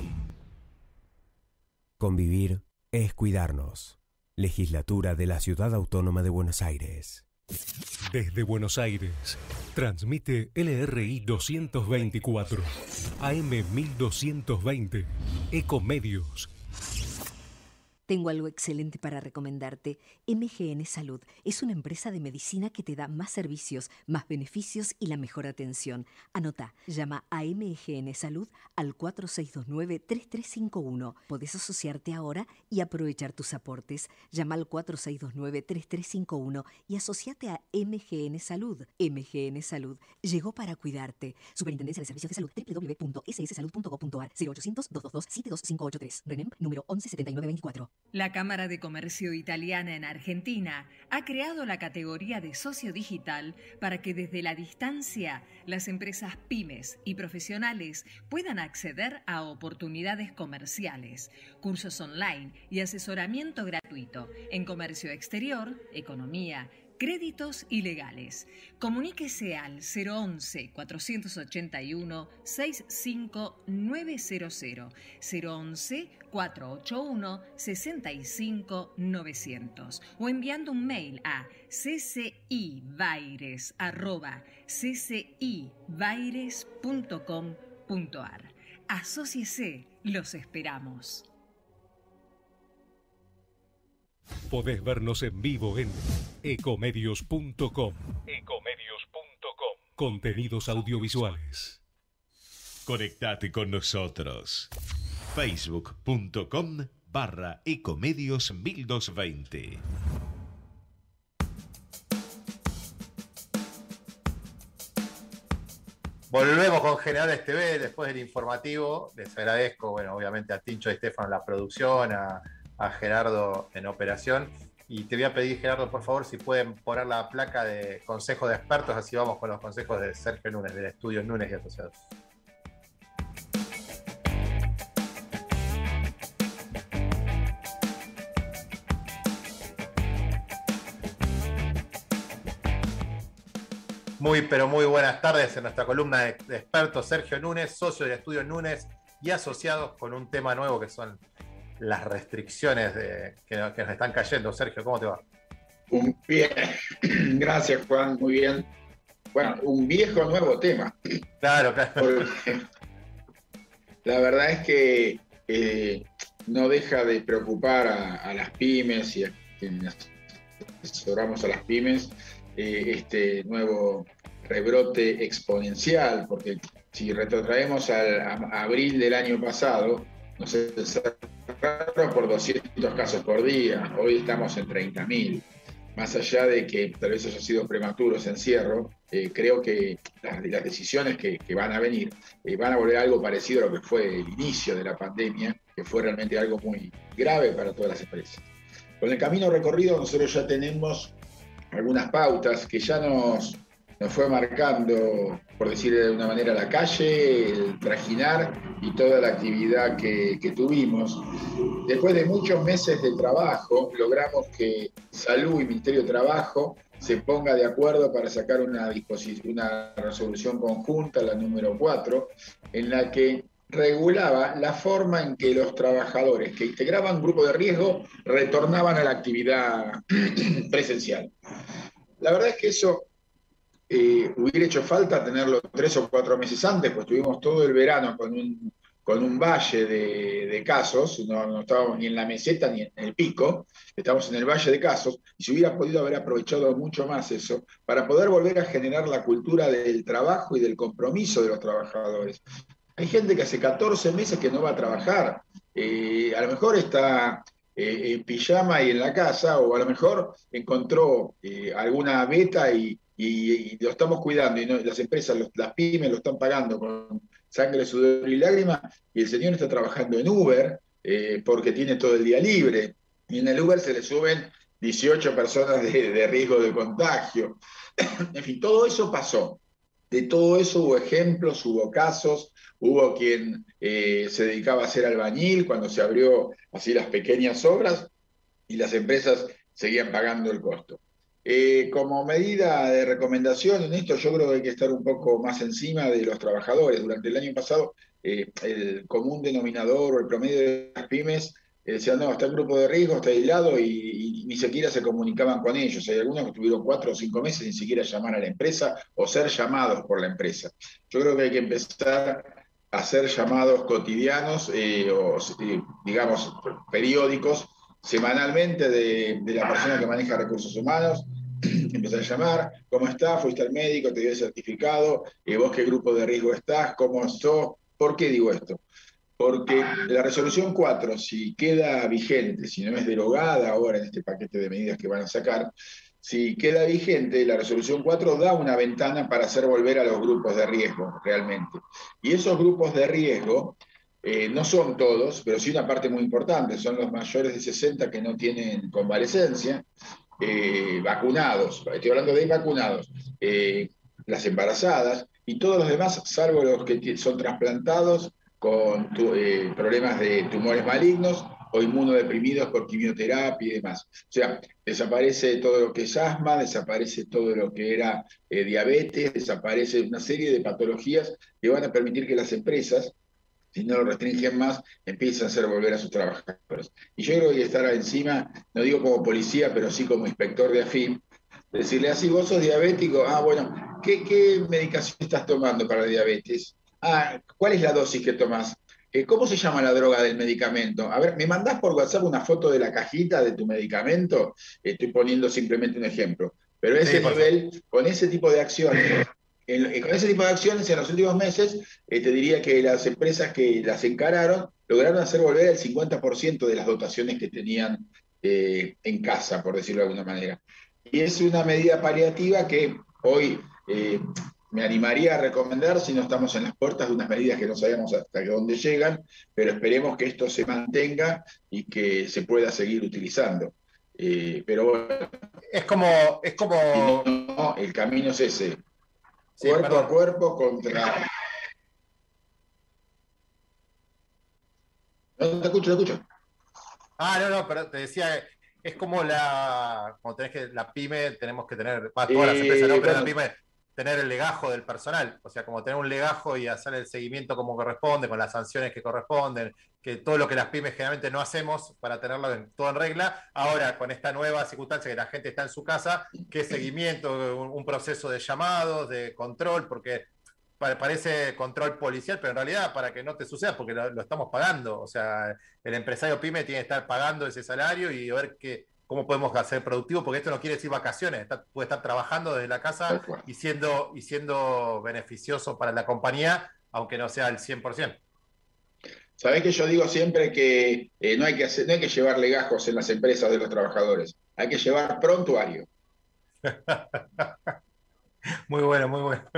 Convivir es cuidarnos. Legislatura de la Ciudad Autónoma de Buenos Aires. Desde Buenos Aires, transmite L R I doscientos veinticuatro, A M mil doscientos veinte, Ecomedios. Tengo algo excelente para recomendarte. M G N Salud es una empresa de medicina que te da más servicios, más beneficios y la mejor atención. Anota, llama a M G N Salud al cuatro seis dos nueve, tres tres cinco uno. Podés asociarte ahora y aprovechar tus aportes. Llama al cuatro seis dos nueve, tres tres cinco uno y asociate a M G N Salud. M G N Salud llegó para cuidarte. Superintendencia de Servicios de Salud, w w w punto s s salud punto gov punto a r, cero ochocientos, dos dos dos, siete dos cinco ocho tres. RENEM número once setenta y nueve veinticuatro. La Cámara de Comercio Italiana en Argentina ha creado la categoría de socio digital para que desde la distancia las empresas pymes y profesionales puedan acceder a oportunidades comerciales, cursos online y asesoramiento gratuito en comercio exterior, economía, créditos y legales. Comuníquese al cero once, cuatrocientos ochenta y uno, sesenta y cinco novecientos, cero once, cuatrocientos ochenta y uno, sesenta y cinco novecientos o enviando un mail a ccibaires arroba ccibaires punto com punto a r. Asóciese, los esperamos. Podés vernos en vivo en ecomedios punto com. ecomedios punto com. Contenidos audiovisuales. Conectate con nosotros. facebook punto com barra ecomedios mil doscientos veinte. Volvemos con Generadores T V después del informativo. Les agradezco, bueno, obviamente a Tincho y Estefano en la producción, a a Gerardo en operación. Y te voy a pedir, Gerardo, por favor, si pueden poner la placa de consejo de expertos, así vamos con los consejos de Sergio Núñez, del estudio Núñez y Asociados. Muy, pero muy buenas tardes en nuestra columna de, de expertos. Sergio Núñez, socio del estudio Núñez y Asociados, con un tema nuevo que son las restricciones de, que, que nos están cayendo. Sergio, ¿cómo te va? Un bien, gracias Juan, muy bien. Bueno, un viejo nuevo tema. Claro, claro. Porque la verdad es que eh, no deja de preocupar a, a las pymes y a quienes asesoramos a las pymes eh, este nuevo rebrote exponencial, porque si retrotraemos al, a, a abril del año pasado, nos encerraron por doscientos casos por día, hoy estamos en treinta mil. Más allá de que tal vez haya sido prematuro ese encierro, eh, creo que las, las decisiones que, que van a venir eh, van a volver a algo parecido a lo que fue el inicio de la pandemia, que fue realmente algo muy grave para todas las empresas. Con el camino recorrido nosotros ya tenemos algunas pautas que ya nos, nos fue marcando, por decir de una manera, la calle, el trajinar y toda la actividad que, que tuvimos. Después de muchos meses de trabajo, logramos que Salud y Ministerio de Trabajo se ponga de acuerdo para sacar una, una resolución conjunta, la número cuatro, en la que regulaba la forma en que los trabajadores que integraban grupo de riesgo retornaban a la actividad presencial. La verdad es que eso Eh, hubiera hecho falta tenerlo tres o cuatro meses antes, pues tuvimos todo el verano con un, con un valle de, de casos, no, no estábamos ni en la meseta ni en el pico, estamos en el valle de casos, y se hubiera podido haber aprovechado mucho más eso para poder volver a generar la cultura del trabajo y del compromiso de los trabajadores. Hay gente que hace catorce meses que no va a trabajar, eh, a lo mejor está eh, en pijama y en la casa, o a lo mejor encontró eh, alguna beta y Y, y lo estamos cuidando, y no, las empresas, los, las pymes lo están pagando con sangre, sudor y lágrimas, y el señor está trabajando en Uber eh, porque tiene todo el día libre, y en el Uber se le suben dieciocho personas de, de riesgo de contagio. En fin, todo eso pasó. De todo eso hubo ejemplos, hubo casos, hubo quien eh, se dedicaba a ser albañil cuando se abrió así las pequeñas obras, y las empresas seguían pagando el costo. Eh, como medida de recomendación en esto, yo creo que hay que estar un poco más encima de los trabajadores. Durante el año pasado, eh, el común denominador o el promedio de las pymes eh, decían, no, está en grupo de riesgo, está aislado, y, y ni siquiera se comunicaban con ellos. Hay algunos que tuvieron cuatro o cinco meses sin siquiera llamar a la empresa o ser llamados por la empresa. Yo creo que hay que empezar a hacer llamados cotidianos eh, o, eh, digamos, periódicos, semanalmente de, de la persona que maneja recursos humanos. Empezar a llamar, ¿cómo estás? ¿Fuiste al médico? ¿Te dio el certificado? Eh, ¿Vos qué grupo de riesgo estás? ¿Cómo sos? ¿Por qué digo esto? Porque la resolución cuatro, si queda vigente, si no es derogada ahora en este paquete de medidas que van a sacar, si queda vigente, la resolución cuatro da una ventana para hacer volver a los grupos de riesgo, realmente. Y esos grupos de riesgo eh, no son todos, pero sí una parte muy importante, son los mayores de sesenta que no tienen convalecencia, Eh, vacunados, estoy hablando de vacunados, eh, las embarazadas y todos los demás, salvo los que son trasplantados con tu, eh, problemas de tumores malignos o inmunodeprimidos por quimioterapia y demás. O sea, desaparece todo lo que es asma, desaparece todo lo que era eh, diabetes, desaparece una serie de patologías que van a permitir que las empresas, si no lo restringen más, empiezan a hacer volver a sus trabajadores. Y yo creo que hay que estar encima, no digo como policía, pero sí como inspector de AFIP, decirle así, vos sos diabético, ah, bueno, ¿qué, qué medicación estás tomando para la diabetes? Ah, ¿cuál es la dosis que tomás? Eh, ¿Cómo se llama la droga del medicamento? A ver, ¿me mandás por WhatsApp una foto de la cajita de tu medicamento? Estoy poniendo simplemente un ejemplo. Pero ese sí, nivel, con ese tipo de acciones, En, con ese tipo de acciones en los últimos meses, eh, te diría que las empresas que las encararon lograron hacer volver el cincuenta por ciento de las dotaciones que tenían eh, en casa, por decirlo de alguna manera. Y es una medida paliativa que hoy eh, me animaría a recomendar si no estamos en las puertas de unas medidas que no sabemos hasta dónde llegan, pero esperemos que esto se mantenga y que se pueda seguir utilizando. Eh, pero bueno, es como... Es como... No, el camino es ese. Sí, cuerpo perdón. a cuerpo contra... No te escucho, te escucho. Ah, no, no, pero te decía, es como la... Como tenés que, la pyme, tenemos que tener, va, todas las Eh, empresas, no, pero bueno. la pyme, tener el legajo del personal. O sea, como tener un legajo y hacer el seguimiento como corresponde, con las sanciones que corresponden, que todo lo que las pymes generalmente no hacemos para tenerlo en, todo en regla. Ahora, con esta nueva circunstancia que la gente está en su casa, ¿qué seguimiento? Un, un proceso de llamados, de control, porque pa- parece control policial, pero en realidad para que no te suceda, porque lo, lo estamos pagando. O sea, el empresario pyme tiene que estar pagando ese salario y ver qué, cómo podemos hacer productivo, porque esto no quiere decir vacaciones, está- puede estar trabajando desde la casa y siendo, y siendo beneficioso para la compañía, aunque no sea al cien por ciento. Sabés que yo digo siempre que eh, no, hay que hacer, no hay que llevar legajos en las empresas de los trabajadores, hay que llevar prontuario. Muy bueno, muy bueno.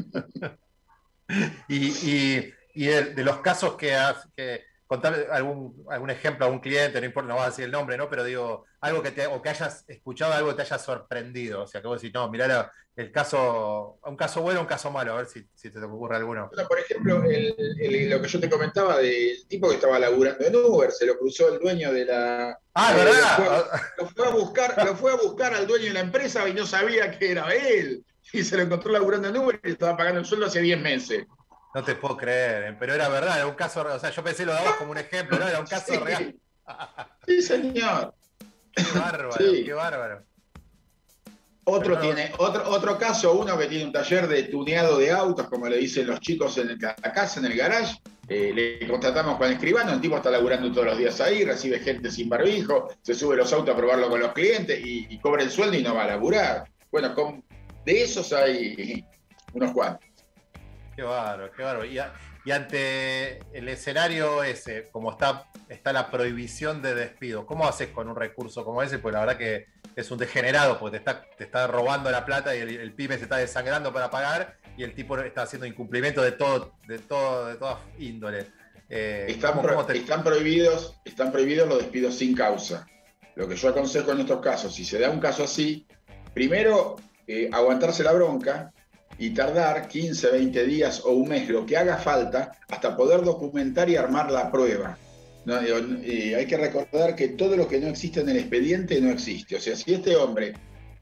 y y, y de, de los casos que has... Que, contame algún, algún ejemplo a un cliente, no importa, no vas a decir el nombre, ¿no? Pero digo, algo que te, o que hayas escuchado, algo que te haya sorprendido. O sea, que vos decís, no, mirá la- el caso, un caso bueno, un caso malo, a ver si, si te ocurre alguno. Bueno, por ejemplo, el- el- lo que yo te comentaba del tipo que estaba laburando en Uber, se lo cruzó el dueño de la... Ah, eh, ¿verdad? Lo fue, lo fue a buscar, lo fue a buscar al dueño de la empresa y no sabía que era él. Y se lo encontró laburando en Uber y le estaba pagando el sueldo hace diez meses. No te puedo creer, pero era verdad, era un caso, o sea, yo pensé lo dabas como un ejemplo, ¿no? Era un caso Sí. real. Sí, señor. Qué bárbaro, Sí. qué bárbaro. Otro, Pero- tiene, otro, otro caso, uno que tiene un taller de tuneado de autos, como le dicen los chicos en el- la casa, en el garage. Eh, le contratamos con el escribano, el tipo está laburando todos los días ahí, recibe gente sin barbijo, se sube los autos a probarlo con los clientes y, y cobra el sueldo y no va a laburar. Bueno, con, de esos hay unos cuantos. Qué bárbaro, qué bárbaro. Y, a- y ante el escenario ese, como está, está la prohibición de despido, ¿cómo haces con un recurso como ese? Pues la verdad que es un degenerado, porque te está, te está robando la plata y el, el pyme se está desangrando para pagar y el tipo está haciendo incumplimiento de todo, de todo, de toda índole. Eh, Están, ¿cómo- pro- cómo te- están prohibidos, están prohibidos los despidos sin causa. Lo que yo aconsejo en estos casos, si se da un caso así, primero eh, aguantarse la bronca y tardar quince, veinte días o un mes, lo que haga falta, hasta poder documentar y armar la prueba. No, digo, eh, hay que recordar que todo lo que no existe en el expediente no existe. O sea, si este hombre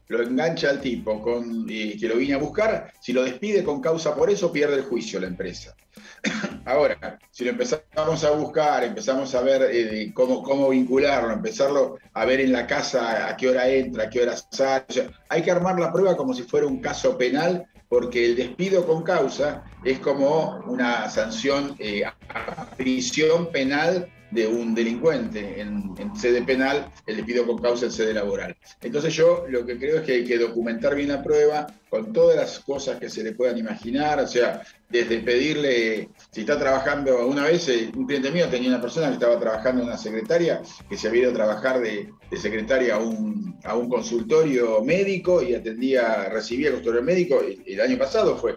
lo engancha al tipo con, eh, que lo vine a buscar, si lo despide con causa por eso, pierde el juicio la empresa. Ahora, si lo empezamos a buscar, empezamos a ver eh, cómo, cómo vincularlo, empezarlo a ver en la casa a qué hora entra, a qué hora sale, o sea, hay que armar la prueba como si fuera un caso penal, porque el despido con causa es como una sanción eh, a prisión penal de un delincuente. En, en sede penal, el despido con causa en sede laboral. Entonces yo lo que creo es que hay que documentar bien la prueba con todas las cosas que se le puedan imaginar, o sea, desde pedirle, si está trabajando, una vez un cliente mío tenía una persona que estaba trabajando en una secretaria, que se había ido a trabajar de, de secretaria a un, a un consultorio médico y atendía, recibía consultorio médico, el, el año pasado fue.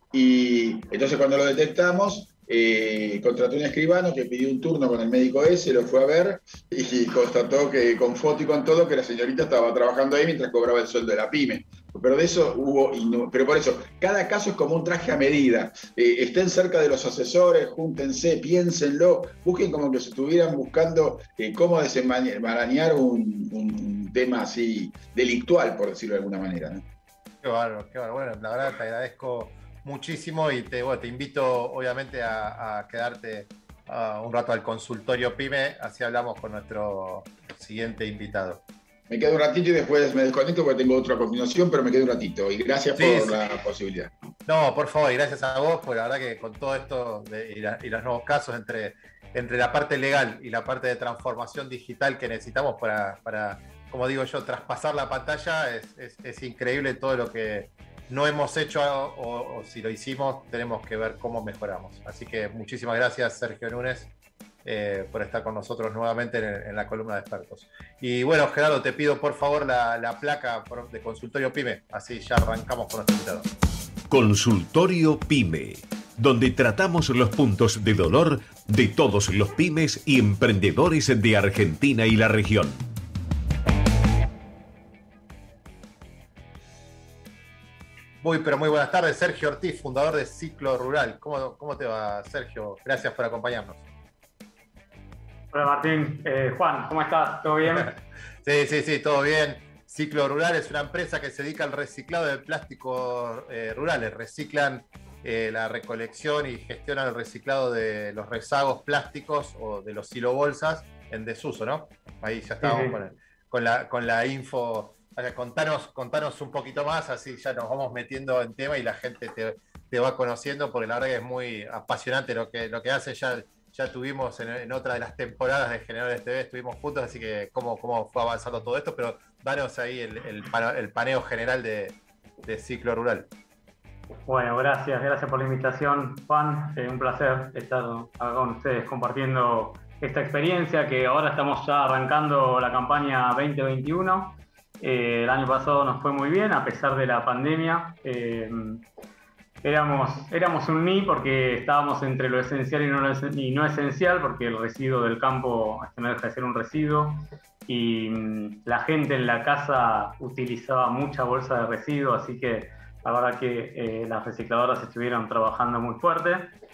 Y entonces cuando lo detectamos, Eh, contrató un escribano que pidió un turno con el médico ese, lo fue a ver y constató que con foto y con todo que la señorita estaba trabajando ahí mientras cobraba el sueldo de la pyme. Pero de eso hubo, y no, pero por eso, cada caso es como un traje a medida. Eh, estén cerca de los asesores, júntense, piénsenlo, busquen como que se estuvieran buscando eh, cómo desenmarañar un, un tema así delictual, por decirlo de alguna manera, ¿no? Qué bárbaro, qué bárbaro. Bueno, la verdad te agradezco muchísimo y te, bueno, te invito obviamente a, a quedarte uh, un rato al consultorio PYME, así hablamos con nuestro siguiente invitado. Me quedo un ratito y después me desconecto porque tengo otra continuación, pero me quedo un ratito y gracias sí, por sí. la posibilidad. No, por favor, y gracias a vos, porque la verdad que con todo esto de, y, la, y los nuevos casos entre, entre la parte legal y la parte de transformación digital que necesitamos para, para como digo yo, traspasar la pantalla, es, es, es increíble todo lo que no hemos hecho o, o si lo hicimos, tenemos que ver cómo mejoramos. Así que muchísimas gracias, Sergio Núñez, eh, por estar con nosotros nuevamente en, en la columna de expertos. Y bueno, Gerardo, te pido por favor la, la placa de Consultorio PYME, así ya arrancamos con nuestro invitado. Consultorio PYME, donde tratamos los puntos de dolor de todos los pymes y emprendedores de Argentina y la región. Muy, pero muy buenas tardes, Sergio Ortiz, fundador de Ciclo Rural. ¿Cómo, cómo te va, Sergio? Gracias por acompañarnos. Hola, Martín. Eh, Juan, ¿cómo estás? ¿Todo bien? sí, sí, sí, todo bien. Ciclo Rural es una empresa que se dedica al reciclado de plásticos eh, rurales. Reciclan eh, la recolección y gestionan el reciclado de los rezagos plásticos o de los silobolsas en desuso, ¿no? Ahí ya estábamos sí, sí. Con, con, la, con la info. Contanos, contanos un poquito más, así ya nos vamos metiendo en tema y la gente te, te va conociendo, porque la verdad que es muy apasionante lo que, lo que hace. Ya, ya tuvimos en, en otra de las temporadas de Generadores T V, estuvimos juntos, así que cómo, cómo fue avanzando todo esto, pero danos ahí el, el, el paneo general de, de Ciclo Rural. Bueno, gracias, gracias por la invitación, Juan. Eh, un placer estar acá con ustedes compartiendo esta experiencia, que ahora estamos ya arrancando la campaña veinte veintiuno. Eh, el año pasado nos fue muy bien a pesar de la pandemia. Eh, éramos, éramos un N I porque estábamos entre lo esencial y no, lo, y no esencial, porque el residuo del campo no deja de ser un residuo, y mm, la gente en la casa utilizaba mucha bolsa de residuo, así que la verdad que eh, las recicladoras estuvieron trabajando muy fuerte.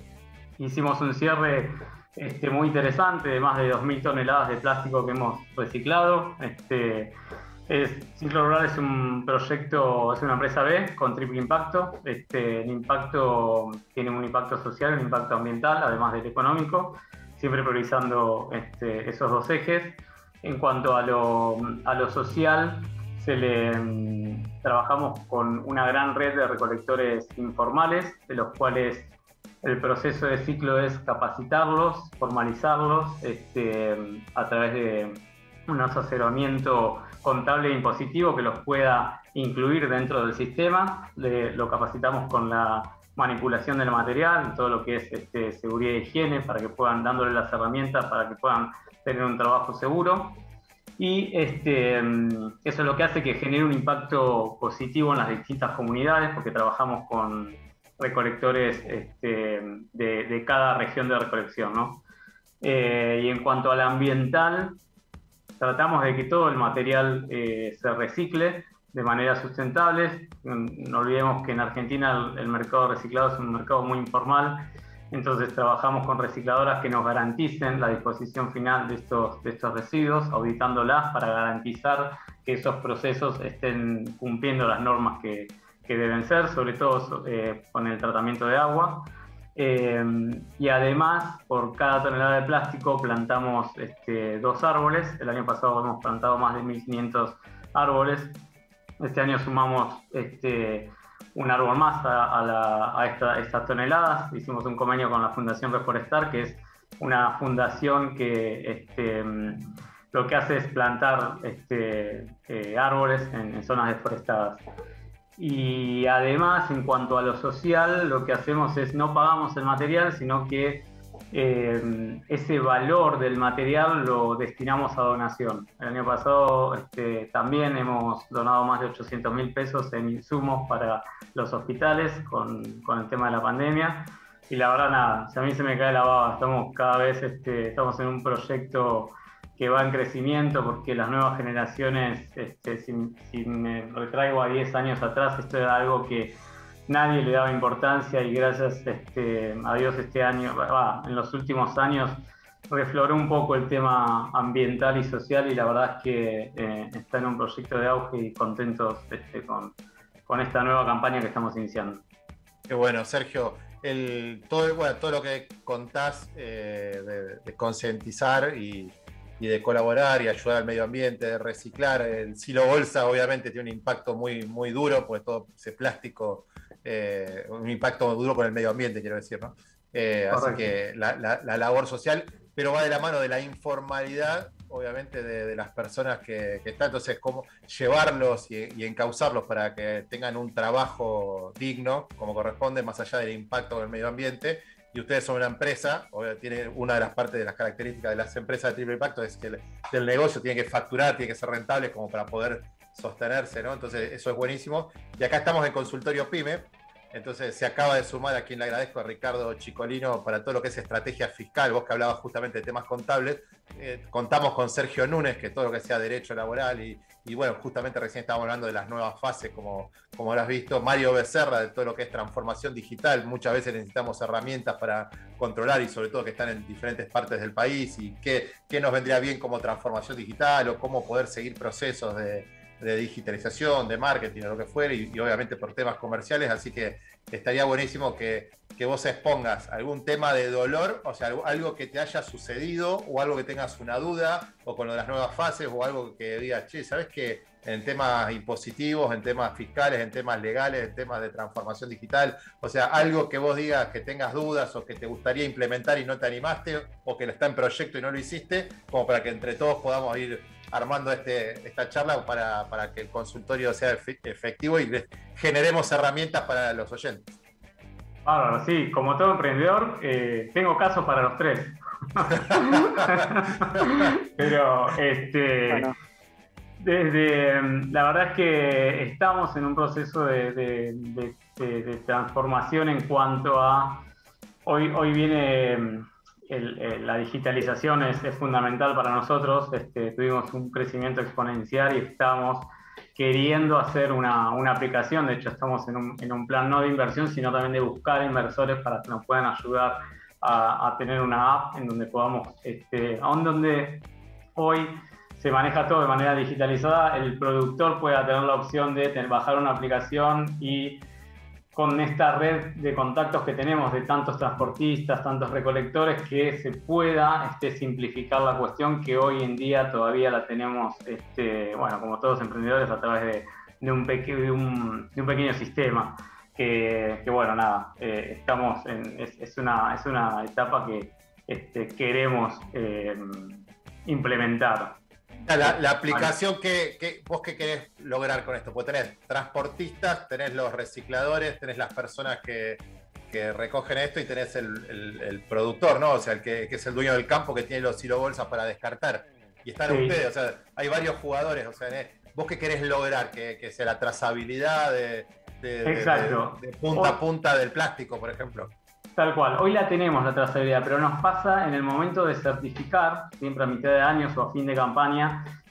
Hicimos un cierre este, muy interesante de más de dos mil toneladas de plástico que hemos reciclado. Este, Es, Ciclo Rural es un proyecto, es una empresa B con triple impacto. Este, el impacto tiene un impacto social, un impacto ambiental, además del económico, siempre priorizando este, esos dos ejes. En cuanto a lo, a lo social, se le, um, trabajamos con una gran red de recolectores informales, de los cuales el proceso de ciclo es capacitarlos, formalizarlos este, a través de un asesoramiento contable e impositivo que los pueda incluir dentro del sistema. Le, lo capacitamos con la manipulación del material, todo lo que es este, seguridad e higiene, para que puedan, dándole las herramientas para que puedan tener un trabajo seguro. Y este, eso es lo que hace que genere un impacto positivo en las distintas comunidades, porque trabajamos con recolectores este, de, de cada región de recolección, ¿no? Eh, y en cuanto al ambiental, tratamos de que todo el material eh, se recicle de manera sustentable. No olvidemos que en Argentina el, el mercado reciclado es un mercado muy informal Entonces trabajamos con recicladoras que nos garanticen la disposición final de estos, de estos residuos, auditándolas para garantizar que esos procesos estén cumpliendo las normas que, que deben ser, sobre todo eh, con el tratamiento de agua. Eh, y además, por cada tonelada de plástico plantamos este, dos árboles. El año pasado hemos plantado más de mil quinientos árboles. Este año sumamos este, un árbol más a, a, la, a esta, estas toneladas. Hicimos un convenio con la Fundación Reforestar, que es una fundación que este, lo que hace es plantar este, eh, árboles en, en zonas deforestadas. Y además, en cuanto a lo social, lo que hacemos es no pagamos el material, sino que eh, ese valor del material lo destinamos a donación. El año pasado este, también hemos donado más de ochocientos mil pesos en insumos para los hospitales con, con el tema de la pandemia. Y la verdad, nada, si a mí se me cae la baba, estamos cada vez este, estamos en un proyecto que va en crecimiento, porque las nuevas generaciones, este, si, si me retraigo a diez años atrás, esto era algo que nadie le daba importancia, y gracias este, a Dios este año, bah, en los últimos años, refloró un poco el tema ambiental y social, y la verdad es que eh, está en un proyecto de auge y contentos este, con, con esta nueva campaña que estamos iniciando. Qué bueno, Sergio. El, todo, bueno, todo lo que contás eh, de, de concientizar y y de colaborar y ayudar al medio ambiente, de reciclar. El silo bolsa obviamente tiene un impacto muy, muy duro, porque todo ese plástico, eh, un impacto duro con el medio ambiente, quiero decir, ¿no? Eh, así que la, la, la labor social, pero va de la mano de la informalidad, obviamente, de, de las personas que, que están. Entonces, cómo llevarlos y, y encauzarlos para que tengan un trabajo digno, como corresponde, más allá del impacto con el medio ambiente. Y ustedes son una empresa, tiene una de las partes de las características de las empresas de triple impacto es que el, el negocio tiene que facturar, tiene que ser rentable como para poder sostenerse, ¿no? Entonces eso es buenísimo. Y acá estamos en Consultorio Pyme, entonces se acaba de sumar, a quien le agradezco, a Ricardo Chicolino, para todo lo que es estrategia fiscal. Vos que hablabas justamente de temas contables, eh, contamos con Sergio Núñez, que todo lo que sea derecho laboral y, y bueno, justamente recién estábamos hablando de las nuevas fases, como, como lo has visto. Mario Becerra, de todo lo que es transformación digital. Muchas veces necesitamos herramientas para controlar, y sobre todo que están en diferentes partes del país, y qué, qué nos vendría bien como transformación digital, o cómo poder seguir procesos de, de digitalización, de marketing o lo que fuera, y, y obviamente por temas comerciales. Así que estaría buenísimo que, que vos expongas algún tema de dolor, o sea, algo, algo que te haya sucedido, o algo que tengas una duda, o con lo de las nuevas fases, o algo que digas, che, ¿sabes qué? En temas impositivos, en temas fiscales, en temas legales, en temas de transformación digital, o sea, algo que vos digas que tengas dudas, o que te gustaría implementar y no te animaste, o que está en proyecto y no lo hiciste, como para que entre todos podamos ir armando este, esta charla para, para que el consultorio sea efectivo y generemos herramientas para los oyentes. Bárbaro, sí, como todo emprendedor, eh, tengo casos para los tres. Pero, este, bueno. desde, la verdad es que estamos en un proceso de, de, de, de, de transformación en cuanto a, hoy, hoy viene... El, el, la digitalización es, es fundamental para nosotros. Este, tuvimos un crecimiento exponencial y estamos queriendo hacer una, una aplicación. De hecho, estamos en un, en un plan no de inversión, sino también de buscar inversores para que nos puedan ayudar a, a tener una app en donde podamos, este, aún donde hoy se maneja todo de manera digitalizada, el productor pueda tener la opción de tener, bajar una aplicación, y con esta red de contactos que tenemos de tantos transportistas, tantos recolectores, que se pueda este, simplificar la cuestión, que hoy en día todavía la tenemos, este, bueno, como todos emprendedores, a través de, de, un, peque, de, un, de un pequeño sistema. Que, que bueno, nada, eh, estamos en, es, es, una, es una etapa que este, queremos eh, implementar. La, la aplicación que, que vos qué querés lograr con esto, pues tenés transportistas, tenés los recicladores, tenés las personas que, que recogen esto, y tenés el, el, el productor, ¿no? O sea, el que, que es el dueño del campo, que tiene los silobolsas para descartar. Y están sí. ustedes, o sea, hay varios jugadores. O sea, vos qué querés lograr, que, que sea la trazabilidad de, de, Exacto. de, de punta a punta del plástico, por ejemplo. Tal cual, hoy la tenemos la trazabilidad, pero nos pasa en el momento de certificar, siempre a mitad de años o a fin de campaña,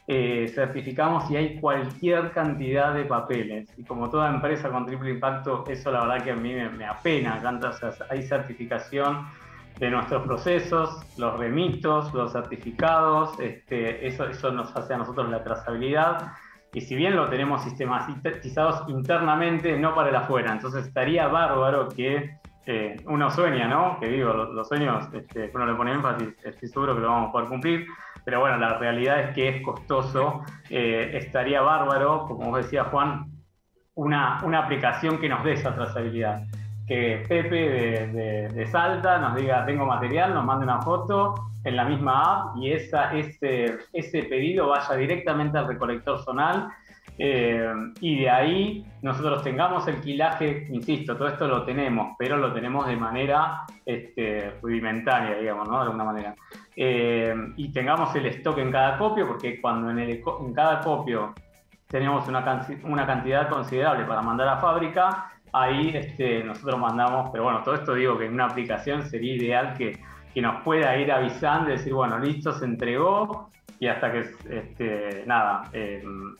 eh, certificamos y hay cualquier cantidad de papeles. Y como toda empresa con triple impacto, eso la verdad que a mí me, me apena. O sea, hay certificación de nuestros procesos, los remitos, los certificados, este, eso, eso nos hace a nosotros la trazabilidad. Y si bien lo tenemos sistematizados internamente, no para el afuera. Entonces estaría bárbaro que eh, uno sueña, ¿no? Que digo, los, los sueños, este, uno le pone énfasis, estoy seguro que lo vamos a poder cumplir. Pero bueno, la realidad es que es costoso. Eh, estaría bárbaro, como vos decías, Juan, una, una aplicación que nos dé esa trazabilidad. Que Pepe de, de, de Salta nos diga, tengo material, nos mande una foto en la misma app y esa, ese, ese pedido vaya directamente al recolector zonal. Eh, y de ahí nosotros tengamos el quilaje, insisto, todo esto lo tenemos, pero lo tenemos de manera este, rudimentaria, digamos, ¿no? De alguna manera. Eh, y tengamos el stock en cada copio, porque cuando en, el, en cada copio tenemos una, una cantidad considerable para mandar a fábrica, ahí este, nosotros mandamos, pero bueno, todo esto digo que en una aplicación sería ideal que, que nos pueda ir avisando y decir, bueno, listo, se entregó, y hasta que, este, nada, eh,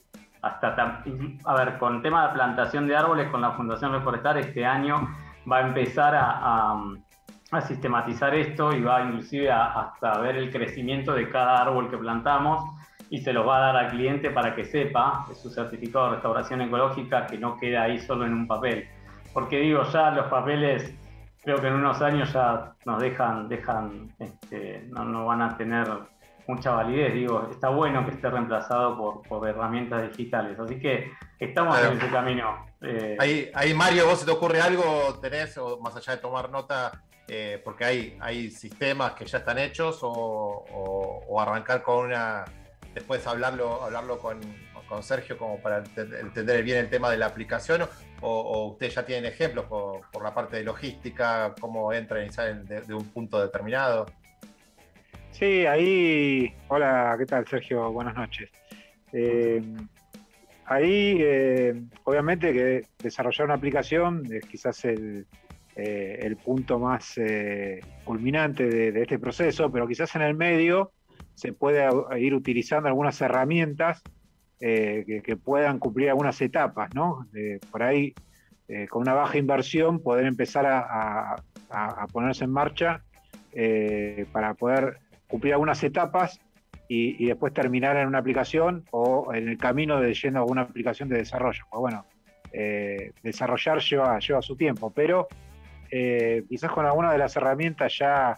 hasta, a ver, con tema de plantación de árboles, con la Fundación Reforestar, este año va a empezar a, a, a sistematizar esto y va inclusive a, hasta ver el crecimiento de cada árbol que plantamos y se los va a dar al cliente para que sepa su certificado de restauración ecológica, que no queda ahí solo en un papel. Porque digo, ya los papeles, creo que en unos años ya nos dejan, dejan este, no, no van a tener mucha validez. Digo, está bueno que esté reemplazado por, por herramientas digitales. Así que estamos claro. en ese camino. Eh, ahí, ahí, Mario, ¿vos se te ocurre algo, tenés, o más allá de tomar nota, eh, porque hay, hay sistemas que ya están hechos, o, o, o arrancar con una, después hablarlo, hablarlo con, con Sergio como para entender bien el tema de la aplicación, o, o ustedes ya tienen ejemplos por, por la parte de logística, cómo entran y salen de, de un punto determinado? Sí, ahí... Hola, ¿qué tal, Sergio? Buenas noches. Eh, ahí, eh, obviamente que desarrollar una aplicación es quizás el, eh, el punto más eh, culminante de, de este proceso, pero quizás en el medio se puede ir utilizando algunas herramientas eh, que, que puedan cumplir algunas etapas, ¿no? Eh, por ahí, eh, con una baja inversión, poder empezar a, a, a ponerse en marcha eh, para poder cumplir algunas etapas y, y después terminar en una aplicación o en el camino de yendo a alguna aplicación de desarrollo. Pues bueno, eh, desarrollar lleva, lleva su tiempo, pero eh, quizás con alguna de las herramientas ya,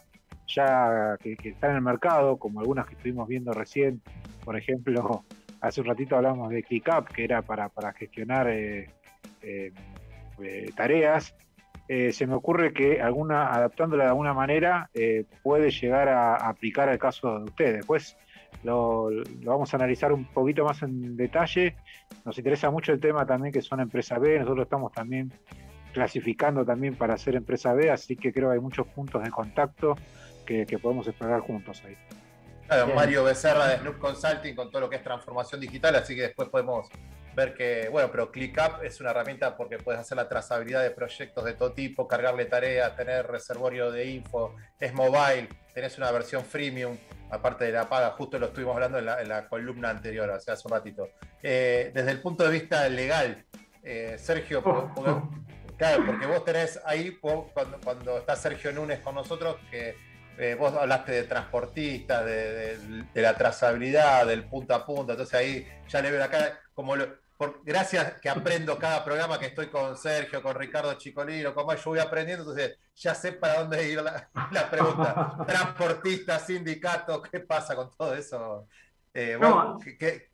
ya que, que están en el mercado, como algunas que estuvimos viendo recién, por ejemplo, hace un ratito hablamos de ClickUp, que era para, para gestionar eh, eh, eh, tareas. Eh, se me ocurre que alguna, adaptándola de alguna manera eh, puede llegar a, a aplicar al caso de ustedes. Después lo, lo vamos a analizar un poquito más en detalle. Nos interesa mucho el tema también que son empresa B, nosotros estamos también clasificando también para ser empresa B, así que creo que hay muchos puntos de contacto que, que podemos explorar juntos ahí. Claro, Mario Becerra de Snoop Consulting con todo lo que es transformación digital, así que después podemos ver que, bueno, pero ClickUp es una herramienta porque puedes hacer la trazabilidad de proyectos de todo tipo, cargarle tareas, tener reservorio de info, es mobile, tenés una versión freemium, aparte de la paga, justo lo estuvimos hablando en la, en la columna anterior, o sea, hace un ratito. Eh, desde el punto de vista legal, eh, Sergio, oh, porque, oh. claro, porque vos tenés ahí, cuando, cuando está Sergio Núñez con nosotros, que eh, vos hablaste de transportistas, de, de, de la trazabilidad, del punto a punto, entonces ahí ya le veo la cara, como lo... Por, gracias que aprendo cada programa que estoy con Sergio, con Ricardo Chicolino, como yo voy aprendiendo, entonces ya sé para dónde ir la, la pregunta. Transportistas, sindicatos, ¿qué pasa con todo eso? Eh, no, ¿qué, qué,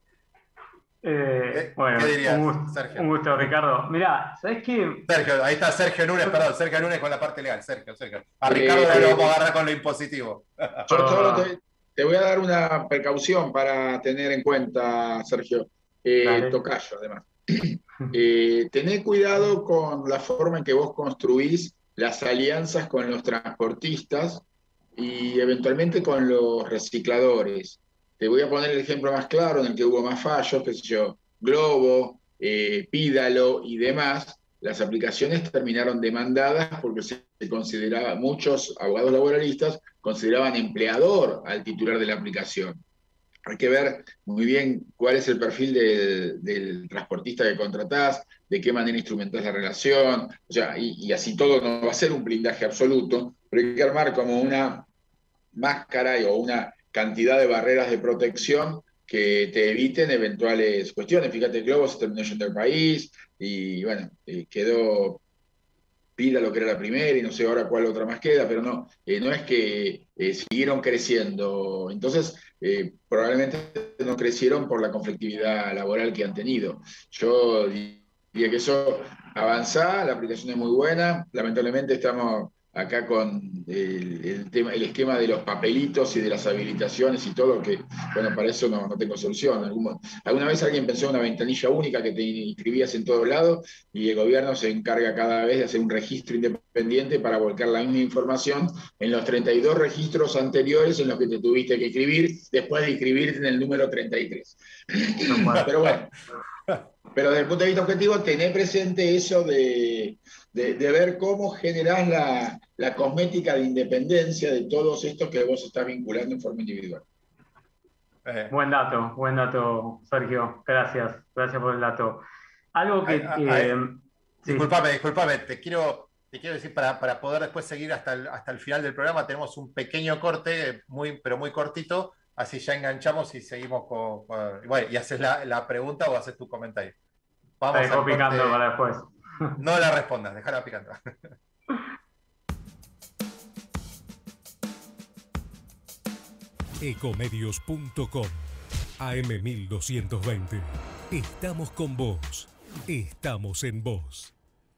eh, ¿qué, bueno, ¿qué dirías, un gusto, Sergio? Un gusto, Ricardo. Mirá, ¿sabés qué? Sergio, ahí está Sergio Núñez, perdón, Sergio Núñez con la parte legal, Sergio, Sergio. A Ricardo eh, lo vamos a agarrar con lo impositivo. Yo solo te, te voy a dar una precaución para tener en cuenta, Sergio. Eh, tocayo, además. Eh, tené cuidado con la forma en que vos construís las alianzas con los transportistas y eventualmente con los recicladores. Te voy a poner el ejemplo más claro en el que hubo más fallos, qué sé yo, Globo, eh, Pídalo y demás. Las aplicaciones terminaron demandadas porque se consideraba, muchos abogados laboralistas consideraban empleador al titular de la aplicación. hay que ver muy bien cuál es el perfil del, del transportista que contratás, de qué manera instrumentás la relación, o sea, y, y así todo no va a ser un blindaje absoluto, pero hay que armar como una máscara o una cantidad de barreras de protección que te eviten eventuales cuestiones. Fíjate, Globo se terminó yendo del país y bueno, eh, quedó Pila lo que era la primera y no sé ahora cuál otra más queda, pero no, eh, no es que eh, siguieron creciendo. Entonces, eh, probablemente no crecieron por la conflictividad laboral que han tenido. Yo diría que eso avanza, la aplicación es muy buena, lamentablemente estamos acá con el, el, tema, el esquema de los papelitos y de las habilitaciones y todo, que, bueno, para eso no, no tengo solución. Algún, alguna vez alguien pensó en una ventanilla única que te inscribías en todos lados y el gobierno se encarga cada vez de hacer un registro independiente para volcar la misma información en los treinta y dos registros anteriores en los que te tuviste que inscribir después de inscribirte en el número treinta y tres. Pero bueno, pero desde el punto de vista objetivo, tener presente eso de, de, de ver cómo generás la, la cosmética de independencia de todos estos que vos estás vinculando en forma individual. Eh. Buen dato, buen dato, Sergio. Gracias, gracias por el dato. Algo que... Ay, ay, eh, sí. Disculpame, disculpame, te quiero, te quiero decir, para, para poder después seguir hasta el, hasta el final del programa, tenemos un pequeño corte, muy, pero muy cortito, así ya enganchamos y seguimos con... con bueno, y haces la, la pregunta o haces tu comentario. Vamos te dejo picando corte. Para después. No la respondas, déjala picando. Ecomedios punto com A M mil doscientos veinte. Estamos con vos. Estamos en vos.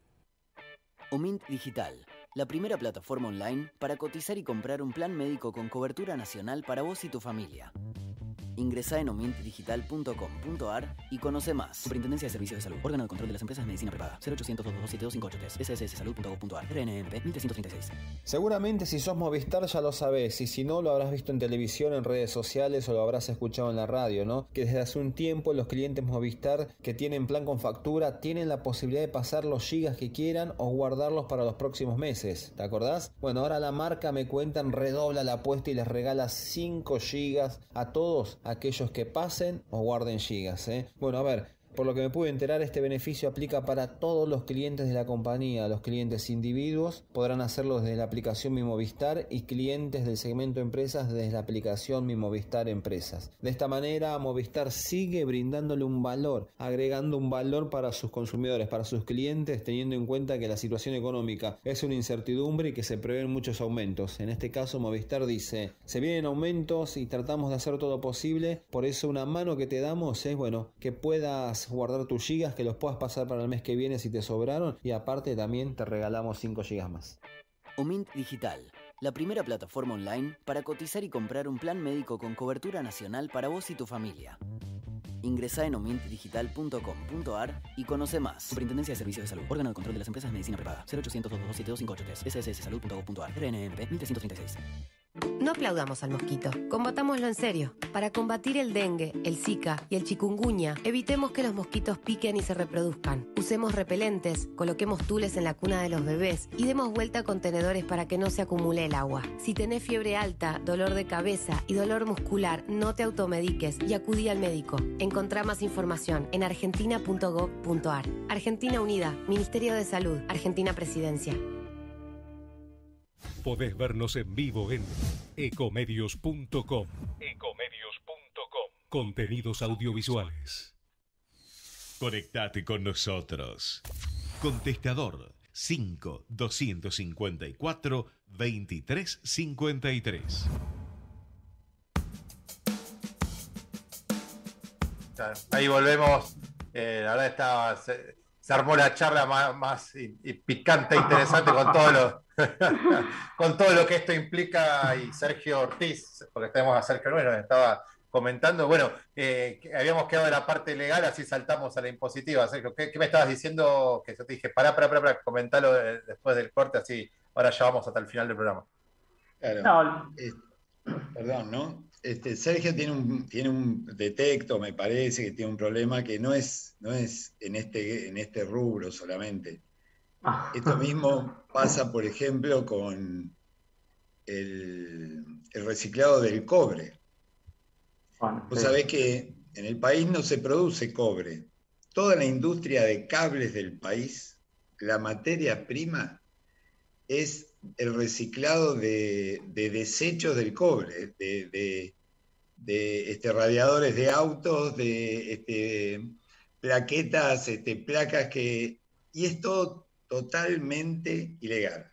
Omint Digital, la primera plataforma online para cotizar y comprar un plan médico con cobertura nacional para vos y tu familia. Ingresá en omint digital punto com punto a r y conoce más. Superintendencia de Servicios de Salud. Órgano de Control de las Empresas de Medicina Privada. cero ochocientos, dos dos dos, siete dos cinco ocho tres. ese ese ese salud punto gov punto a r. R N M P mil trescientos treinta y seis. Seguramente si sos Movistar ya lo sabés, y si no lo habrás visto en televisión, en redes sociales o lo habrás escuchado en la radio, ¿no? Que desde hace un tiempo los clientes Movistar que tienen plan con factura tienen la posibilidad de pasar los gigas que quieran o guardarlos para los próximos meses. ¿Te acordás? Bueno, ahora la marca Me Cuentan redobla la apuesta y les regala cinco gigas a todos aquellos que pasen o guarden gigas, ¿eh? Bueno, a ver, por lo que me pude enterar, este beneficio aplica para todos los clientes de la compañía. Los clientes individuos podrán hacerlo desde la aplicación Mi Movistar y clientes del segmento empresas desde la aplicación Mi Movistar Empresas. De esta manera, Movistar sigue brindándole un valor, agregando un valor para sus consumidores, para sus clientes, teniendo en cuenta que la situación económica es una incertidumbre y que se prevén muchos aumentos. En este caso, Movistar dice, se vienen aumentos y tratamos de hacer todo posible, por eso una mano que te damos es, bueno, que puedas guardar tus gigas, que los puedas pasar para el mes que viene si te sobraron, y aparte también te regalamos cinco gigas más. Omint Digital, la primera plataforma online para cotizar y comprar un plan médico con cobertura nacional para vos y tu familia. Ingresá en omint digital punto com punto a r y conoce más. Superintendencia de Servicios de Salud. Órgano de Control de las Empresas de Medicina Privada. cero ochocientos, dos dos dos, siete dos cinco ocho tres. ese ese ese salud punto gov punto a r. R N M P mil trescientos treinta y seis. No aplaudamos al mosquito, combatámoslo en serio. Para combatir el dengue, el zika y el chikungunya, evitemos que los mosquitos piquen y se reproduzcan. Usemos repelentes, coloquemos tules en la cuna de los bebés y demos vuelta a contenedores para que no se acumule el agua. Si tenés fiebre alta, dolor de cabeza y dolor muscular, no te automediques y acudí al médico. Encontrá más información en argentina punto gov punto a r. Argentina Unida, Ministerio de Salud, Argentina Presidencia. Podés vernos en vivo en ecomedios punto com. ecomedios punto com. Contenidos audiovisuales. Conectate con nosotros. Contestador cinco doscientos cincuenta y cuatro, veintitrés cincuenta y tres. Ahí volvemos. Eh, la verdad estaba, se, se armó la charla más, más y, y picante e interesante con todo lo con todo lo que esto implica. Y Sergio Ortiz, porque tenemos a Sergio Nuez, nos estaba comentando, bueno, eh, que habíamos quedado en la parte legal, así saltamos a la impositiva. Sergio, ¿qué, qué me estabas diciendo? Que yo te dije, pará, pará, pará, pará, comentalo de, después del corte, así ahora ya vamos hasta el final del programa. Claro. No. Eh, perdón, ¿no? Este, Sergio tiene un, tiene un detecto, me parece, que tiene un problema que no es, no es en, este, en este rubro solamente. Esto mismo pasa, por ejemplo, con el, el reciclado del cobre. Bueno, Vos sí. sabés que en el país no se produce cobre. Toda la industria de cables del país, la materia prima es el reciclado de, de desechos del cobre, de, de, de este, radiadores de autos, de este, plaquetas, este, placas que... Y es todo totalmente ilegal.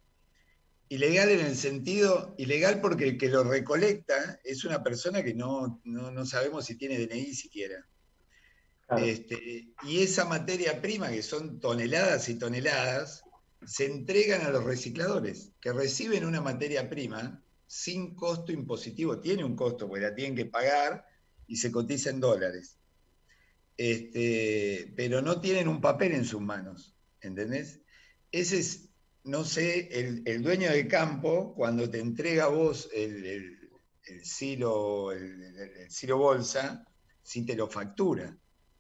Ilegal en el sentido, ilegal porque el que lo recolecta es una persona que no, no, no sabemos si tiene D N I siquiera. Claro. Este, y esa materia prima, que son toneladas y toneladas, se entregan a los recicladores, que reciben una materia prima sin costo impositivo. Tiene un costo, porque la tienen que pagar y se cotiza en dólares. Este, pero no tienen un papel en sus manos, ¿entendés? Ese es, no sé, el, el dueño del campo, cuando te entrega a vos el, el, el silo, el, el, el silo bolsa, si te lo factura.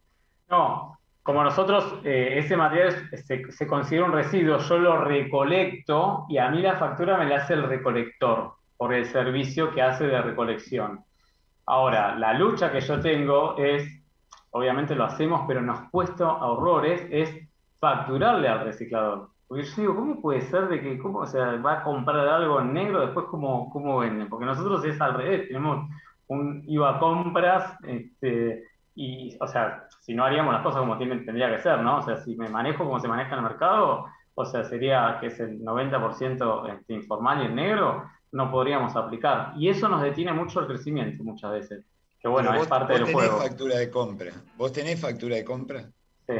No, como nosotros, eh, ese material se, se considera un residuo, yo lo recolecto y a mí la factura me la hace el recolector por el servicio que hace de recolección. Ahora, la lucha que yo tengo es, obviamente lo hacemos, pero nos cuesta a horrores, es facturarle al reciclador. Porque yo digo, ¿cómo puede ser de que, cómo, o sea, va a comprar algo en negro, después cómo, cómo venden? Porque nosotros es al revés, tenemos un I V A compras, este, y, o sea, si no haríamos las cosas como tienen, tendría que ser, ¿no? O sea, si me manejo como se maneja en el mercado, o sea, sería que es el noventa por ciento este, informal y en negro, no podríamos aplicar. Y eso nos detiene mucho el crecimiento muchas veces. Que bueno, Pero es vos, parte vos del tenés juego. factura de compra. ¿Vos tenés factura de compra? Sí.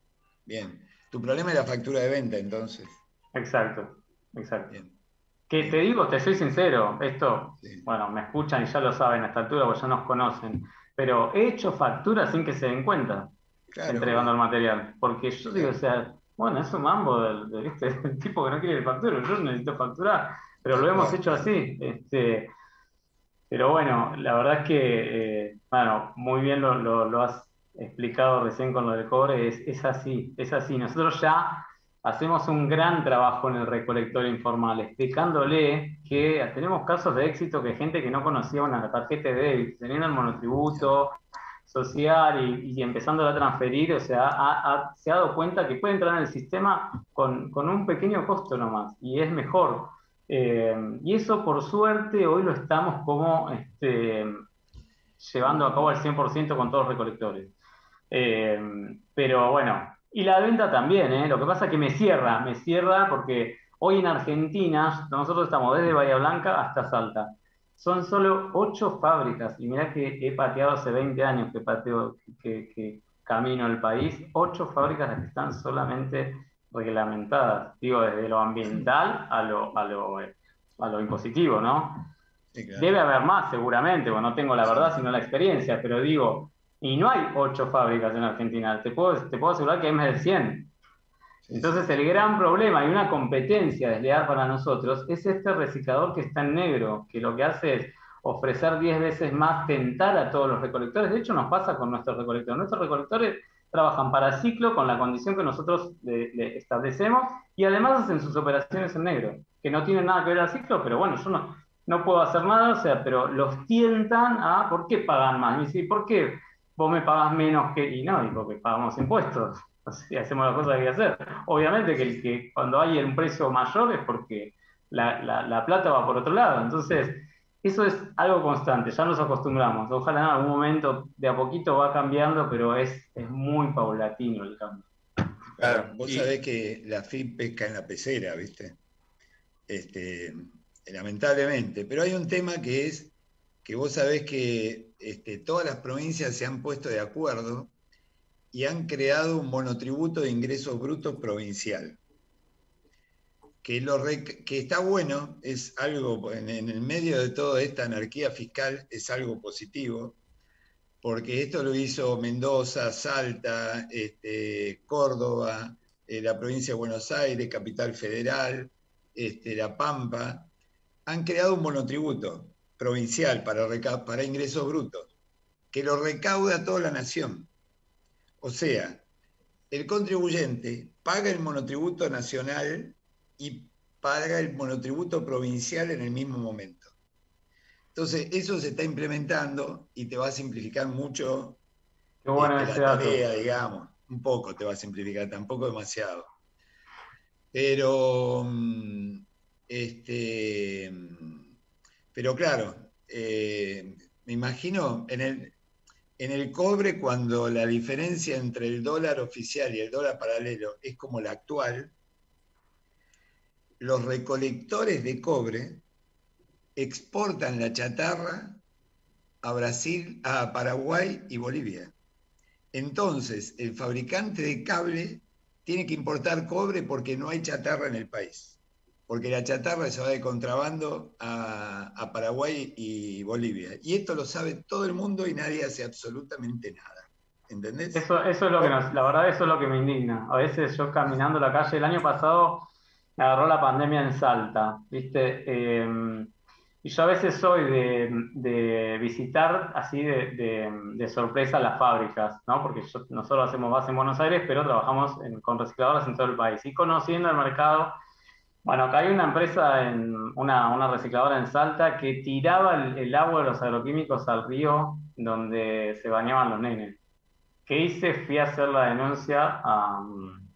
Bien. Tu problema es la factura de venta, entonces. Exacto, exacto. Bien. Que Bien. te digo, te soy sincero, esto, sí. Bueno, me escuchan y ya lo saben a esta altura porque ya nos conocen, pero he hecho facturas sin que se den cuenta, claro, entregando el material. Porque yo claro. digo, o sea, bueno, es un mambo del, del, este, del tipo que no quiere el facturo, yo necesito facturar, pero lo hemos hecho así. Este, pero bueno, la verdad es que, eh, bueno, muy bien lo, lo, lo has explicado recién con lo del cobre, es, es así, es así. Nosotros ya hacemos un gran trabajo en el recolector informal, explicándole que tenemos casos de éxito que gente que no conocía una tarjeta de débito, teniendo el monotributo social y, y empezándola a transferir, o sea, ha, ha, se ha dado cuenta que puede entrar en el sistema con, con un pequeño costo nomás, y es mejor. Eh, y eso, por suerte, hoy lo estamos como este, llevando a cabo al cien por ciento con todos los recolectores. Eh, pero bueno, y la venta también, ¿eh? Lo que pasa es que me cierra, me cierra porque hoy en Argentina, nosotros estamos desde Bahía Blanca hasta Salta. Son solo ocho fábricas, y mirá que he pateado hace veinte años que pateo, que, que camino el país, ocho fábricas las que están solamente reglamentadas, digo, desde lo ambiental a lo, a lo, a lo impositivo, ¿no? Sí, claro. Debe haber más seguramente, bueno, no tengo la verdad sino la experiencia, pero digo, y no hay ocho fábricas en Argentina, te puedo, te puedo asegurar que hay más de cien. Entonces el gran problema y una competencia desleal para nosotros es este reciclador que está en negro, que lo que hace es ofrecer diez veces más, tentar a todos los recolectores. De hecho nos pasa con nuestros recolectores. Nuestros recolectores trabajan para ciclo con la condición que nosotros le, le establecemos y además hacen sus operaciones en negro, que no tienen nada que ver al ciclo, pero bueno, yo no, no puedo hacer nada, o sea, pero los tientan a, ¿por qué pagan más? Y dice, ¿por qué vos me pagás menos que...? Y no, y porque pagamos impuestos. O sea, hacemos las cosas que hay que hacer. Obviamente que, que cuando hay un precio mayor es porque la, la, la plata va por otro lado. Entonces, eso es algo constante, ya nos acostumbramos. Ojalá en algún momento de a poquito va cambiando, pero es, es muy paulatino el cambio. Claro, vos y... sabés que la F I P pesca en la pecera, ¿viste? Este, lamentablemente. Pero hay un tema que es que vos sabés que este, todas las provincias se han puesto de acuerdo y han creado un monotributo de ingresos brutos provincial. Que, lo rec que está bueno, es algo, en, en el medio de toda esta anarquía fiscal, es algo positivo, porque esto lo hizo Mendoza, Salta, este, Córdoba, eh, la provincia de Buenos Aires, Capital Federal, este, La Pampa, han creado un monotributo provincial para, para ingresos brutos, que lo recauda toda la nación. O sea, el contribuyente paga el monotributo nacional y paga el monotributo provincial en el mismo momento. Entonces, eso se está implementando y te va a simplificar mucho Qué bueno este, ese la dato. tarea, digamos. Un poco te va a simplificar, tampoco demasiado. Pero, mm, este, mm, pero claro, eh, me imagino en el, en el cobre, cuando la diferencia entre el dólar oficial y el dólar paralelo es como la actual, los recolectores de cobre exportan la chatarra a Brasil, a Paraguay y Bolivia. Entonces, el fabricante de cable tiene que importar cobre porque no hay chatarra en el país. Porque la chatarra se va de contrabando a, a Paraguay y Bolivia. Y esto lo sabe todo el mundo y nadie hace absolutamente nada. ¿Entendés? Eso, eso es lo que nos, la verdad, eso es lo que me indigna. A veces yo caminando la calle, el año pasado me agarró la pandemia en Salta, ¿viste? Eh, y yo a veces soy de, de visitar así de, de, de sorpresa las fábricas, ¿no? Porque yo- nosotros hacemos base en Buenos Aires, pero trabajamos en- con recicladoras en todo el país. Y conociendo el mercado, bueno, acá hay una empresa, en, una, una recicladora en Salta que tiraba el, el agua de los agroquímicos al río donde se bañaban los nenes. ¿Qué hice? Fui a hacer la denuncia a,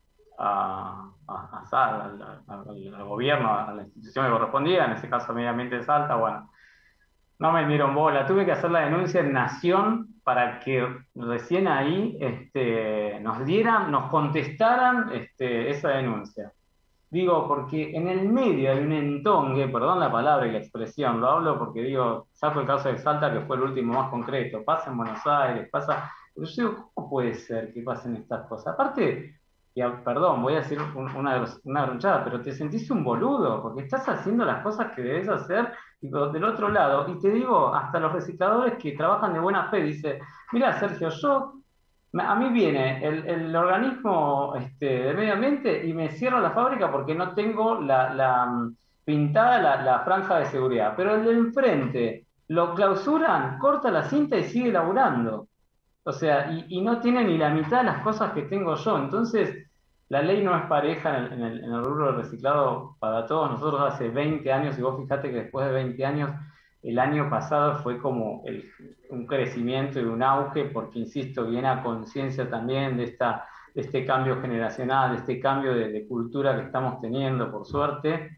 a, a- a Sal- al, al- al gobierno, a la institución que correspondía, en ese caso Medio Ambiente de Salta. Bueno, no me dieron bola, tuve que hacer la denuncia en Nación para que recién ahí este, nos dieran, nos contestaran este, esa denuncia. Digo, porque en el medio hay un entongue, perdón la palabra y la expresión, lo hablo porque digo, saco el caso de Salta, que fue el último más concreto, pasa en Buenos Aires, pasa. Pero yo digo, ¿cómo puede ser que pasen estas cosas? Aparte, y a- perdón, voy a decir un- una, gros- una gronchada, pero te sentís un boludo, porque estás haciendo las cosas que debes hacer y por- del otro lado, y te digo, hasta los recicladores que trabajan de buena fe, dice, mira Sergio, yo me- a mí viene el, el organismo este, de medio ambiente y me cierra la fábrica porque no tengo la, la, mm, pintada la, la franja de seguridad. Pero el de enfrente lo clausuran, corta la cinta y sigue laburando. O sea, y, y no tiene ni la mitad de las cosas que tengo yo. Entonces, la ley no es pareja en el, en el, en el rubro del reciclado para todos. Nosotros hace veinte años, y vos fijate que después de veinte años, el año pasado fue como el- un crecimiento y un auge, porque, insisto, viene a conciencia también de, esta, de este cambio generacional, de este cambio de, de cultura que estamos teniendo, por suerte,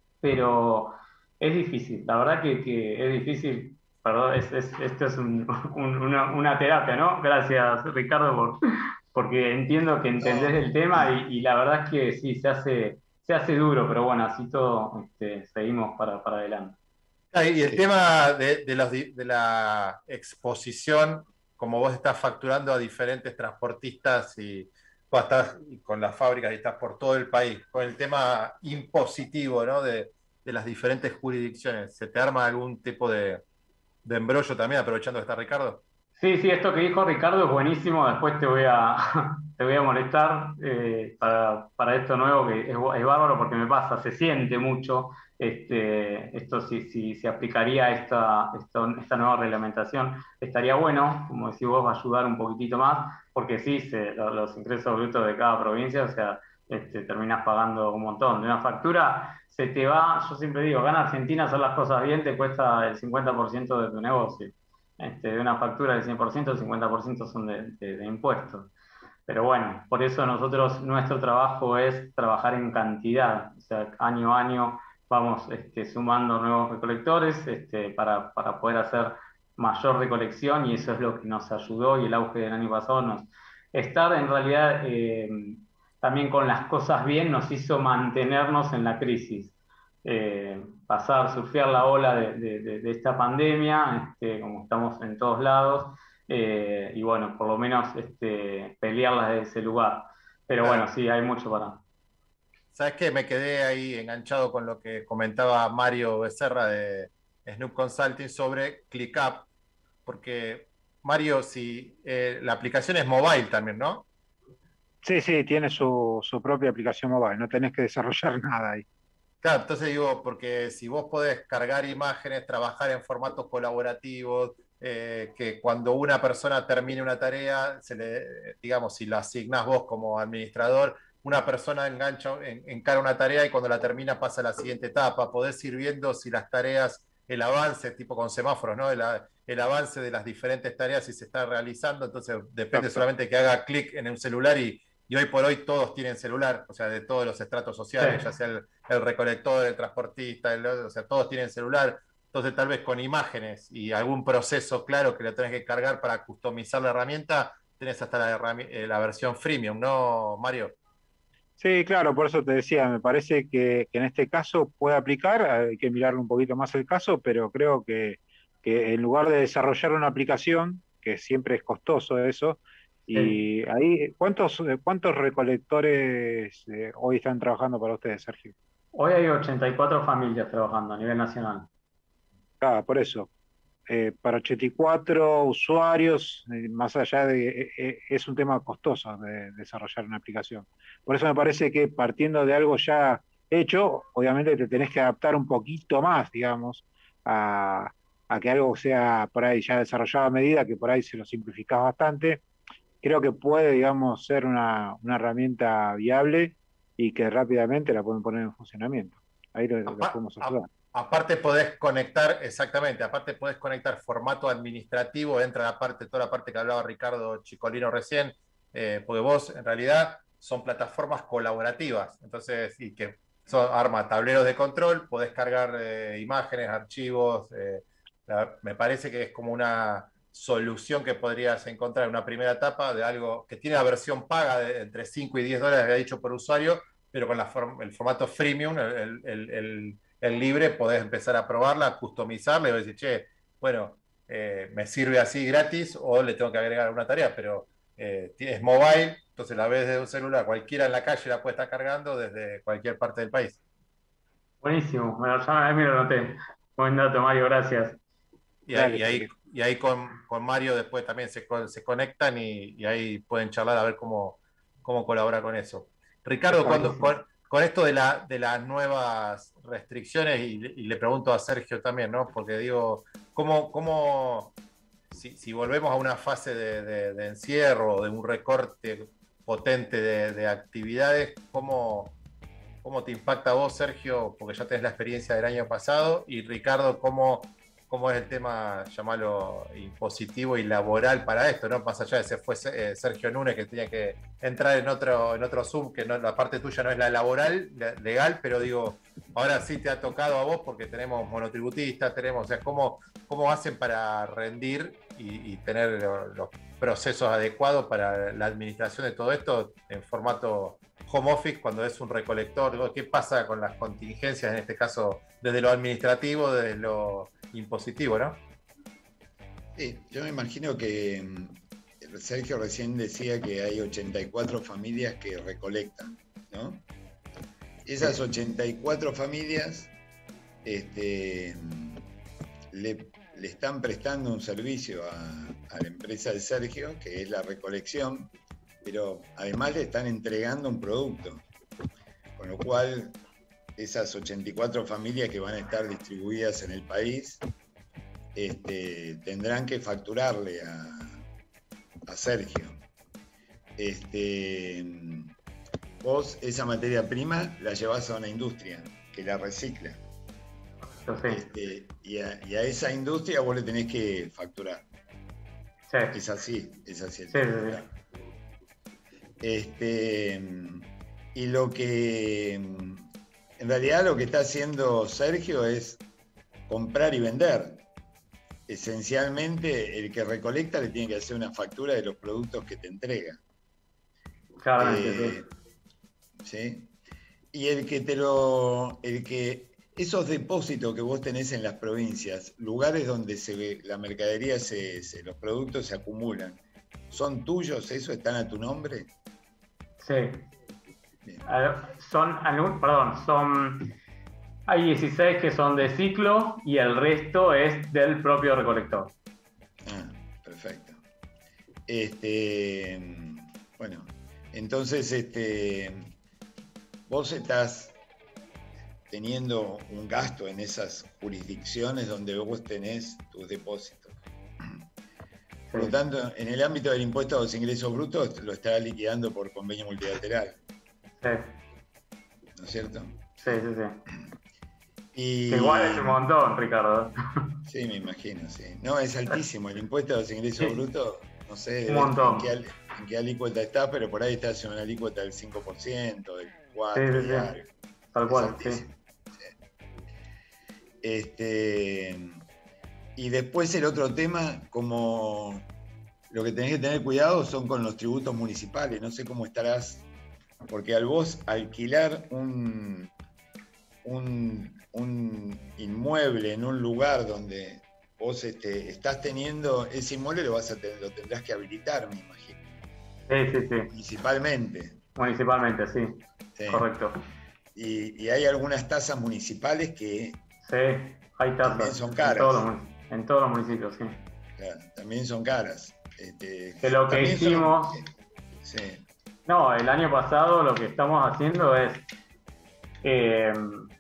pero es difícil, la verdad que, que es difícil, perdón, es, es- esto es un- un- una, una terapia, ¿no? Gracias, Ricardo, por, porque entiendo que entendés el tema y, y la verdad es que sí, se hace, se hace duro, pero bueno, así todo este, seguimos para, para adelante. Ah, y el tema de, de los di- de la exposición, como vos estás facturando a diferentes transportistas y vos estás con las fábricas y estás por todo el país, con el tema impositivo, ¿no? de, de las diferentes jurisdicciones, ¿se te arma algún tipo de, de embrollo también, aprovechando que está Ricardo? Sí, sí, esto que dijo Ricardo es buenísimo. Después te voy a, te voy a molestar eh, para, para esto nuevo que es, bu- es bárbaro porque me pasa, se siente mucho. Este, esto si, si se aplicaría esta, esto- esta nueva reglamentación, estaría bueno, como decís vos, va a ayudar un poquitito más, porque sí, se- lo- los ingresos brutos de cada provincia, o sea, este, terminás pagando un montón. De una factura se te va, yo siempre digo, acá en Argentina hacer las cosas bien te cuesta el cincuenta por ciento de tu negocio. Este, de una factura del cien por ciento, el cincuenta por ciento son de, de- de impuestos. Pero bueno, por eso nosotros, nuestro trabajo es trabajar en cantidad, o sea, año a año vamos este, sumando nuevos recolectores este, para, para poder hacer mayor recolección y eso es lo que nos ayudó y el auge del año pasado nos... Estar en realidad eh, también con las cosas bien nos hizo mantenernos en la crisis. Eh, pasar, surfear la ola de, de- de- de esta pandemia, este, como estamos en todos lados, eh, y bueno, por lo menos este, pelearlas desde ese lugar. Pero bueno, sí, hay mucho para... ¿Sabes qué? Me quedé ahí enganchado con lo que comentaba Mario Becerra de Snoop Consulting sobre ClickUp, porque Mario, si eh, la aplicación es mobile también, ¿no? Sí, sí, tiene su, su propia aplicación mobile, no tenés que desarrollar nada ahí. Claro, entonces digo, porque si vos podés cargar imágenes, trabajar en formatos colaborativos, eh, que cuando una persona termine una tarea, se le, digamos, si la asignás vos como administrador, una persona engancha, en- encara una tarea y cuando la termina pasa a la siguiente etapa, podés ir viendo si las tareas el avance, tipo con semáforos, ¿no? El, el avance de las diferentes tareas si se está realizando, entonces depende solamente que haga clic en un celular y, y hoy por hoy todos tienen celular, o sea, de todos los estratos sociales, sí. ya sea el, el recolector, el transportista, el, o sea, todos tienen celular, entonces tal vez con imágenes y algún proceso claro que le tenés que cargar para customizar la herramienta, tenés hasta la, la versión freemium, ¿no, Mario? Sí, claro, por eso te decía, me parece que, que en este caso puede aplicar, hay que mirarle un poquito más el caso, pero creo que, que en lugar de desarrollar una aplicación, que siempre es costoso eso, y sí. ahí, ¿cuántos, cuántos recolectores eh, hoy están trabajando para ustedes, Sergio? Hoy hay ochenta y cuatro familias trabajando a nivel nacional. Ah, por eso. Eh, para ochenta y cuatro usuarios, eh, más allá de... Eh, eh, es un tema costoso de desarrollar una aplicación. Por eso me parece que partiendo de algo ya hecho, obviamente te tenés que adaptar un poquito más, digamos, a, a que algo sea por ahí ya desarrollado a medida, que por ahí se lo simplificás bastante. Creo que puede, digamos, ser una, una herramienta viable y que rápidamente la pueden poner en funcionamiento. Ahí lo, lo podemos ayudar. Aparte podés conectar, exactamente, aparte podés conectar formato administrativo, entra la parte, toda la parte que hablaba Ricardo Chicolino recién, eh, porque vos en realidad son plataformas colaborativas, entonces, y que son, arma tableros de control, podés cargar eh, imágenes, archivos, eh, la, me parece que es como una solución que podrías encontrar en una primera etapa de algo que tiene la versión paga de entre cinco y diez dólares, había dicho por usuario, pero con la form, el formato freemium, el, el, el el libre, podés empezar a probarla, customizarla y decir, che, bueno, eh, me sirve así gratis o le tengo que agregar una tarea, pero eh, es mobile, entonces la ves desde un celular, cualquiera en la calle la puede estar cargando desde cualquier parte del país. Buenísimo, bueno, ya me lo noté. Buen dato, Mario, gracias. Y ahí, y ahí, y ahí con, con Mario después también se, se conectan y, y ahí pueden charlar a ver cómo, cómo colaborar con eso. Ricardo, cuando... Con, Con esto de, la, de las nuevas restricciones, y, y le pregunto a Sergio también, ¿no? Porque digo, ¿cómo, cómo si, si volvemos a una fase de, de, de encierro, de un recorte potente de, de actividades, ¿cómo, ¿cómo te impacta a vos, Sergio? Porque ya tenés la experiencia del año pasado, y Ricardo, ¿cómo, cómo es el tema, llamarlo, impositivo y laboral para esto, ¿no? Más allá de ese fue Sergio Núñez que tenía que entrar en otro, en otro Zoom, que no, la parte tuya no es la laboral, la legal, pero digo, ahora sí te ha tocado a vos porque tenemos monotributistas, tenemos, o sea, ¿cómo, cómo hacen para rendir y, y tener los procesos adecuados para la administración de todo esto en formato home office cuando es un recolector? ¿Qué pasa con las contingencias, en este caso, desde lo administrativo, desde lo impositivo, ¿no? Sí, yo me imagino que Sergio recién decía que hay ochenta y cuatro familias que recolectan, ¿no? Esas ochenta y cuatro familias este, le, le están prestando un servicio a, a la empresa de Sergio, que es la recolección, pero además le están entregando un producto, con lo cual esas ochenta y cuatro familias que van a estar distribuidas en el país este, tendrán que facturarle a, a Sergio. Este, vos esa materia prima la llevás a una industria que la recicla. Okay. Este, y, a, y a esa industria vos le tenés que facturar. Sí. Es así, es así. Sí, sí, sí. Este, y lo que, en realidad lo que está haciendo Sergio es comprar y vender. Esencialmente, el que recolecta le tiene que hacer una factura de los productos que te entrega. Claramente, eh, ¿sí? Y el que te lo, el que, esos depósitos que vos tenés en las provincias, lugares donde se ve, la mercadería, se, se, los productos se acumulan, ¿son tuyos? ¿Eso están a tu nombre? Sí. Son, perdón, son, hay dieciséis que son de ciclo y el resto es del propio recolector. Ah, perfecto. Este, bueno, entonces, este, vos estás teniendo un gasto en esas jurisdicciones donde vos tenés tus depósitos. Por lo tanto, en el ámbito del impuesto a los ingresos brutos, lo estará liquidando por convenio multilateral. Sí. ¿No es cierto? Sí, sí, sí. Y... Que igual es un montón, Ricardo. Sí, me imagino, sí. No, es altísimo. El impuesto a los ingresos Sí. brutos, no sé Un montón. En, qué, al- en qué alícuota está, pero por ahí está en una alícuota del cinco por ciento, del cuatro por ciento. Sí, sí, y sí. algo. Tal Es cual, altísimo. sí. Este, y después el otro tema, como lo que tenés que tener cuidado son con los tributos municipales. No sé cómo estarás, porque al vos alquilar un, un, un inmueble en un lugar donde vos este, estás teniendo ese inmueble, lo vas a tener, lo tendrás que habilitar, me imagino. Sí, sí, sí. Municipalmente. Municipalmente, sí. Sí. Correcto. Y, y hay algunas tasas municipales que Sí, hay tasas. también son caras. En todos los, mun- en todos los municipios, sí. Claro, también son caras. Este, Que lo que también son- hicimos, sí. no, el año pasado lo que estamos haciendo es eh,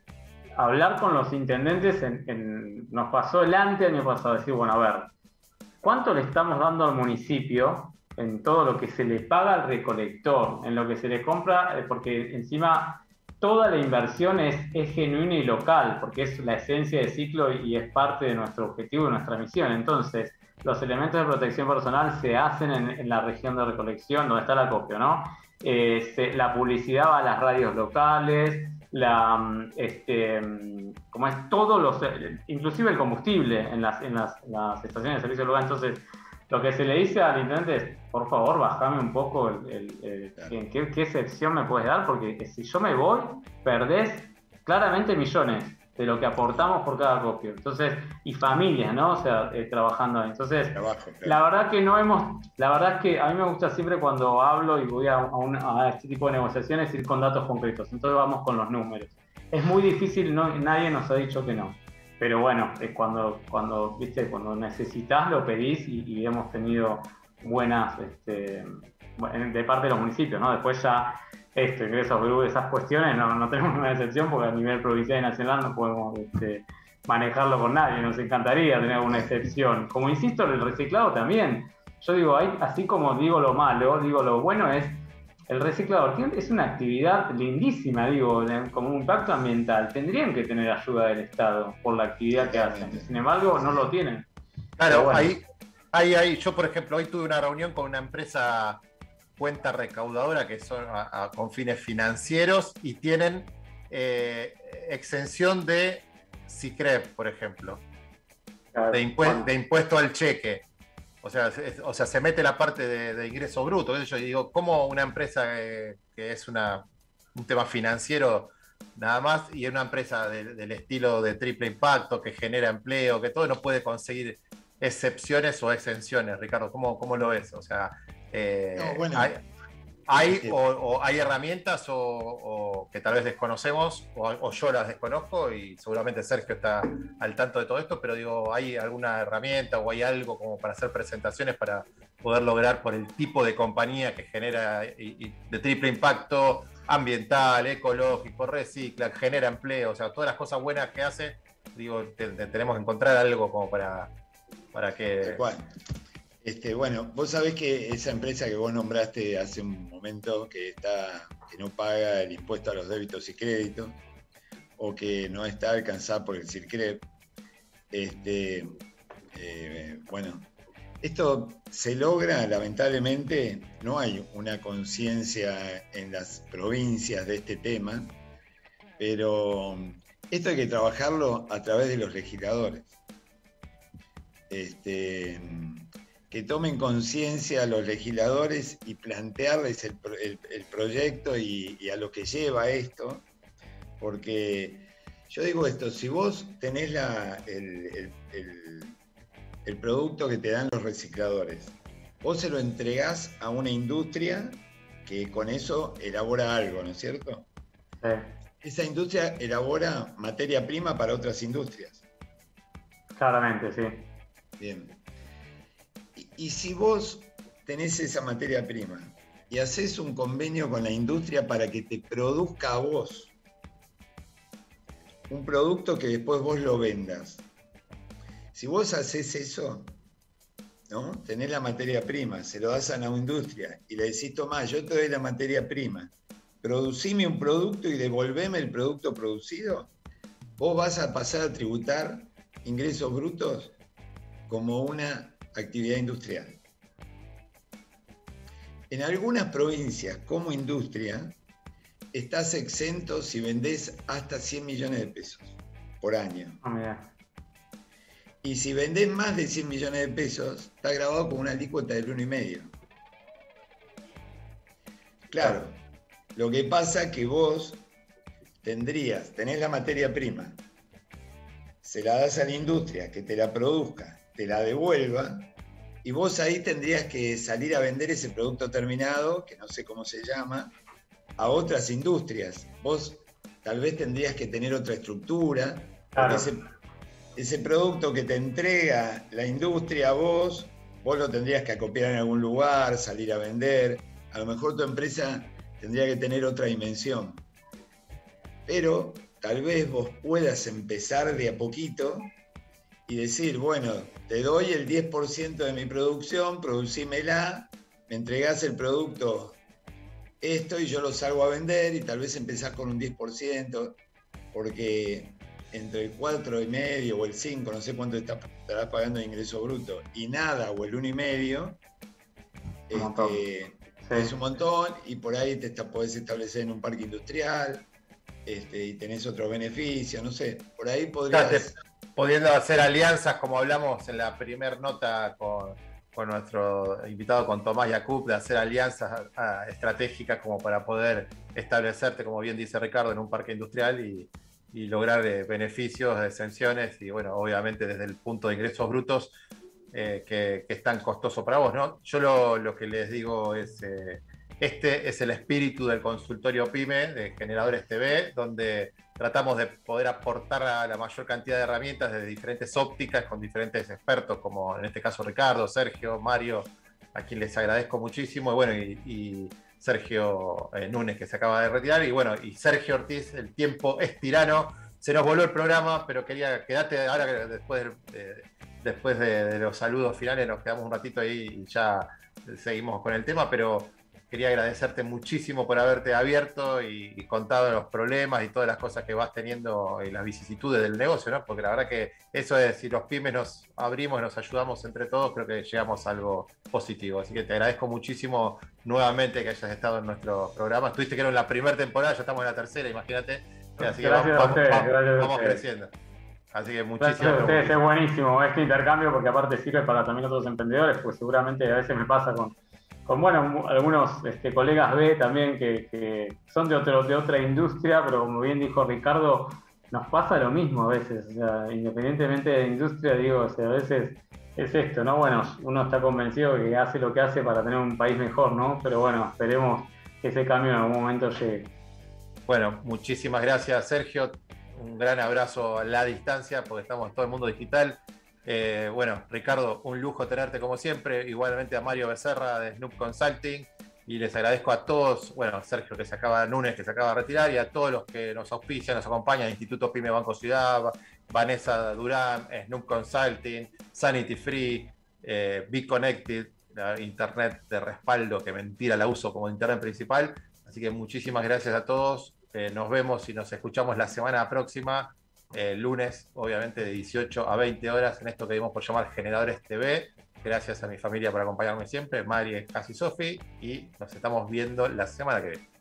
hablar con los intendentes. En, en- nos pasó el anteaño pasado, decir, bueno, a ver, ¿cuánto le estamos dando al municipio en todo lo que se le paga al recolector, en lo que se le compra? Eh, porque encima toda la inversión es, es genuina y local, porque es la esencia del ciclo y, y es parte de nuestro objetivo y nuestra misión. Entonces, los elementos de protección personal se hacen en, en la región de recolección, donde está el acopio, ¿no? Eh, se- la publicidad va a las radios locales, la, mm, este, mm, como es todos los, eh, inclusive el combustible en las, en las, en las estaciones de servicio local. Entonces, lo que se le dice al intendente es, por favor, bajame un poco el, el- el- ¿en qué, qué excepción me puedes dar, porque si yo me voy, perdés claramente millones de lo que aportamos por cada acopio. Entonces, y familias, ¿no? O sea, eh, trabajando ahí. Entonces, Trabajo, claro. la verdad que no hemos, la verdad es que a mí me gusta siempre cuando hablo y voy a, a un- a este tipo de negociaciones ir con datos concretos. Entonces vamos con los números. Es muy difícil, no, nadie nos ha dicho que no. Pero bueno, es cuando, cuando, viste, cuando necesitas lo pedís y, y hemos tenido buenas, este, bueno, de parte de los municipios, ¿no? Después ya esto, ingresos brutos, esas cuestiones, no, no tenemos una excepción porque a nivel provincial y nacional no podemos este, manejarlo con nadie. Nos encantaría tener una excepción. Como insisto, el reciclado también. Yo digo, hay, así como digo lo malo, digo lo bueno es el reciclador, que es una actividad lindísima, digo, de- como un impacto ambiental. Tendrían que tener ayuda del Estado por la actividad que hacen. Sin embargo, no lo tienen. Claro, Pero bueno. ahí, ahí, ahí, yo por ejemplo, hoy tuve una reunión con una empresa cuenta recaudadora que son a- a- con fines financieros y tienen eh, exención de SICREP, por ejemplo, de, impue- de impuesto al cheque. O sea, es- o sea, se mete la parte de, de ingreso bruto. qué sé Yo digo, ¿cómo una empresa eh, que es una, un tema financiero nada más y una empresa de- del estilo de triple impacto que genera empleo, que todo no puede conseguir excepciones o exenciones? Ricardo, ¿cómo, cómo lo ves? O sea, eh, No, bueno, hay, hay, este- o, o hay herramientas o, o que tal vez desconocemos o, o yo las desconozco y seguramente Sergio está al tanto de todo esto, pero digo, ¿hay alguna herramienta o hay algo como para hacer presentaciones para poder lograr por el tipo de compañía que genera y, y de triple impacto ambiental, ecológico, recicla, genera empleo, o sea, todas las cosas buenas que hace, digo, te- te- tenemos que encontrar algo como para, para que... Tal cual. Este, bueno, vos sabés que esa empresa que vos nombraste hace un momento que está, que no paga el impuesto a los débitos y créditos, o que no está alcanzada por el SICREP, este, eh, bueno, esto se logra, lamentablemente, no hay una conciencia en las provincias de este tema, pero esto hay que trabajarlo a través de los legisladores. Este, que tomen conciencia a los legisladores y plantearles el, pro- el- el proyecto y, y a lo que lleva esto, porque yo digo esto, si vos tenés la, el, el- el- el producto que te dan los recicladores, vos se lo entregás a una industria que con eso elabora algo, ¿no es cierto? Sí. Esa industria elabora materia prima para otras industrias. Claramente, sí. Bien. Y, y si vos tenés esa materia prima y haces un convenio con la industria para que te produzca a vos un producto que después vos lo vendas, si vos haces eso, ¿no? Tenés la materia prima, se lo das a una industria y le decís, tomá, yo te doy la materia prima, producime un producto y devolveme el producto producido, vos vas a pasar a tributar ingresos brutos como una actividad industrial. En algunas provincias, como industria, estás exento si vendés hasta cien millones de pesos por año. Ah, mira. Y si vendés más de cien millones de pesos, está grabado con una alícuota del uno coma cinco. Claro, lo que pasa es que vos tendrías, tenés la materia prima, se la das a la industria, que te la produzca, te la devuelva, y vos ahí tendrías que salir a vender ese producto terminado, que no sé cómo se llama, a otras industrias. Vos tal vez tendrías que tener otra estructura, Claro. porque ese, ese producto que te entrega la industria a vos, vos lo tendrías que acopiar en algún lugar, salir a vender. A lo mejor tu empresa tendría que tener otra dimensión. Pero tal vez vos puedas empezar de a poquito y decir, bueno, te doy el diez por ciento de mi producción, producímela, me entregás el producto esto y yo lo salgo a vender, y tal vez empezás con un diez por ciento, porque entre el cuatro y medio o el cinco, no sé cuánto está- estarás pagando de ingreso bruto, y nada, o el uno y medio, Un montón. este, Sí. es un montón, y por ahí te está- podés establecer en un parque industrial, este, y tenés otros beneficios, no sé, por ahí podrías... Claro, te- pudiendo hacer alianzas, como hablamos en la primer nota con, con nuestro invitado, con Tomás Yacoub, de hacer alianzas ah, estratégicas como para poder establecerte, como bien dice Ricardo, en un parque industrial y, y lograr eh, beneficios, exenciones, y bueno, obviamente desde el punto de ingresos brutos, eh, que, que es tan costoso para vos, ¿no? Yo lo, lo que les digo es, eh, este es el espíritu del consultorio PYME de Generadores T V, donde tratamos de poder aportar a la mayor cantidad de herramientas de diferentes ópticas, con diferentes expertos, como en este caso Ricardo, Sergio, Mario, a quien les agradezco muchísimo, y bueno, y, y Sergio eh, Núñez, que se acaba de retirar, y bueno, y Sergio Ortiz, el tiempo es tirano. Se nos voló el programa, pero quería quedarte ahora que después, de, después de, de los saludos finales, nos quedamos un ratito ahí y ya seguimos con el tema, pero quería agradecerte muchísimo por haberte abierto y, y contado los problemas y todas las cosas que vas teniendo y las vicisitudes del negocio, ¿no? Porque la verdad que eso es, si los pymes nos abrimos y nos ayudamos entre todos, creo que llegamos a algo positivo. Así que te agradezco muchísimo nuevamente que hayas estado en nuestro programa. Estuviste que era en la primera temporada, ya estamos en la tercera, imagínate. Así que Gracias vamos, a ustedes, vamos, gracias a vamos ustedes. creciendo. Así que Gracias muchísimas a ustedes, gracias. es buenísimo este intercambio, porque aparte sirve para también otros emprendedores, pues seguramente a veces me pasa con, con bueno, mu- algunos este, colegas B también que, que son de, otro, de otra industria, pero como bien dijo Ricardo, nos pasa lo mismo a veces, o sea, independientemente de industria, digo, o sea, a veces es esto, ¿no? Bueno, uno está convencido que hace lo que hace para tener un país mejor, ¿no? Pero bueno, esperemos que ese cambio en algún momento llegue. Bueno, muchísimas gracias, Sergio. Un gran abrazo a la distancia, porque estamos todo el mundo digital. Eh, bueno, Ricardo, un lujo tenerte como siempre. Igualmente a Mario Becerra de Snoop Consulting. Y les agradezco a todos, bueno, Sergio que se acaba, Núñez que se acaba de retirar, y a todos los que nos auspician, nos acompañan, Instituto Pyme Banco Ciudad, Vanessa Durán, Snoop Consulting, Sanity Free, eh, Be Connected, la internet de respaldo, que mentira la uso como internet principal. Así que muchísimas gracias a todos. Eh, nos vemos y nos escuchamos la semana próxima, eh, lunes, obviamente de dieciocho a veinte horas, en esto que dimos por llamar Generadores T V. Gracias a mi familia por acompañarme siempre, Mari, Casi Sofi, y nos estamos viendo la semana que viene.